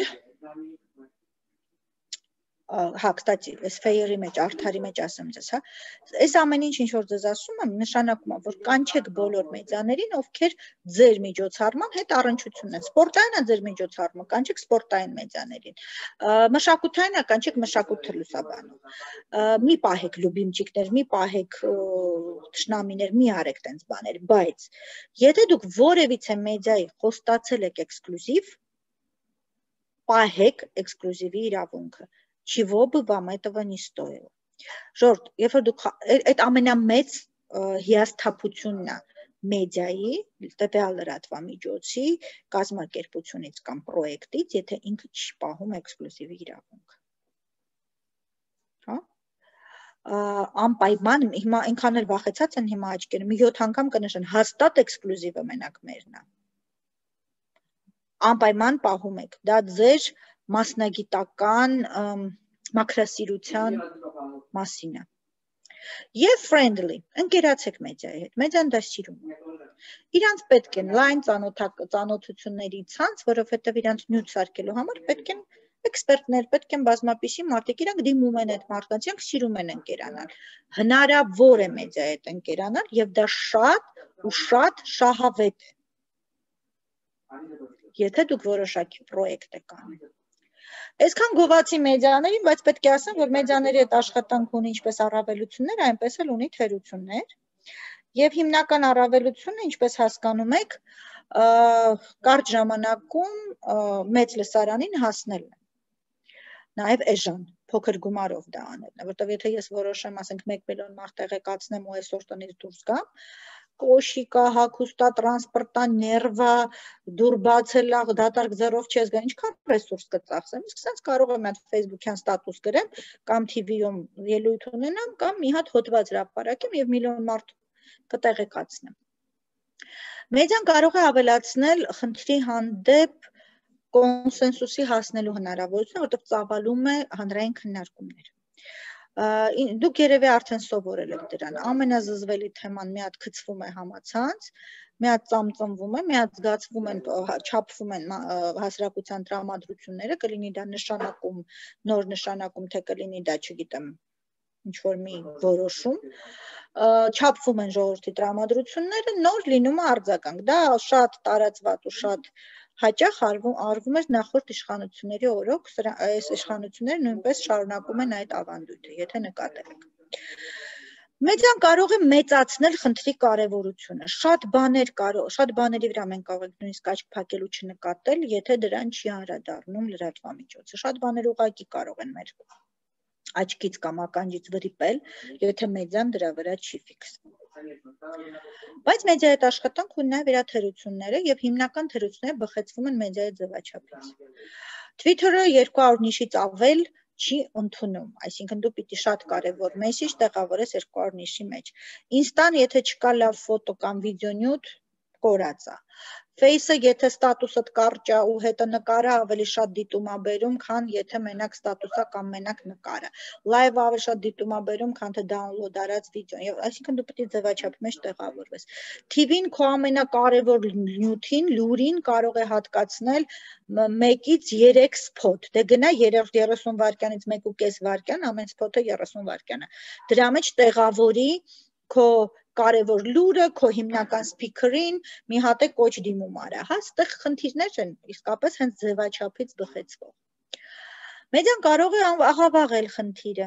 Հա, կստացի, այս ֆեյերի մեջ, արդարի մեջ ասեմ ձեզ, հա, այս ամեն ինչ որ ձեզ ասում եմ, նշանակում է, որ կանչեք բոլոր մեդիաներին, ովքեր ձեր միջոցառման հետ առնչություն են, սպորտային է ձեր միջոցառումը, կանչեք սպորտային մեդիաներին, մշակութային է, կանչեք մշակույթը լուսաբանող, մի պահեք լուբիմչիկներ, մի պահեք թշնամիներ, մի արեք տենց բաներ, բայց եթե դուք որևիցե մեդիայի խոստացել եք էքսկլյուզիվ, պահեք էքսկլյուզիվի իրավունքը, чего бы вам этого не стоило։ Ժորդ, երբ որ դուք այդ ամենամեծ հիասթափությունն է մեդիայի, տվյալ լրատվամիջոցի կազմակերպությունից կամ պրոյեկտից, եթե ինքը չի պահում էքսկլյուզիվի իրավունքը։ Հա։ Անպայման, հիմա այնքան էլ վախեցած են հիմա աչքերը, մի 7 անգամ կնշեն, հաստատ էքսկլյուզիվը մենակ մերն է։ Անպայման պահում եք, դա ձեր մասնագիտական մաքրասիրության մասին է։ Եվ friendly, ընկերացեք մեդիայի հետ, մեդիան դա սիրում է։ Իրանց պետք են լայն ծանոթությունների ցանց, որովհետև իրանց նյութ սարքելու համար պետք են էքսպերտներ, պետք են բազմապիսի մարդիկ, իրանք դիմում են այդ մարդկանց, իրանք սիրում են ընկերանալ։ Հնարավոր է մեդիայի հետ ընկերանալ եւ դա շատ ու շատ շահավետ է։ Եթե դուք որոշակի պրոյեկտ եք անում։ Այսքան գովացի մեդիաներին, բայց պետք է ասեմ, որ մեդիաների հետ աշխատանք ունի ինչպես առավելություններ, այնպես էլ ունի թերություններ։ Եվ հիմնական առավելությունը, ինչպես հասկանում եք, կարճ ժամանակում մեծ լսարանին հասնելն է։ Նաև էժան, փոքր գումարով դա անելն է, որտեղ եթե ես որոշեմ, ասենք 1 միլիոն մարդ տեղեկացնեմ ու այսօր տնից դուրս գամ, կոշիկա, հագուստա, տրանսպորտա, ներվա, դուր բացելա, դատարկ ձեռով չես գա, ինչքան ռեսուրս կծախսեմ, իսկ սենց կարող եմ այդ Facebook-յան ստատուս գրեմ, կամ TV-ում ելույթ ունենամ, կամ մի հատ հոդված հրապարակեմ եւ միլիոն մարդ կտեղեկացնեմ։ Մեդիան կարող է ավելացնել խնդրի հանդեպ կոնսենսուսի հասնելու հնարավորությունը, որտեղ ծավալում է հանրային քննարկումներ։ Դուք երևի արդեն սովորել եք դրան, ամենազզվելի թեման մի հատ գցվում է համացանց, մի հատ ծամծմվում է, մի հատ զգացվում են, չափվում են հասարակության տրամադրությունները, կլինի դա նշանակում, նոր նշանակում, թե կլինի դա, չգիտեմ, ինչ-որ մի որոշում, չափվում են ժողովրդի տրամադրությունները, նոր լինում է արձագանք, դա շատ տարածված ու շատ հաճախ արվում էր նախորդ իշխանությունների օրոք, այս իշխանությունները նույնպես շարունակում են այդ ավանդույթը, եթե նկատել եք։ Մեդիան կարող է մեծացնել խնդրի կարևորությունը, շատ բաների վրա մենք կարող ենք նույնիսկ աչք փակել ու չնկատել, եթե դրան չի անդրադառնում լրատվամիջոցը, շատ բաներ ուղղակի կարող են մեր աչքից կամ ականջից վրիպել, եթե մեդիան դրա վրա չի ֆիքսվում։ Բայց մեդիայի հետ աշխատանք ունի նաև իր թերությունները եւ հիմնական թերությունները բխեցվում են մեդիայի ձևաչափից։ Twitter-ը 200 նիշից ավել չի ընդունում, այսինքն դու պիտի շատ կարևոր մեսեջ տեղավորես 200 նիշի մեջ։ Ինստան, եթե չկա լավ ֆոտո կամ վիդեոնյութ, կորած է։ Face-ը եթե ստատուսդ կարճ է ու հետը նկարը ավելի շատ դիտում է բերում, քան եթե մենակ ստատուսը կամ մենակ նկարը։ Live-ը ավելի շատ դիտում է բերում, քան թե download արած վիդեոն։ Եվ այսինքն դու պետք է ձևաչափի մեջ տեղավորվես։ TV-ն քո ամենակարևոր նյութին, լուրին կարող է հատկացնել 1-ից 3 spot։ Դե գնա 30 վայրկյանից 1.5 վայրկյան, ամեն spot-ը 30 վայրկյան է։ Դրա մեջ տեղավորի քո կարևոր լուրը, քո հիմնական սփիքերին, մի հատ է կոչ դիմում արա, հա, այստեղ խնդիրներ են իսկապես հենց ձևաչափից բխեցվող։ Մեդիան կարող է աղավաղել խնդիրը,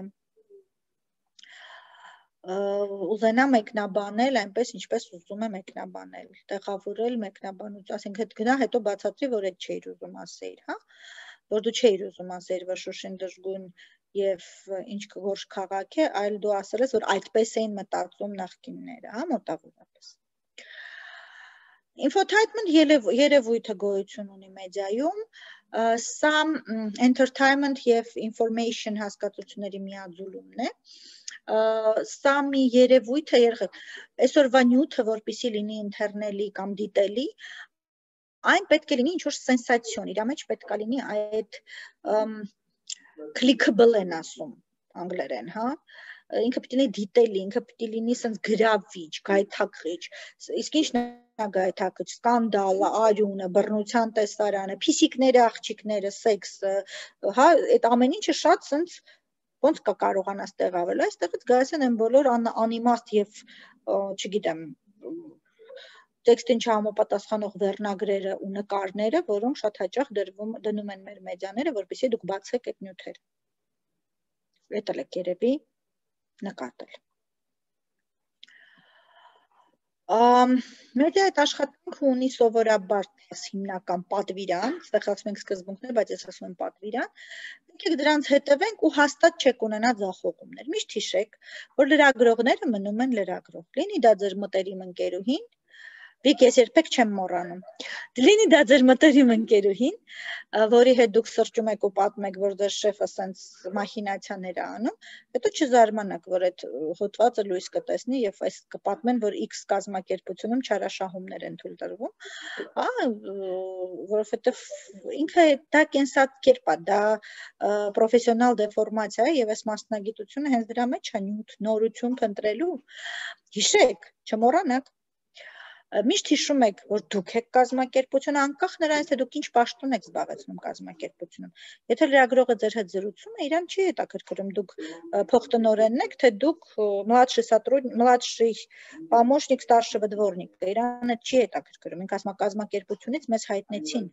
ուզենա մեկնաբանել այնպես, ինչպես ուզում է մեկնաբանել, տեղավորել մեկնաբանություն, ասենք հետ գնա, հետո բացատրի, որ այդ չէիր ուզում ասեիր, հա, որ դու չէիր ուզում ասեիր, որ Շուշին դժգույն եւ ինչ որ քաղաք է, այլ դու ասել ես, որ այդպես էին մտածում նախկինները, հա, մոտավորապես։ Infotainment երևույթը գոյություն ունի մեդիայում, սա entertainment եւ information հասկացությունների միաձուլումն է։ Սա մի երևույթ է, այսօրվա նյութը, որպեսզի լինի ինտերնելի կամ դիտելի, այն պետք է լինի ինչ-որ սենսացիոն, իր մեջ պետք է լինի այդ clickable են ասում անգլերեն, հա, ինքը պիտի լինի դիտելի, ինքը պիտի լինի սենց գրավիչ, գայթակղիչ, իսկ ինչն է գայթակղիչ, սկանդալը, արյունը, բռնության տեսարանը, փիսիկները, աղջիկները, սեքսը, հա, այդ ամեն ինչը շատ սենց ոնց կա կարողանաս տեղավել, այստեղից գալիս են այն բոլոր անիմաստ եւ, չգիտեմ, տեքստին չհամապատասխանող վերնագրերը ու նկարները, որոնք շատ հաճախ դնում են մեր մեդիաները, որպեսզի դուք բացեք այդ նյութերը։ Էդ էլ եք երևի նկատել։ Մեդիա այդ աշխատանքը ունի սովորաբար հիմնական պատվիրան, այստեղ ասում ենք սկզբունքներ, բայց ես ասում եմ պատվիրան, եկեք դրանց հետևենք ու հաստատ չեք ունենա ձախողումներ։ Միշտ հիշեք, որ լրագրողները մնում են լրագրող։ Լինի դա ձեր մտերիմ ընկերուհին, Վիկ, ես երբեք չեմ մոռանում։ Լինի դա ձեր մտերիմ ընկերուհին, որի հետ դուք սրճում եք ու պատմում եք, որ ձեր շեֆը սենց մախինացիաներ է անում, հետո չզարմանաք, որ այդ հոդվածը լույս կտեսնի եւ այս կպատմեն, որ X կազմակերպությունում չարաշահումներ են թույլ տրվում, որովհետեւ ինքը դա կենսակերպ է, դա պրոֆեսիոնալ դեֆորմացիա է եւ այս մասնագիտությունը հենց դրա մեջ է նյութ, նորություն փնտրելու։ Հիշեք, չմոռանաք։ Միշտ հիշում եք, որ դուք եք կազմակերպությունը, անկախ նրանից, թե դուք ինչ պաշտոն եք զբաղեցնում կազմակերպությունում։ Եթե լրագրողը ձեր հետ զրուցում է, իրան չի հետաքրքրում, դուք փոխտնօրենն եք, թե դուք մладший помощник старшего дворника, իրան չի հետաքրքրում, ինքը ասում է կազմակերպությունից մեզ հայտնեցին։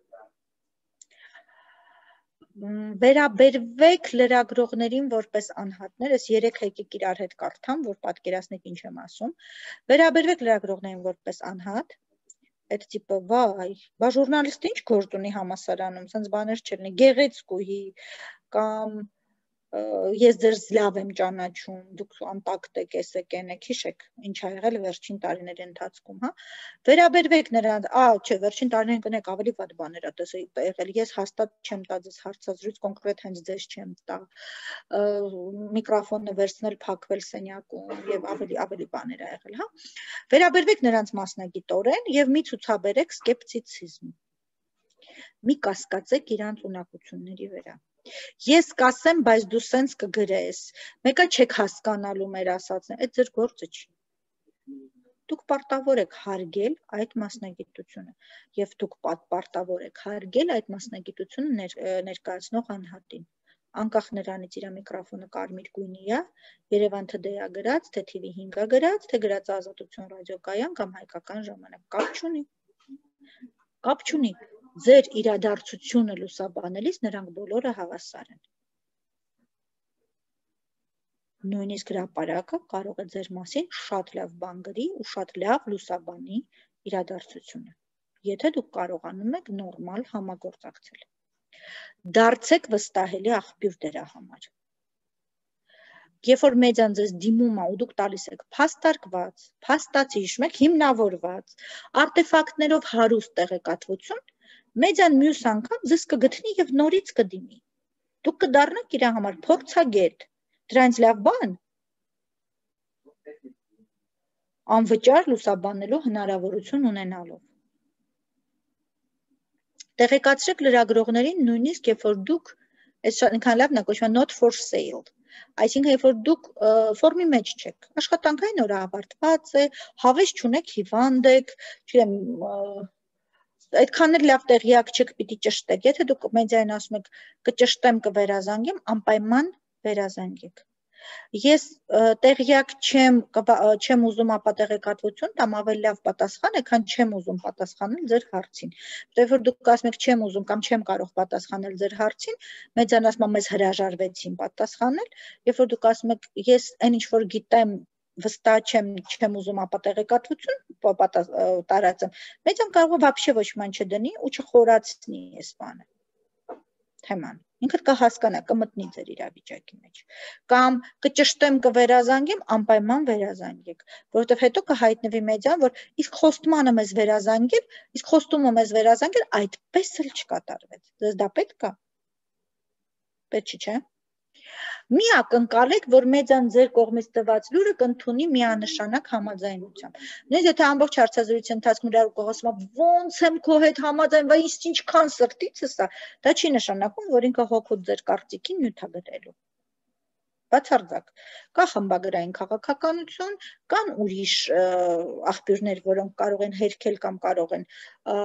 Վերաբերվեք լրագրողներին որպես անհատներ, ես 3 եկեք իրար հետ կարդամ, որ պատկերացնեք ինչ եմ ասում, վերաբերվեք լրագրողներին որպես անհատ, այդ տիպը, վայ, բա ժուրնալիստը ինչ գործ ունի համասարանում, սենց բաներ չլինի, գեղեցկուհի կամ ես ձեզ լավ եմ ճանաչում, դուք անտակտ եք, եսեք եք, հիշեք, ինչ ա եղել վերջին տարիների ընթացքում, հա, վերաբերվեք նրանց, չէ, վերջին տարիներին կնեք ավելի վատ բաներ ա եղել, ես հաստատ չեմ տա ձեզ հարցազրույց, կոնկրետ հենց ձեզ չեմ տա, միկրոֆոնը վերցնել, փակվել սենյակում եւ ավելի բաներ ա եղել, հա, վերաբերվեք նրանց մասնագիտորեն եւ մի ցուցաբերեք սկեպտիցիզմ, մի կասկածեք իրանց ունակությունների վրա։ Ես կասեմ, բայց դու սենց կգրես, մեկը չեք հասկանալու մեր ասածն, այդ ձեր գործը չի։ Դուք պարտավոր եք հարգել այդ մասնագիտությունը եւ դուք պարտավոր եք հարգել այդ մասնագիտությունը ներկայացնող անհատին։ Անկախ նրանից իր միկրոֆոնը կարմիր գույնի է, Երևան TD-ը գրած, թե TV5-ը գրած, թե գրած Ազատություն ռադիոկայան կամ Հայկական ժամանակ, կապ չունի։ Ձեր իրադարձությունը լուսաբանելիս նրանք բոլորը հավասար են։ Նույնիսկ հրապարակը կարող է ձեր մասին շատ լավ բան գրի ու շատ լավ լուսաբանի իրադարձությունը, եթե դուք կարողանում եք նորմալ համագործակցել։ Դարձեք վստահելի աղբյուր դրա համար։ Երբ որ մեդիան ձեզ դիմում է ու դուք տալիս եք փաստարկված, փաստացի, հիշում եք, հիմնավորված, արտեֆակտներով հարուստ տեղեկատվություն, մեդիան մյուս անգամ ձեզ կգտնի եւ նորից կդիմի։ Դուք կդառնաք իր համար փորձագետ, դրանց լավ բան։ անվճար լուսաբանելու հնարավորություն ունենալով։ Տեղեկացրեք լրագրողներին նույնիսկ երբ որ դուք այս այնքան լավն է կոչվում not for sale, այսինքն երբ որ դուք ֆորմի մեջ չեք, աշխատանքային օրը ավարտված է, հավես չունեք, հիվանդ եք, չգիտեմ, այդքան էլ լավ տեղյակ չեք պիտի ճշտեք, եթե դուք մեդիային ասում եք կճշտեմ կվերազանգեմ, անպայման վերազանգեք։ Ես տեղյակ չեմ ուզում ապա տեղեկատվություն, կամ ավելի լավ պատասխան է, քան չեմ ուզում պատասխանել ձեր հարցին։ Որտեղ որ դուք ասում եք չեմ ուզում կամ չեմ կարող պատասխանել ձեր հարցին, մեծան ասում մեզ հրաժարվեցին պատասխանել, երբ որ դուք ասում եք ես այն ինչ որ գիտեմ, վստահ չեմ ուզում ապա տեղեկատվություն տարածեմ, մեծան կարող է вообще ոչ ման չդնի ու չխորացնի այս բանը։ Թեման։ Ինքդ կհասկանա, կմտնի ձեր իրավիճակի մեջ։ Կամ կճշտեմ կվերազանգեմ, անպայման վերազանգեք, որովհետև հետո կհայտնվի մեդիան, որ իսկ խոստմանը մեզ վերազանգել, իսկ խոստումը մեզ վերազանգել այդպես էլ չկատարվեց։ Ձեզ դա պետք է։ Պետք չէ։ Մի ակնկալեք, որ մեդիան ձեր կողմից տված լուրը կընդունի միանշանակ համաձայնությամբ։ Նույնիսկ եթե ամբողջ հարցազրույցի ընթացքում իրար կողոսում է, ոնց եմ քո հետ համաձայնվում, բայց ինչքան սրտիցս է, դա չի նշանակում, որ ինքը հոգուց ձեր կարծիքին նյութ է գրելու։ Բացարձակ։ Կա խմբագրային քաղաքականություն, կան ուրիշ աղբյուրներ, որոնք կարող են հերքել կամ կարող են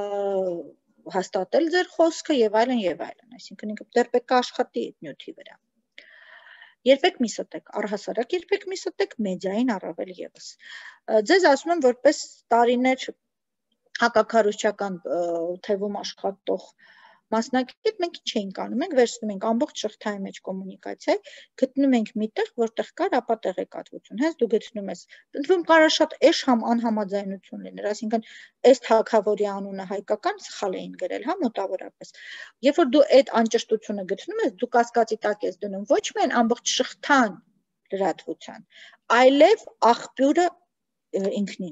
հաստատել ձեր խոսքը եւ այլն եւ այլն, այսինքն ինքը դեռ պետք է աշխատի այդ նյութի վրա։ Երբեք մի ստեք, առհասարակ երբեք մի ստեք մեդիային առավել եւս։ Ձեզ ասում եմ որպես տարիներ հակակառուցչական թևում աշխատող մասնակից մենք ինչ էինք անում, մենք վերցնում ենք ամբողջ շղթայի մեջ կոմունիկացիա, գտնում ենք միտեղ, որտեղ կար ապա տեղեկատվություն։ Հենց դու գտնում ես, ընդվում կարա շատ էշ անհամաձայնություն լիներ, այսինքն այս թագավորի անունը հայկական սխալ էին գրել, հա, մոտավորապես։ Երբ որ դու այդ անճշտությունը գտնում ես, դու կասկածի տակ ես դնում ոչ միայն ամբողջ շղթան լրատվության, այլև աղբյուրը ինքնին։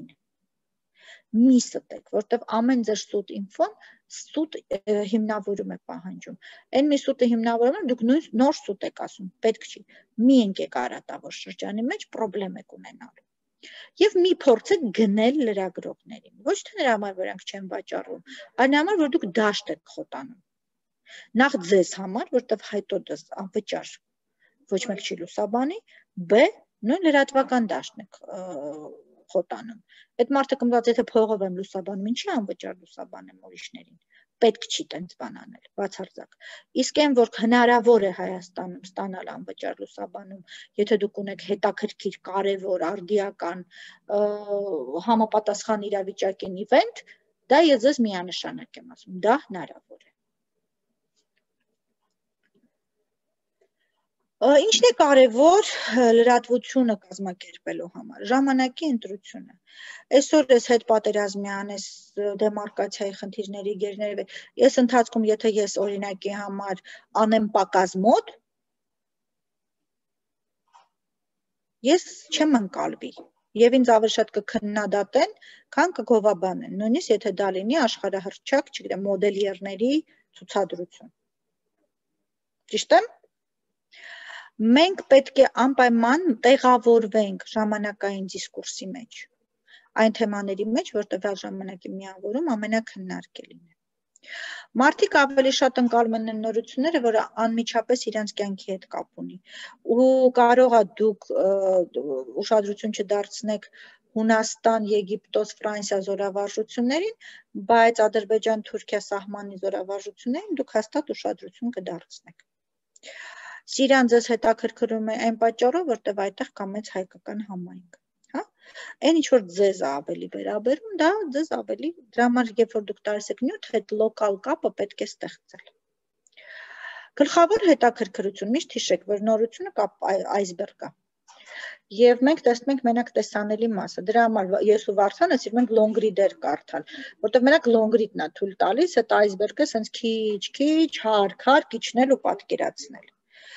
Մի ստեք, որտեղ ամեն ձեր սուտ ինֆոն սուտ հիմնավորում է պահանջում։ Այն մի սուտը հիմնավորում դուք նոր սուտ եք ասում, պետք չի։ Մի ընկեք արատավոր շրջանի մեջ պրոբլեմ եք ունենալու։ Եվ մի փորձեք գնել լրագրողներին։ Ոչ թե նրա համար, որ նրանք չեն վաճառում, այլ նրա համար, որ դուք դաշտ եք խոտանում։ Նախ ձեզ համար, որտեղ հետո դες անվճար ոչ մեկ չի լուսաբանի, բ նույն լրատվական դաշտն եք խոտանում։ Այդ մարդը կմտածի, եթե փողով եմ լուսաբանում, ինչի անվճար լուսաբանեմ ուրիշներին։ Պետք չի տենց բան անել, բացարձակ։ Իսկ այն, որ հնարավոր է Հայաստանում ստանալ անվճար լուսաբանում, եթե դուք ունեք հետաքրքիր, կարևոր, արդիական, համապատասխան իրավիճակին իվենթ, դա ես ձեզ միանշանակ եմ ասում, դա հնարավոր է։ Ինչն է կարևոր լրատվությունը կազմակերպելու համար, ժամանակի ընտրությունը։ Այսօր ես հետպատերազմյան, այս դեմարկացիայի խնդիրների գերները, ես ընթացքում, եթե ես օրինակի համար անեմ պակաս մոտ, ես չեմ ընկալվի եւ ինձ ավելի շատ կքննադատեն, քան կգովաբանեն, նույնիսկ եթե դա լինի աշխարհահռչակ, չգիտեմ, մոդելյերների ցուցադրություն։ Ճիշտ եմ։ Մենք պետք է անպայման տեղավորվենք ժամանակային դիսկուրսի մեջ, այն թեմաների մեջ, որ տվյալ ժամանակի միավորում ամենաքննարկելին է։ Մարդիկ ավելի շատ ընկալում են նորությունները, որը անմիջապես իրենց կյանքի հետ կապ ունի, ու կարող է դուք ուշադրություն չդարձնեք Հունաստան, Եգիպտոս, Ֆրանսիա զորավարժություններին, բայց Ադրբեջան, Թուրքիա սահմանի զորավարժություններին դուք հաստատ ուշադրություն կդարձնեք։ Սիրիան ձեզ հետաքրքրում է այն պատճառով, որտեղ այդտեղ կա մեծ հայկական համայնք, հա? Այն ինչ որ ձեզ ավելի վերաբերում, դա ձեզ ավելի, դրա համար երբ որ դուք տալիս եք նյութ, այդ լոկալ կապը պետք է ստեղծել։ Գլխավոր հետաքրքրություն, միշտ հիշեք, որ նորությունը կա այսբերգ է։ Եվ մենք տեսնում ենք մենակ տեսանելի մասը։ Դրա համար ես ու Վարդանը սիրում ենք long read-եր կարդալ, որտեղ մենակ long read-ն է թույլ տալիս այդ այսբերգը սենց քիչ, հարկ իջնել ու պատկերացնել։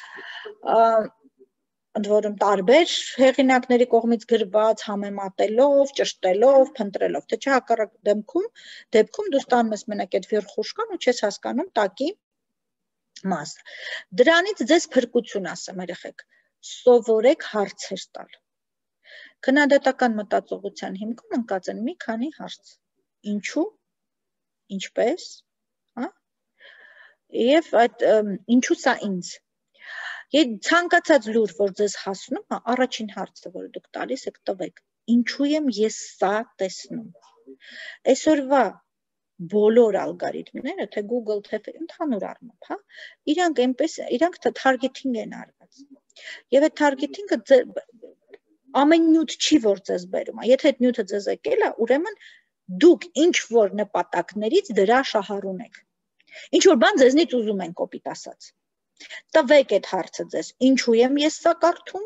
Ընդ որում տարբեր հեղինակների կողմից գրված, համեմատելով, ճշտելով, փնտրելով, թե չէ հակառակ դեպքում դու ստանում ես մենակ այդ վերխուշկան ու չես հասկանում տակի մասը։ Դրանից ձեզ փրկություն ասեմ երեխեք, սովորեք հարցեր տալ։ Քննադատական մտածողության հիմքում ընկած են մի քանի հարց. ինչու, ինչպես, հա? Եվ այդ ինչու սա ինձ։ Եվ ցանկացած լուր, որ ձեզ հասնում է, առաջին հարցը, որը դուք տալիս եք, տվեք. Ինչու եմ ես սա տեսնում։ Այսօրվա բոլոր ալգորիթմները, թե Google, թե ընդհանուր առմամբ, հա, իրանք targeting են արված։ Եվ այդ targeting-ը ամեն նյութ չի, որ ձեզ բերում է։ Եթե այդ նյութը ձեզ եկել է, ուրեմն դուք ինչ որ նպատակներից դրա շահառուն եք։ Ինչ որ բան ձեզնից ուզում են կոպիտ ասած։ Տվեք այդ հարցը ձեզ, ինչու եմ ես սա կարդում։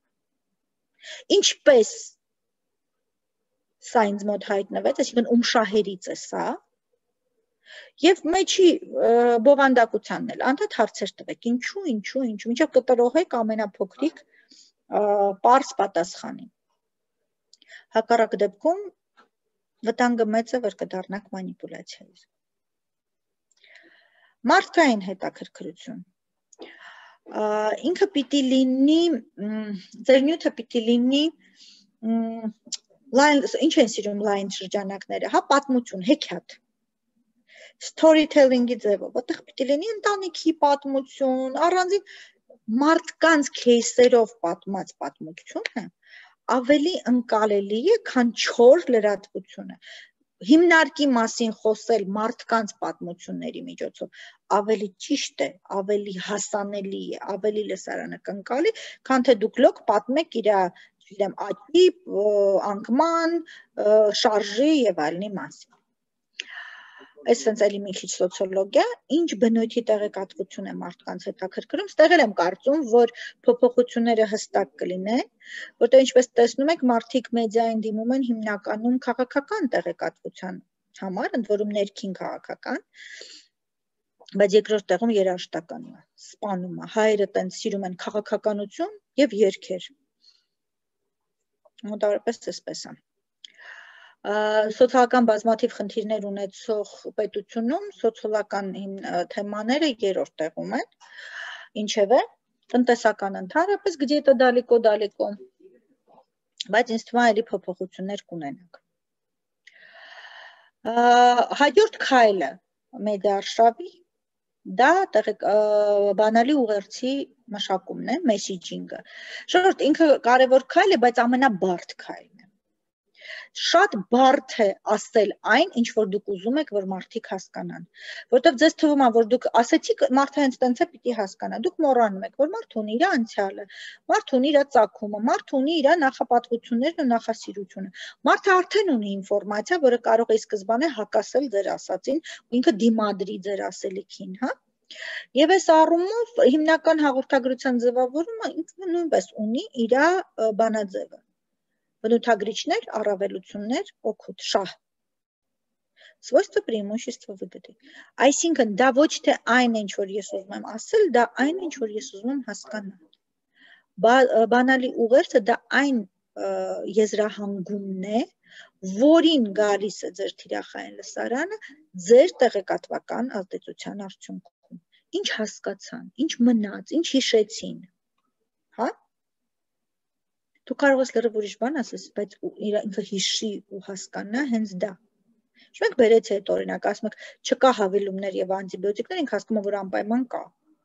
Ինչպես սա ինձ մոտ հայտնվեց, այսինքն ում շահերից է սա։ Եվ մեջի բովանդակությանն էլ անդադ հարցեր տվեք, ինչու, մինչև կտրողեք ամենափոքրիկ պարզ պատասխանին։ Հակառակ դեպքում վտանգը մեծ է, որ կդառնաք մանիպուլյացիայի։ Մարդկային հետաքրքրություն։ Ինքը պիտի լինի, ձեր նյութը պիտի լինի, ինչ են սիրում լայն շրջանակները, հա, պատմություն, հեքիաթ, storytelling-ի ձևով, որտեղ պիտի լինի ընտանիքի պատմություն, առանձին մարդկանց քեյսերով պատմած պատմությունը ավելի ընկալելի է, քան չոր լրատվությունը։ Հիմնարկի մասին խոսել մարդկանց պատմությունների միջոցով ավելի ճիշտ է, ավելի հասանելի է, ավելի լսարանը կընկալի, քան թե դուք լոկ պատմեք իր աճի, անկման, շարժի եւ այլնի մասին։ Այս sense էլի մի քիչ սոցիոլոգիա, ինչ բնույթի տեղեկատվություն է մարդկանց հետաքրքրում, ստեղ եմ կարծում, որ փոփոխությունները հստակ կլինեն, որտեղ ինչպես տեսնում եք, մարդիկ մեդիային դիմում են հիմնականում քաղաքական տեղեկատվության համար, ընդ որում ներքին քաղաքական, բայց երկրորդ տեղում երաժշտականն է, սպանումը, հայերը տենց սիրում են քաղաքականություն եւ երգեր։ Մոտավորապես այսպես է։ Սոցիալական բազմաթիվ խնդիրներ ունեցող պետությունում սոցիալական թեմաները երրորդ տեղում են, ինչևէ, տնտեսական ընդհանրապես где-то далеко, բայց ինձ թվում է էլի փոփոխություններ կունենանք։ Հաջորդ քայլը մեդիա-արշավի դա բանալի ուղերձի մշակումն է, մեսեջինգը։ Շորտ ինքը կարևոր քայլ է, բայց ամենաբարդ քայլն է։ Շատ բարդ է ասել այն, ինչ որ դուք ուզում եք, որ մարդիկ հասկանան, որտեղ ձեզ թվում է, որ դուք ասեցիք, մարդը հենց տենց է պիտի հասկանա, դուք մոռանում եք, որ մարդը ունի իր անցյալը, մարդը ունի իր ծագումը, մարդը ունի իր նախապատվություններն ու նախասիրությունը, մարդը արդեն ունի ինֆորմացիա, որը կարող է սկզբանե հակասել ձեր ասածին, ու ինքը դիմադրի ձեր ասելիքին, հա։ Եվ այս առումով հիմնական հաղորդագրության ձևավորումը ինքը նույնպես ունի իր բանաձևը։ Բնութագրիչներ, առավելություններ, օգուտ, շահ։ Свойства, преимущества, выгоды։ Այսինքն դա ոչ թե այն ինչ որ ես ուզում եմ ասել, դա այն ինչ որ ես ուզում եմ հասկանալ։ Բանալի ուղերձը դա այն եզրահանգումն է, որին գալիս է ձեր թիրախային լսարանը ձեր տեղեկատվական ազդեցության արդյունքում։ Ինչ հասկացան, ինչ մնաց, ինչ հիշեցին, հա։ Դու կարող ես լրիվ ուրիշ բան ասես, բայց ինքը հիշի ու հասկանա հենց դա։ Մենք բերեցի այդ օրինակ, ասում եք, չկա հավելումներ եւ անտիբիոտիկներ, ինքը հասկանում է, որ անպայման կա։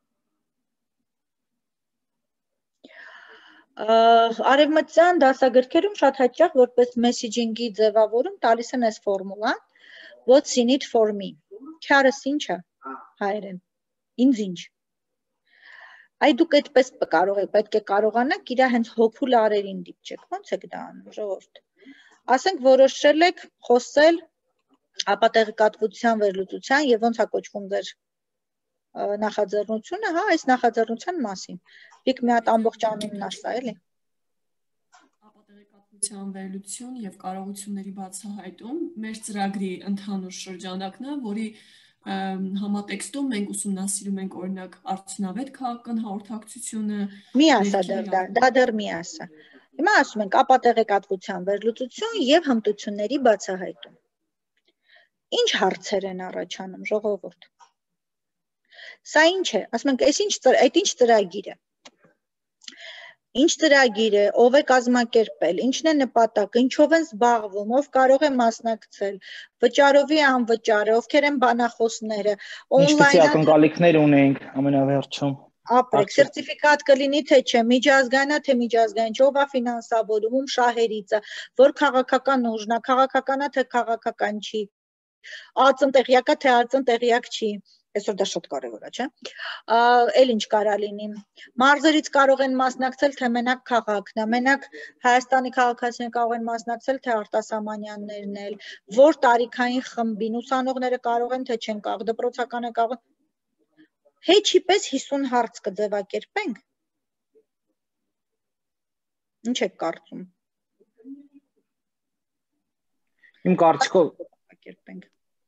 Արևմտյան դասագրքերում շատ հաճախ որպես մեսեջինգի ձևավորում տալիս են այս ֆորմուլան, what's in it for me։ Քարս ինչ է հայերեն։ Ինձ ինչ։ Այ դուք այդպես պետք է կարողանաք իր հենց հոգու լարերին դիպչեք, ո՞նց եք դա անում, ժողովուրդ։ Ասենք որոշել եք խոսել ապա տեղեկատվության վերլուծության եւ ոնց է կոչվում ձեր նախաձեռնությունը, հա, այս նախաձեռնության մասին։ Դիք մի հատ ամբողջ անունն ասա, էլի։ Ապա տեղեկատվության վերլուծություն եւ կարողությունների բացահայտում մեր ծրագրի ընդհանուր շրջանակն է, որի համատեքստում մենք ուսումնասիրում ենք օրինակ արդյունավետ քաղաքական հաղորդակցությունը։ Մի ասա դա դեռ մի ասա։ Հիմա ասում ենք ապա տեղեկատվության վերլուծություն եւ հմտությունների բացահայտում։ Ինչ հարցեր են առաջանում, ժողովուրդ։ Սա ինչ է, ասում ենք, այդ ինչ ծրագիր է։ Ինչ ծրագիր է, ով է կազմակերպել, ինչն է նպատակը, ինչով են զբաղվում, ով կարող է մասնակցել, վճարովի անվճարը, ովքեր են բանախոսները, Ինչպիսի ակնկալիքներ ունենք ամենավերջում։ Ապրեք, սերտիֆիկատ կլինի թե չէ, միջազգային թե միջազգային, ով է ֆինանսավորում, ում շահերից է, որ քաղաքական ուժն է, քաղաքական է թե քաղաքական չի, ածնտեղյակ է թե ածնտեղյակ չի, այսօր դա շատ կարևոր է, չէ՞։ Էլ ինչ կարա լինի։ Մարզերից կարող են մասնակցել թե մենակ քաղաքն է, մենակ Հայաստանի քաղաքացիները կարող են մասնակցել թե արտասահմանյաններն էլ, որ տարիքային խմբին, ուսանողները կարող են թե չեն կարող, դպրոցականը կարող են։ Հեչի պես 50 հարց կձևակերպենք։ Ինչ եք կարծում։ Իմ կարծիքով կերպենք։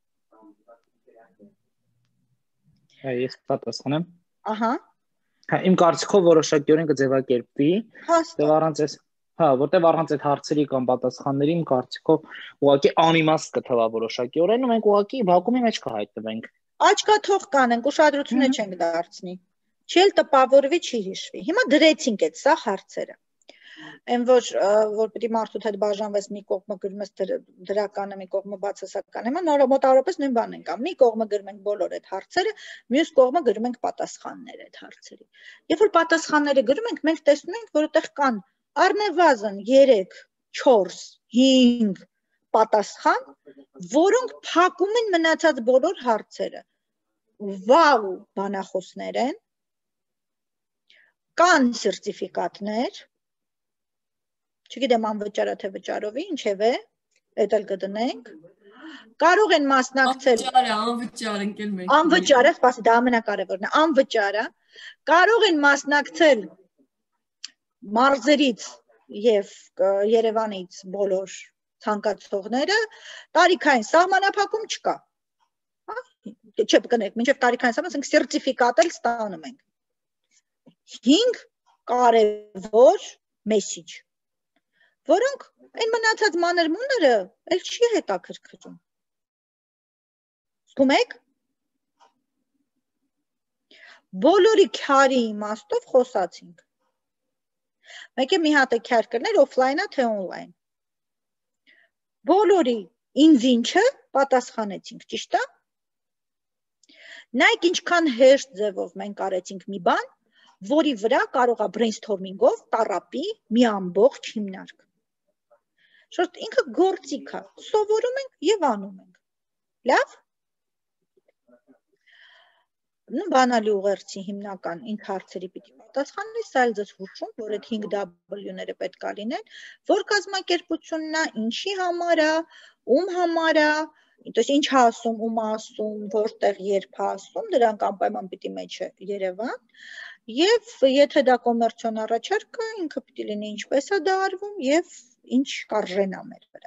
Ես պատասխանեմ։ Ահա։ Հա, իմ կարծիքով որոշակիորեն կձևակերպվի, որտեղ առանց այդ հարցերի կամ պատասխանների իմ կարծիքով ուղղակի անիմաստ կթվա որոշակիորեն ու մենք ուղղակի վակուումի մեջ կհայտնվենք։ Աչքա թող կանենք, ուշադրությունը չենք դարձնի։ Չի էլ տպավորվի, չի հիշվի։ Հիմա դրեցինք այդ սա հարցերը։ Այն որ պիտի մարդուց հետ բաժանվես մի կողմը գրում ես դրականը, մի կողմը բացասականը, հիմա մոտավորապես նույն բանն ենք անում։ Մի կողմը գրում ենք բոլոր այդ հարցերը, մյուս կողմը գրում ենք պատասխանները այդ հարցերի։ Երբ որ պատասխանները գրում ենք, մենք տեսնում ենք, որ այդտեղ կան առնվազն 3, 4, 5 պատասխան, որոնք փակում են մնացած բոլոր հարցերը։ Վау բանախոսներ են, կան սերտիֆիկատներ, չգիտեմ անվճարը թե վճարովի, ինչևէ, այդ էլ կդնենք, կարող են մասնակցել անվճարը ընկել մենք։ Անվճարը, սպասի, դա ամենակարևորն է, անվճարը, կարող են մասնակցել մարզերից եւ Երևանից բոլոր ցանկացողները, տարիքային սահմանափակում չկա։ Չէ, կներեք, մինչև տարիքային սահման, ասենք սերտիֆիկատ էլ ստանում ենք։ 5 կարևոր մեսիջ, որոնք այն մնացած մանր-մունները էլ չի հետաքրքրում։ Զգում եք։ Բոլորի քարի իմաստով խոսացինք։ Մեկ է մի հատ է քար կրներ օֆլայնա թե օնլայն։ Բոլորի ինձ ինչը պատասխանեցինք, ճիշտ է։ Նայեք ինչքան հեշտ ձևով մենք արեցինք մի բան, որի վրա կարող է brainstorming-ով տառապի մի ամբողջ հիմնարկ։ Շուտ ինքը գործիք է, սովորում ենք եւ անում ենք։ Լավ։ Բանալի ուղերձի հիմնական 5 հարցերի պիտի պատասխանվի, սա էլ ձեզ հուշում, որ այդ 5 W-ները պետք է լինեն, որ կազմակերպությունն է, ինչի համար է, ում համար է, ինչ ասում, ում ասում, որտեղ, երբ ասում, դրանք անպայման պիտի մեջը Երևան, եւ եթե դա կոմերցիոն առաջարկ է, ինքը պիտի լինի ինչպես է դա արվում եւ ինչ կարժենա մեր վրա։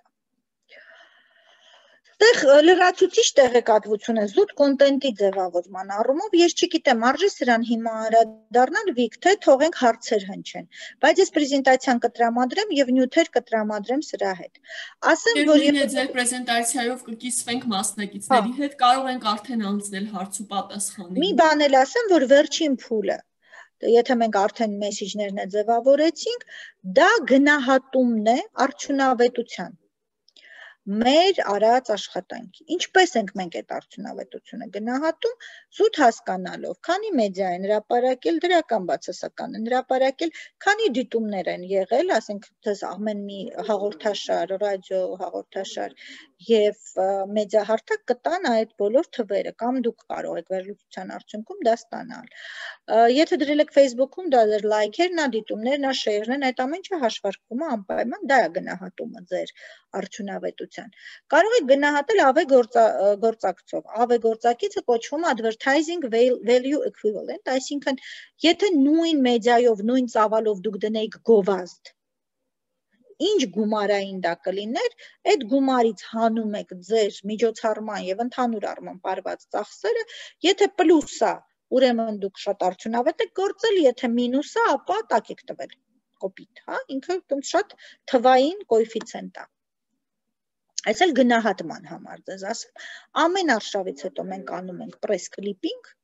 Այդտեղ լրացուցիչ տեղեկատվություն է զուտ կոնտենտի ձևավորման առումով, ես չգիտեմ, արժի սրան հիմա անդրադառնալ Վիկ, թե թողենք հարցեր հնչեն, բայց ես պրեզենտացիան կտրամադրեմ եւ նյութեր կտրամադրեմ սրա հետ։ Ասեմ, որ ձեր պրեզենտացիայով կկիսվենք մասնակիցների հետ, կարող ենք արդեն անցնել հարց ու պատասխանի։ Մի բան էլ ասեմ, որ վերջին փուլը, եթե մենք արդեն մեսիջներն է ձևավորեցինք, դա գնահատումն է արդյունավետության։ Մեր արած աշխատանքի։ Ինչպես ենք մենք այդ արդյունավետությունը գնահատում, զուտ հասկանալով, քանի մեդիա են հրապարակել, դրական բացասական են հրապարակել, քանի դիտումներ են եղել, ասենք դες ամեն մի հաղորդաշար, ռադիո հաղորդաշար եւ մեդիա հարթակ կտան այդ բոլոր թվերը, կամ դուք կարող եք վերլուծության արդյունքում դա ստանալ։ Եթե դրել եք Facebook-ում, դա ձեր լայքերն, դիտումներն, շեյրն են, այդ ամեն ինչը հաշվարկվում է անպայման, դա է գնահատումը ձեր արդյունավետության։ Կարող եք գնահատել ԱՎ գործակցով։ ԱՎ գործակիցը կոչվում է advertising value equivalent, այսինքն եթե նույն մեդիայով, նույն ծավալով դուք դնեիք գովազդ, ինչ գումարային դա կլիներ, այդ գումարից հանում եք ձեր միջոցառման եւ ընդհանուր առմամբ πάρված ծախսերը, եթե պլյուս է, ուրեմն դուք շատ արդյունավետ եք գործել, եթե մինուս է, ապա տակ եք տվել կոպիտ, հա, ինքը շատ թվային կոեֆիցիենտ է։ Այս էլ գնահատման համար ձեզ ասեմ, ամեն արշավից հետո մենք անում ենք press clipping,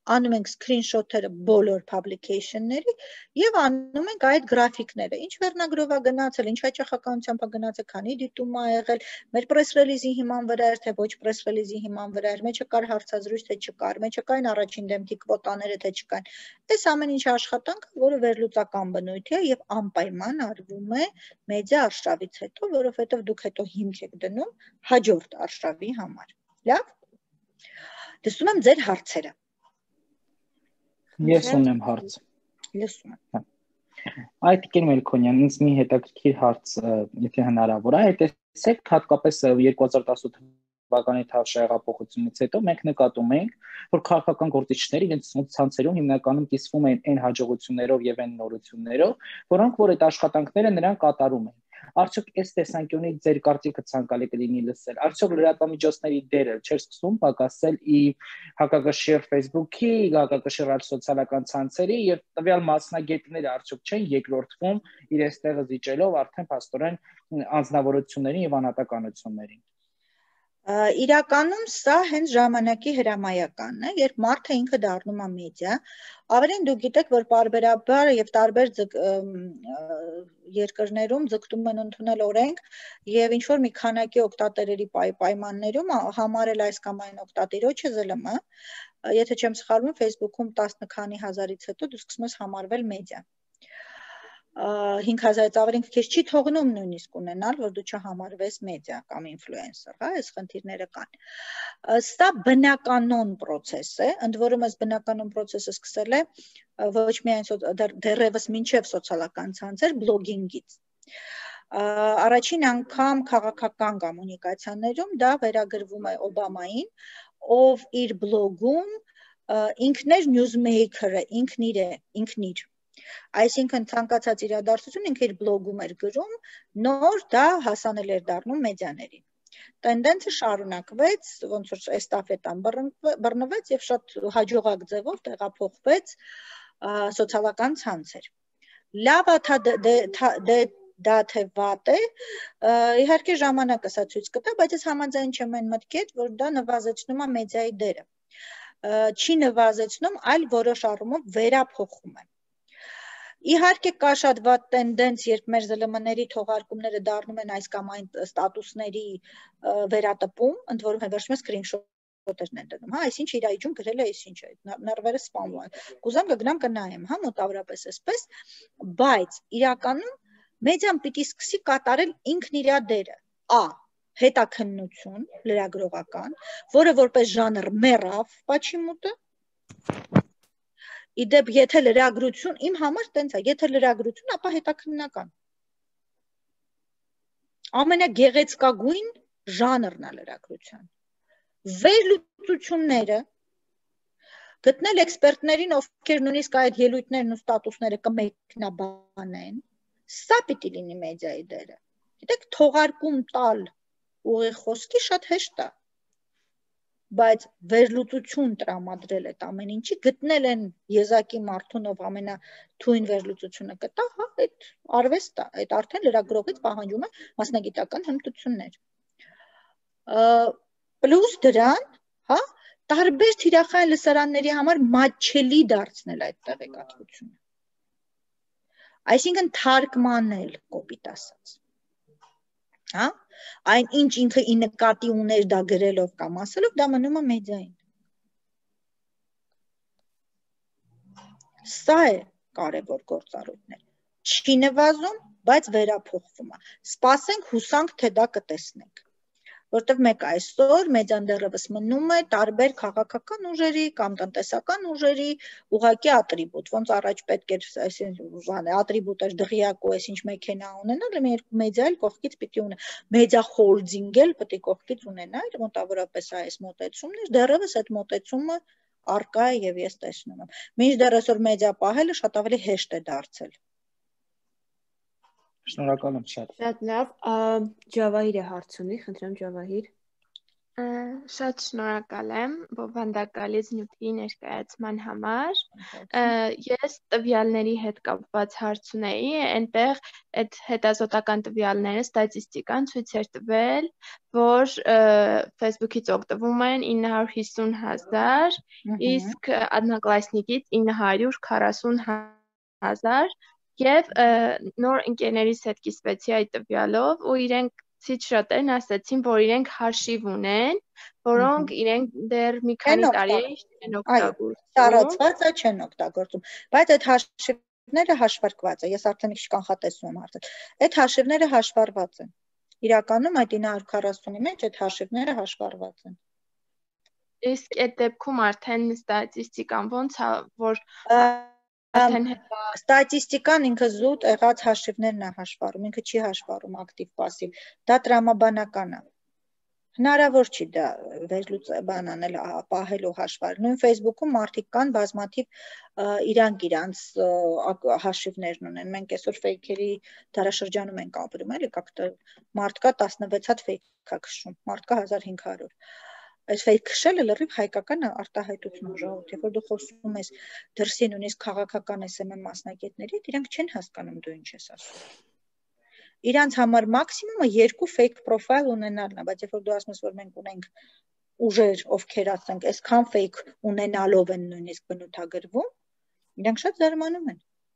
անում ենք screenshot-երը բոլոր publication-ների եւ անում ենք այդ գրաֆիկները։ Ինչ վերնագրով է գնացել, ինչ հաճախականությամբ է գնացել, քանի դիտում է եղել, մեր press release-ի հիման վրա էր, թե ոչ press release-ի հիման վրա էր, մեջը կար հարցազրույց, թե չկար, մեջը կային առաջին դեմքի կվոտաները, թե չկային։ Այս ամեն ինչ աշխատանք, որը վերլուծական բնույթի է եւ անպայման արվում է մեդիա արշավից հետո, որովհետեւ դուք հետո հիմք եք դնում հաջորդ արշավի համար։ Լավ։ Լսում եմ ձեր հարցերը։ Ես ունեմ հարց։ Լսում եմ։ Այդ Տիկին Մելքոնյան, ինձ մի հետաքրքիր հարց, եթե հնարավոր է, տեսեք, հատկապես 2018 թվականի Թավշյա հեղափոխությունից հետո մենք նկատում ենք, որ քաղաքական գործիչները իրենց ցանցերում հիմնականում կիսվում են այն հաջողություններով եւ այն նորություններով, որոնք որ այդ աշխատանքները նրանք կատարում են։ Արդյոք այս տեսանկյունից ձեր կարծիքը ցանկալի կլինի լսել։ Արդյոք լրատվամիջոցների դերը չէր սկսում պակասել ի հակակշիռ Facebook-ի, հակակշիռ սոցիալական ցանցերի եւ տվյալ մասնագետները արդյոք չեն երկրորդվում իրենց տեղը զիջելով արդեն փաստորեն անձնավորություններին եւ անհատականություններին։ Իրականում սա հենց ժամանակի հրամայականն է, երբ մարդը ինքը դառնում է մեդիա, ավելին դուք գիտեք, որ պարբերաբար եւ տարբեր երկրներում ձգտում են ընդունել օրենք եւ ինչ որ մի քանակի օգտատերերի պայմաններում համարել այս կամ այն օգտատիրոջը ԶԼՄ, եթե չեմ սխալվում, Facebook-ում 10 քանի հազարից հետո դու սկսում ես համարվել մեդիա։ 5000-ից ավելի քեզ չի թողնում նույնիսկ ունենալ, որ դու չհամարվես մեդիա կամ ինֆլուենսեր, հա, այս խնդիրները կան։ Սա բնականon process է, ընդ որում այս բնականon process-ը սկսել է ոչ միայն դեռևս մինչև սոցիալական ցանցեր, բլոգինգից։ Առաջին անգամ քաղաքական կոմունիկացիաներում դա վերագրվում է Օբամային, ով իր բլոգում ինքն էր newsmaker-ը, ինքն իր Այսինքն ցանկացած իրադարձություն ինքը իր բլոգում էր գրում, նոր դա հասանել էր դառնում մեդիաներին։ Տենդենսը շարունակվեց, ոնց որ էստաֆետան բռնվեց եւ շատ հաջողակ ձևով տեղափոխվեց սոցիալական ցանցեր։ Լավ է դա թե վատ է, իհարկե ժամանակը սա ցույց կտա, բայց ես համաձայն չեմ այն մտքի հետ, որ դա նվազեցնում է մեդիայի դերը։ Չի նվազեցնում, այլ որոշ առումով վերափոխում է։ Իհարկե կա շատ վատ տենդենս, երբ մեր ԶԼՄ-ների թողարկումները դառնում են այս կամ այն ստատուսների վերատպում, ընդ որում վերջում սկրինշոթերն են դնում, հա, այսինչ իր այջում գրել է, այսինչ է, ներվերը սպամում են։ Կուզեմ կգնամ կնայեմ, հա, մոտավորապես այսպես, բայց իրականում մեդիան պիտի սկսի կատարել ինքն իր դերը։ Հետաքննություն լրագրողական, որը որպես ժանր մեռավ պատշիմուտը։ Իդեպ եթե լրագրություն, իմ համար տենց է, եթե լրագրություն, ապա հետաքննական։ Ամենագեղեցկագույն ժանրն է լրագրության։ Վերլուծությունները գտնել էքսպերտներին, ովքեր նույնիսկ այդ ելույթներն ու ստատուսները կմեկնաբանեն, սա պիտի լինի մեդիայի դերը։ Գիտեք, թողարկում տալ ուղիղ խոսքի շատ հեշտ է, բայց վերլուծություն տրամադրել այդ ամեն ինչի, գտնել են եզակի մարդուն, ով ամենաթույն վերլուծությունը կտա, հա, այդ արվեստ է, այդ արդեն լրագրողից պահանջում է մասնագիտական հմտություններ։ Պլյուս դրան, հա, տարբեր թիրախային լսարանների համար մատչելի դարձնել այդ տեղեկատվությունը։ Այսինքն թարգմանել, կոպիտ ասած։ Հա, այն ինչ ինքը ի նկատի ուներ դա գրելով կամ ասելով, դա մնում է մեդիային։ Սա է կարևոր գործառույթներ։ Չի նվազում, բայց վերափոխվում է։ Սպասենք, հուսանք, թե դա կտեսնենք։ Որտեվ մեկ այսօր մեդիան դեռևս մնում է տարբեր քաղաքական ուժերի կամ տնտեսական ուժերի ուղղակի ատրիբուտ, ոնց առաջ պետք էր այսինքն ատրիբուտ էր դղյակ ու այսինչ մեքենա ունենալ, մեդիա էլ կողքից պիտի ունենա, մեդիա հոլդինգ էլ պետք է կողքից ունենա, մոտավորապես այս մոտեցումն էր, դեռևս այդ մոտեցումը առկա է եւ ես տեսնում եմ։ Մինչդեռ այսօր մեդիա պահելը շատ ավելի հեշտ է դարձել։ Շնորհակալ եմ շատ։ Շատ լավ, Ջավահիրը հարց ունի, խնդրեմ Ջավահիր։ Շատ շնորհակալ եմ բովանդակալից նյութի ներկայացման համար։ Ես տվյալների հետ կապված հարց ունեի, այնտեղ այդ հետազոտական տվյալները, ստատիստիկան ցույց էր տվել, որ Facebook-ից օգտվում են 950,000, իսկ Одноклассники-ից 940,000, եւ նոր ընկերներիս հետ կիսվեցի այդ տվյալով ու իրենք ցից շատերն ասացին, որ իրենք հաշիվ ունեն, որոնք իրենք դեռ մի քանի տարի չեն օգտագործում։ Տարածված է չեն օգտագործում, բայց այդ հաշիվները հաշվարկված է, ես արդեն քիչ կանխատեսում եմ արդեն։ Այդ հաշիվները հաշվառված են։ Իրականում այդ 940-ի մեջ այդ հաշիվները հաշվառված են։ Իսկ այդ դեպքում արդեն ստատիստիկան ոնց է, որ Ստատիստիկան ինքը զուտ եղած հաշիվներն է հաշվառում, ինքը չի հաշվառում ակտիվ պասիվ, դա տրամաբանական է։ Հնարավոր չի դա վերլուծաբան անել, պահելու հաշվարել։ Նույն Facebook-ում մարդիկ կան բազմաթիվ իրանք իրանց հաշիվներն ունեն։ Մենք այսօր ֆեյքերի դարաշրջանում ենք ապրում, էլի, как-то մարդ կա 16 հատ ֆեյք կա քշում, մարդ կա 1500։ Այս ֆեյք քշելը լրիվ հայկական արտահայտություն է ժողովուրդ, երբ որ դու խոսում ես դրսի նույնիսկ քաղաքական SMM մասնագետների, իրանք չեն հասկանում դու ինչ ես ասում։ Իրանց համար մաքսիմումը 2 fake profile ունենալն է, բայց երբ որ դու ասում ես, որ մենք ունենք ուժեր, ովքեր ասենք, այսքան fake ունենալով են նույնիսկ բնութագրվում, իրանք շատ զարմանում են։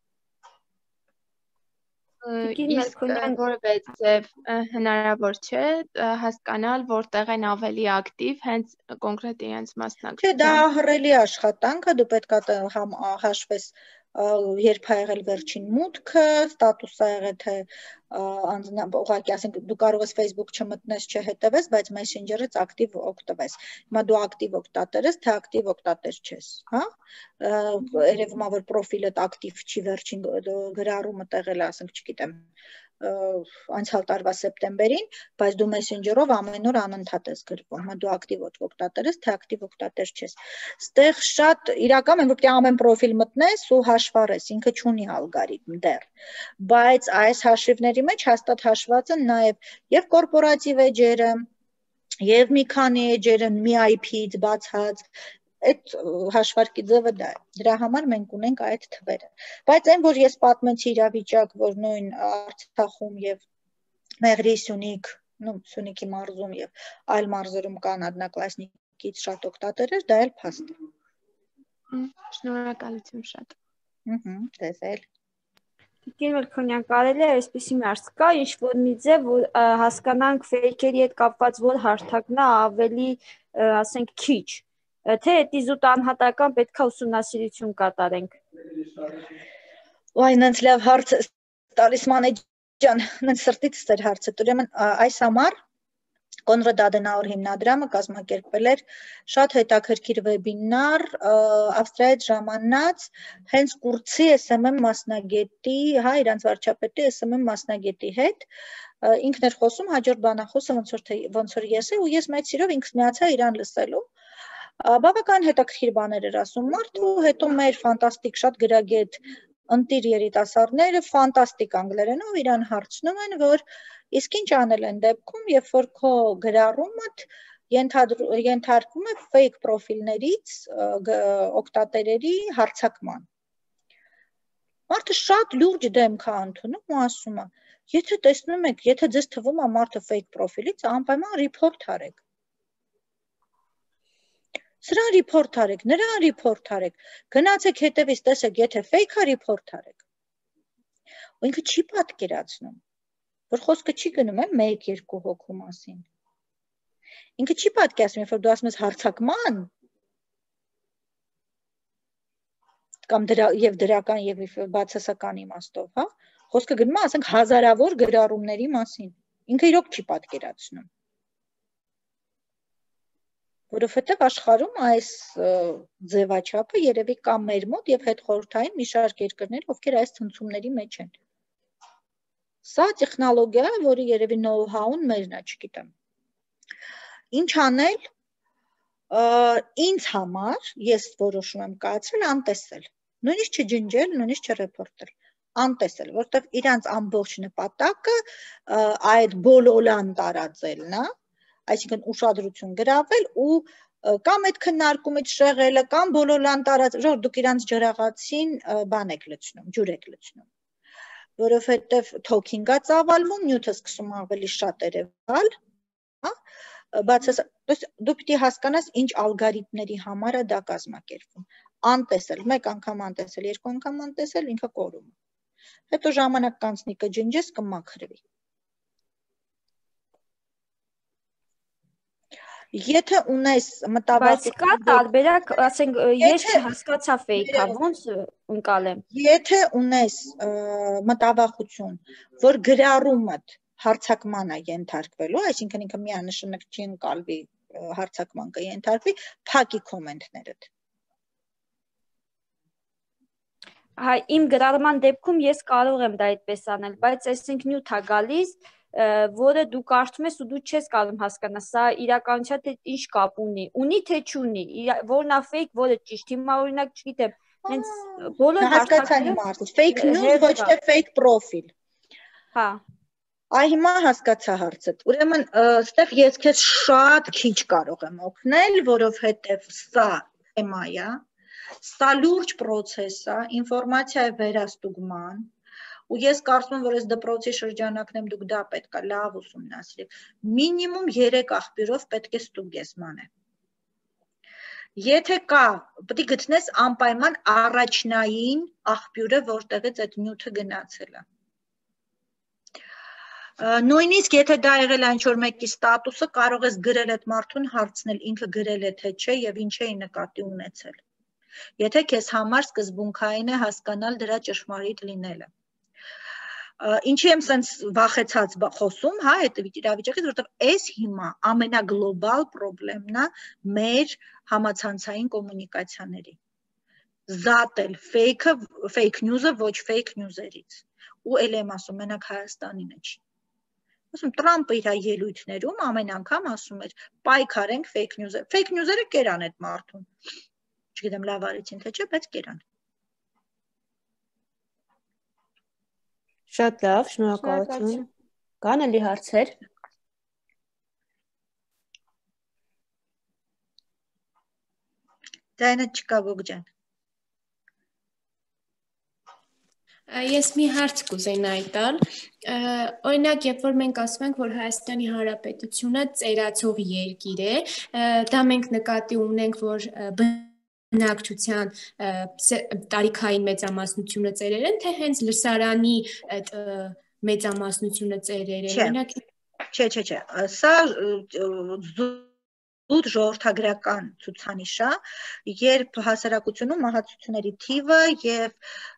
Իսկ որևէ ձև հնարավոր չէ հասկանալ, որտեղ են ավելի ակտիվ հենց կոնկրետ իրենց մասնակցությամբ։ Չէ, դա ահռելի աշխատանք է, դու պետք է հաշվես երբ ա եղել վերջին մուտքը, ստատուս ա եղել թե ուղղակի ասենք դու կարող ես Facebook չմտնես, չհետևես, բայց Messenger-ից ակտիվ օգտվես։ Հիմա դու ակտիվ օգտատեր ես, թե ակտիվ օգտատեր չես, հա? Երևում է, որ պրոֆիլդ ակտիվ չի, վերջին գրառումը տեղել է, ասենք, չգիտեմ, անցյալ տարվա սեպտեմբերին, բայց դու Messenger-ով ամեն օր անընդհատ ես գրվում, հիմա դու ակտիվ օգտատեր ես, թե ակտիվ օգտատեր չես։ Ստեղ շատ իրական է, որ պետք է ամեն պրոֆիլ մտնես ու հաշվառես, ինքը չունի ալգորիթմ դեռ, բայց այս հաշիվների մեջ հաստատ հաշված են նաև եւ կորպորատիվ էջերը, եւ մի քանի էջերը մի IP-ից բացած, այդ հաշվարկի ձևը դա է։ Դրա համար մենք ունենք այդ թվերը։ Բայց այն, որ ես պատմեցի իրավիճակ, որ նույն Արցախում եւ Մեղրի Սյունիք, Սյունիքի մարզում եւ այլ մարզերում կան Одноклассники-ից շատ օգտատերեր, դա էլ փաստ է։ Շնորհակալություն շատ։ Տեսել։ Տիկին Մելքոնյան, կարելի է այսպիսի մարդ կա, ինչ որ մի ձև, որ հասկանանք ֆեյքերի հետ կապված որ հարթակն է ավելի, ասենք, քիչ, թե էտիզուտ անհատական պետք է ուսումնասիրություն կատարենք։ Ոայ, նենց լավ հարց տալիս մանեջան, նենց սրտից էր հարցը, ուրեմն այս համար Կոնրադ Ադենաուր հիմնադրամը կազմակերպել էր շատ հետաքրքիր վեբինար Ավստրիայից ժամանած հենց կուրսի SMM մասնագետի, հա, իրանց վարչապետի SMM մասնագետի հետ, ինքն էր խոսում, հաջորդ բանախոսը ոնց որ ես է, ու ես մեծ սիրով ինքս միացա իրան լսելու, բավական հետաքրքիր բաներ էր ասում մարդը, ու հետո մեր ֆանտաստիկ շատ գրագետ ընտիր երիտասարդները ֆանտաստիկ անգլերենով իրան հարցնում են, որ իսկ ինչ անել են դեպքում, երբ որ քո գրառումդ ենթարկվում է fake պրոֆիլներից օգտատերերի հարձակման։ Մարդը շատ լուրջ դեմք է ընդունում ու ասում է, եթե տեսնում եք, եթե ձեզ թվում է մարդը fake պրոֆիլից, անպայման report արեք։ Սրան report արեք, նրան report արեք, գնացեք հետևից տեսեք, եթե fake-ա report արեք։ Ու ինքը չի պատկերացնում, որ խոսքը չի գնում է 1-2 հոգու մասին։ Ինքը չի պատկերացնում, երբ որ դու ասում ես հարցակման, կամ եւ դրական եւ բացասական իմաստով, հա, խոսքը գնում է, ասենք, հազարավոր գրառումների մասին։ Ինքը իրոք չի պատկերացնում։ Որովհետև աշխարհում այս ձևաչափը երևի կա մեր մոտ եւ հետխորհրդային մի շարք երկրներ, ովքեր այս ցնցումների մեջ են։ Սա տեխնոլոգիա է, որի երևի know-how-ն մերն է, չգիտեմ։ Ինչ անել, ինձ համար ես որոշում եմ կայացրել անտեսել։ Նույնիսկ չջնջել, նույնիսկ չռեպորտել, անտեսել, որովհետև իրանց ամբողջ նպատակը այդ բոլոլան տարածելն է, այսինքն ուշադրություն գրավել ու կամ այդ քննարկումը շեղելը կամ բոլորան տարած ժողովուրդ դուք իրանց ջրաղացին բան եք լցնում, ջուր եք լցնում, որովհետև թոքին գա ծավալվում, նյութը սկսում ավելի շատ երևալ, հա, դու պիտի հասկանաս ինչ ալգորիթմների համար է դա կազմակերպվում, անտեսել, մեկ անգամ անտեսել, երկու անգամ անտեսել, ինքը կորում է, հետո ժամանակ կանցնի կջնջես, կմաքրվի։ Եթե ունես մտավախություն, բայց կա տարբերակ, ասենք, ես չհասկացա fake-ը, ոնց ընկալեմ։ Եթե ունես մտավախություն, որ գրառումդ հարցակման է ենթարկվելու, այսինքն ինքը միանշանակ չի ընկալվի, հարցակման կենթարկվի, փակի կոմենտներդ։ Հա, իմ գրառման դեպքում ես կարող եմ դա այդպես անել, բայց այսինք նյութ է գալիս, որը դու կարդում ես ու դու չես կարող հասկանալ, սա իրականության հետ ինչ կապ ունի թե չունի, որն է fake, որը ճիշտ, հիմա օրինակ չգիտեմ, հենց բոլոր հարցակները fake news ոչ թե fake profile։ Հա։ Այ հիմա հասկացա հարցդ։ Ուրեմն, ստեղ ես քեզ շատ քիչ կարող եմ օգնել, որովհետև սա թեմա է, սա լուրջ process է, ինֆորմացիայի վերաստուգման, ու ես կարծում եմ, որ այս դպրոցի շրջանակներում դուք դա պետք է լավ ուսումնասիրեք։ Մինիմում 3 աղբյուրով պետք է ստուգես մանե։ Եթե կա, պետք է գտնես անպայման առաջնային աղբյուրը, որտեղից այդ նյութը գնացել է։ Նույնիսկ եթե դա եղել է ինչ-որ մեկի ստատուսը, կարող ես գրել այդ մարդուն հարցնել, ինքը գրել է թե չէ եւ ինչ է նկատի ունեցել։ Եթե քեզ համար սկզբունքային է հասկանալ դրա ճշմարիտ լինելը։ Ինչի եմ սենց վախեցած խոսում, հա, այդ իրավիճակից, որովհետև այս հիմա ամենագլոբալ խնդիրն է մեր համացանցային կոմունիկացիաների։ Զատել fake news-ը ոչ fake news-երից։ Ու էլ եմ ասում, մենակ Հայաստանինը չի։ Ասում Տրամպը իր ելույթներում ամեն անգամ ասում էր, պայքարենք fake news-ը։ Fake news-երը կերան այդ մարդուն։ Չգիտեմ լավ արեցին թե չէ, բայց կերան։ Շատ լավ, շնորհակալություն։ Կան էլի հարցեր։ Ձայնը չկա Բոգջան։ Ես մի հարց կուզեի նայտալ, օրինակ, երբ որ մենք ասում ենք, որ Հայաստանի Հանրապետությունը ծերացող երկիր է, դա մենք նկատի ունենք, որ բնակչության տարիքային մեծամասնությունը ծերեր են, թե հենց լսարանի այդ մեծամասնությունը ծերեր են, օրինակ։ Չէ, սա զուտ ժողովրդագրական ցուցանիշ է, երբ հասարակությունում մահացությունների թիվը եւ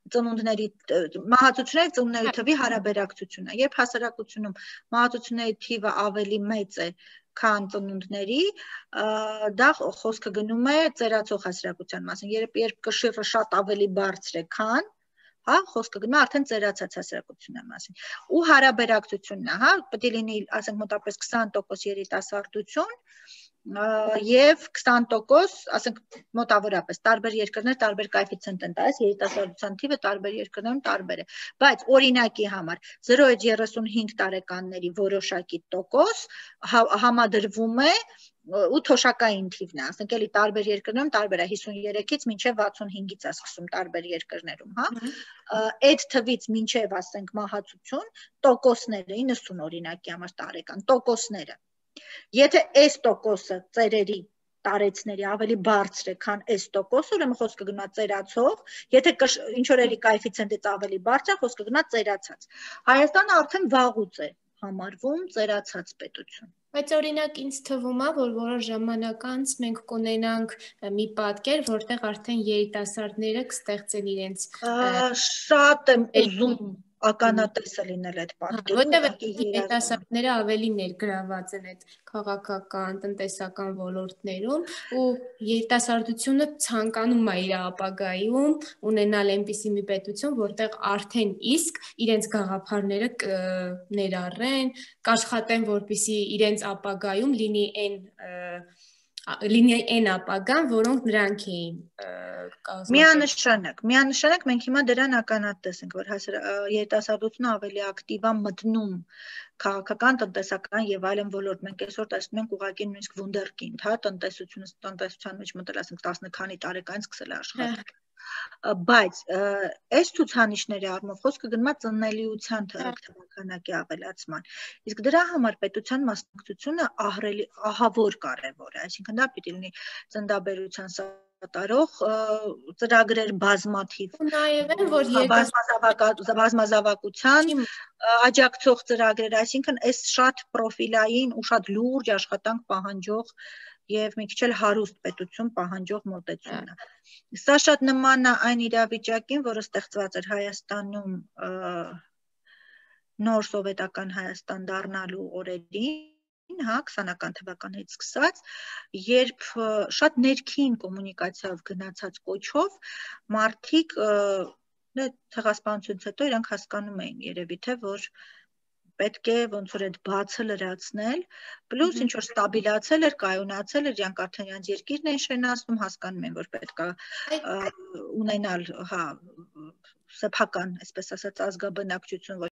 ծնունդների թվի հարաբերակցությունը, երբ հասարակությունում մահացությունների թիվը ավելի մեծ է, քան ծնունդների, դա խոսքը գնում է ծերացող հասարակության մասին, երբ կշիռը շատ ավելի բարձր է, քան, հա, խոսքը գնում է արդեն ծերացած հասարակությունների մասին։ Ու հարաբերակցությունն է, հա, պետք է լինի, ասենք մոտավորապես 20% երիտասարդություն եւ 20%, ասենք մոտավորապես տարբեր երկրներ տարբեր կոեֆիցիենտ են տալիս, երիտասարդության թիվը տարբեր երկրներում տարբեր է, բայց օրինակի համար 0-35 տարեկանների որոշակի տոկոս համադրվում է ու թոշակային թիվն է, ասենք էլի տարբեր երկրներում տարբեր է 53-ից մինչև 65-ից է սկսում տարբեր երկրներում, հա, այդ թվից մինչև ասենք մահացություն տոկոսները 90 օրինակի համար տարեկան տոկոսները, եթե այս տոկոսը ծերերի տարեցների ավելի բարձր է, քան այս տոկոսը, ուրեմն խոսքը գնա ծերացող, եթե ինչ-որ էլի կոեֆիցիենտից ավելի բարձր է, խոսքը գնա ծերացած։ Հայաստանը արդեն վաղուց է համարվում ծերացած պետություն։ Բայց օրինակ ինձ թվում է, որ որոշ ժամանակ անց մենք կունենանք մի պատկեր, որտեղ արդեն երիտասարդները կստեղծեն իրենց շատ եմ ուզում ականատեսը լինել այդ պատկերում, որտեղ երիտասարդները ավելի ներգրաված են այդ քաղաքական, տնտեսական ոլորտներում ու երիտասարդությունը ցանկանում է իր ապագայում ունենալ այնպիսի մի պետություն, որտեղ արդեն իսկ իրենց գաղափարները ներառեն, կաշխատեն, որպեսզի իրենց ապագայում լինի այն լինի այն ապագան, որոնք նրանք էին Միանշանակ մենք հիմա դրան ականատես ենք, որ երիտասարդությունը ավելի ակտիվ է մտնում քաղաքական, տնտեսական եւ այլն ոլորտ։ Մենք այսօր տեսնում ենք ուղղակի նույնիսկ վունդերկինդ, հա, տնտեսության մեջ մտել, ասենք 10 քանի տարեկան սկսել է աշխատել։ Բայց այս ցուցանիշների առումով խոսքը գնում է ծնելիության թվականակի ավելացման։ Իսկ դրա համար պետության մասնակցությունը ահավոր կարևոր է, այսինքն դա պիտի լինի ծննդաբերության կատարող ծրագրեր բազմաթիվ բազմազավակության աջակցող ծրագրեր, այսինքն այս շատ պրոֆիլային ու շատ լուրջ աշխատանք պահանջող եւ մի քիչ էլ հարուստ պետություն պահանջող մոտեցումն է։ Սա շատ նման է այն իրավիճակին, որը ստեղծված էր Հայաստանում նոր սովետական Հայաստան դառնալու օրերին, հա, 20-ական թվականից սկսած, երբ շատ ներքին կոմունիկացիայով գնացած կոչով մարդիկ ցեղասպանությունից հետո իրանք հասկանում էին երևի թե որ պետք է ոնց որ այդ բացը լրացնել, պլյուս ինչ որ ստաբիլացել էր, կայունացել էր, իրանք արդեն իրանք երկիրն են շենացնում, հասկանում են, որ պետք է ունենալ, հա, սեփական, այսպես ասած, ազգաբնակչություն,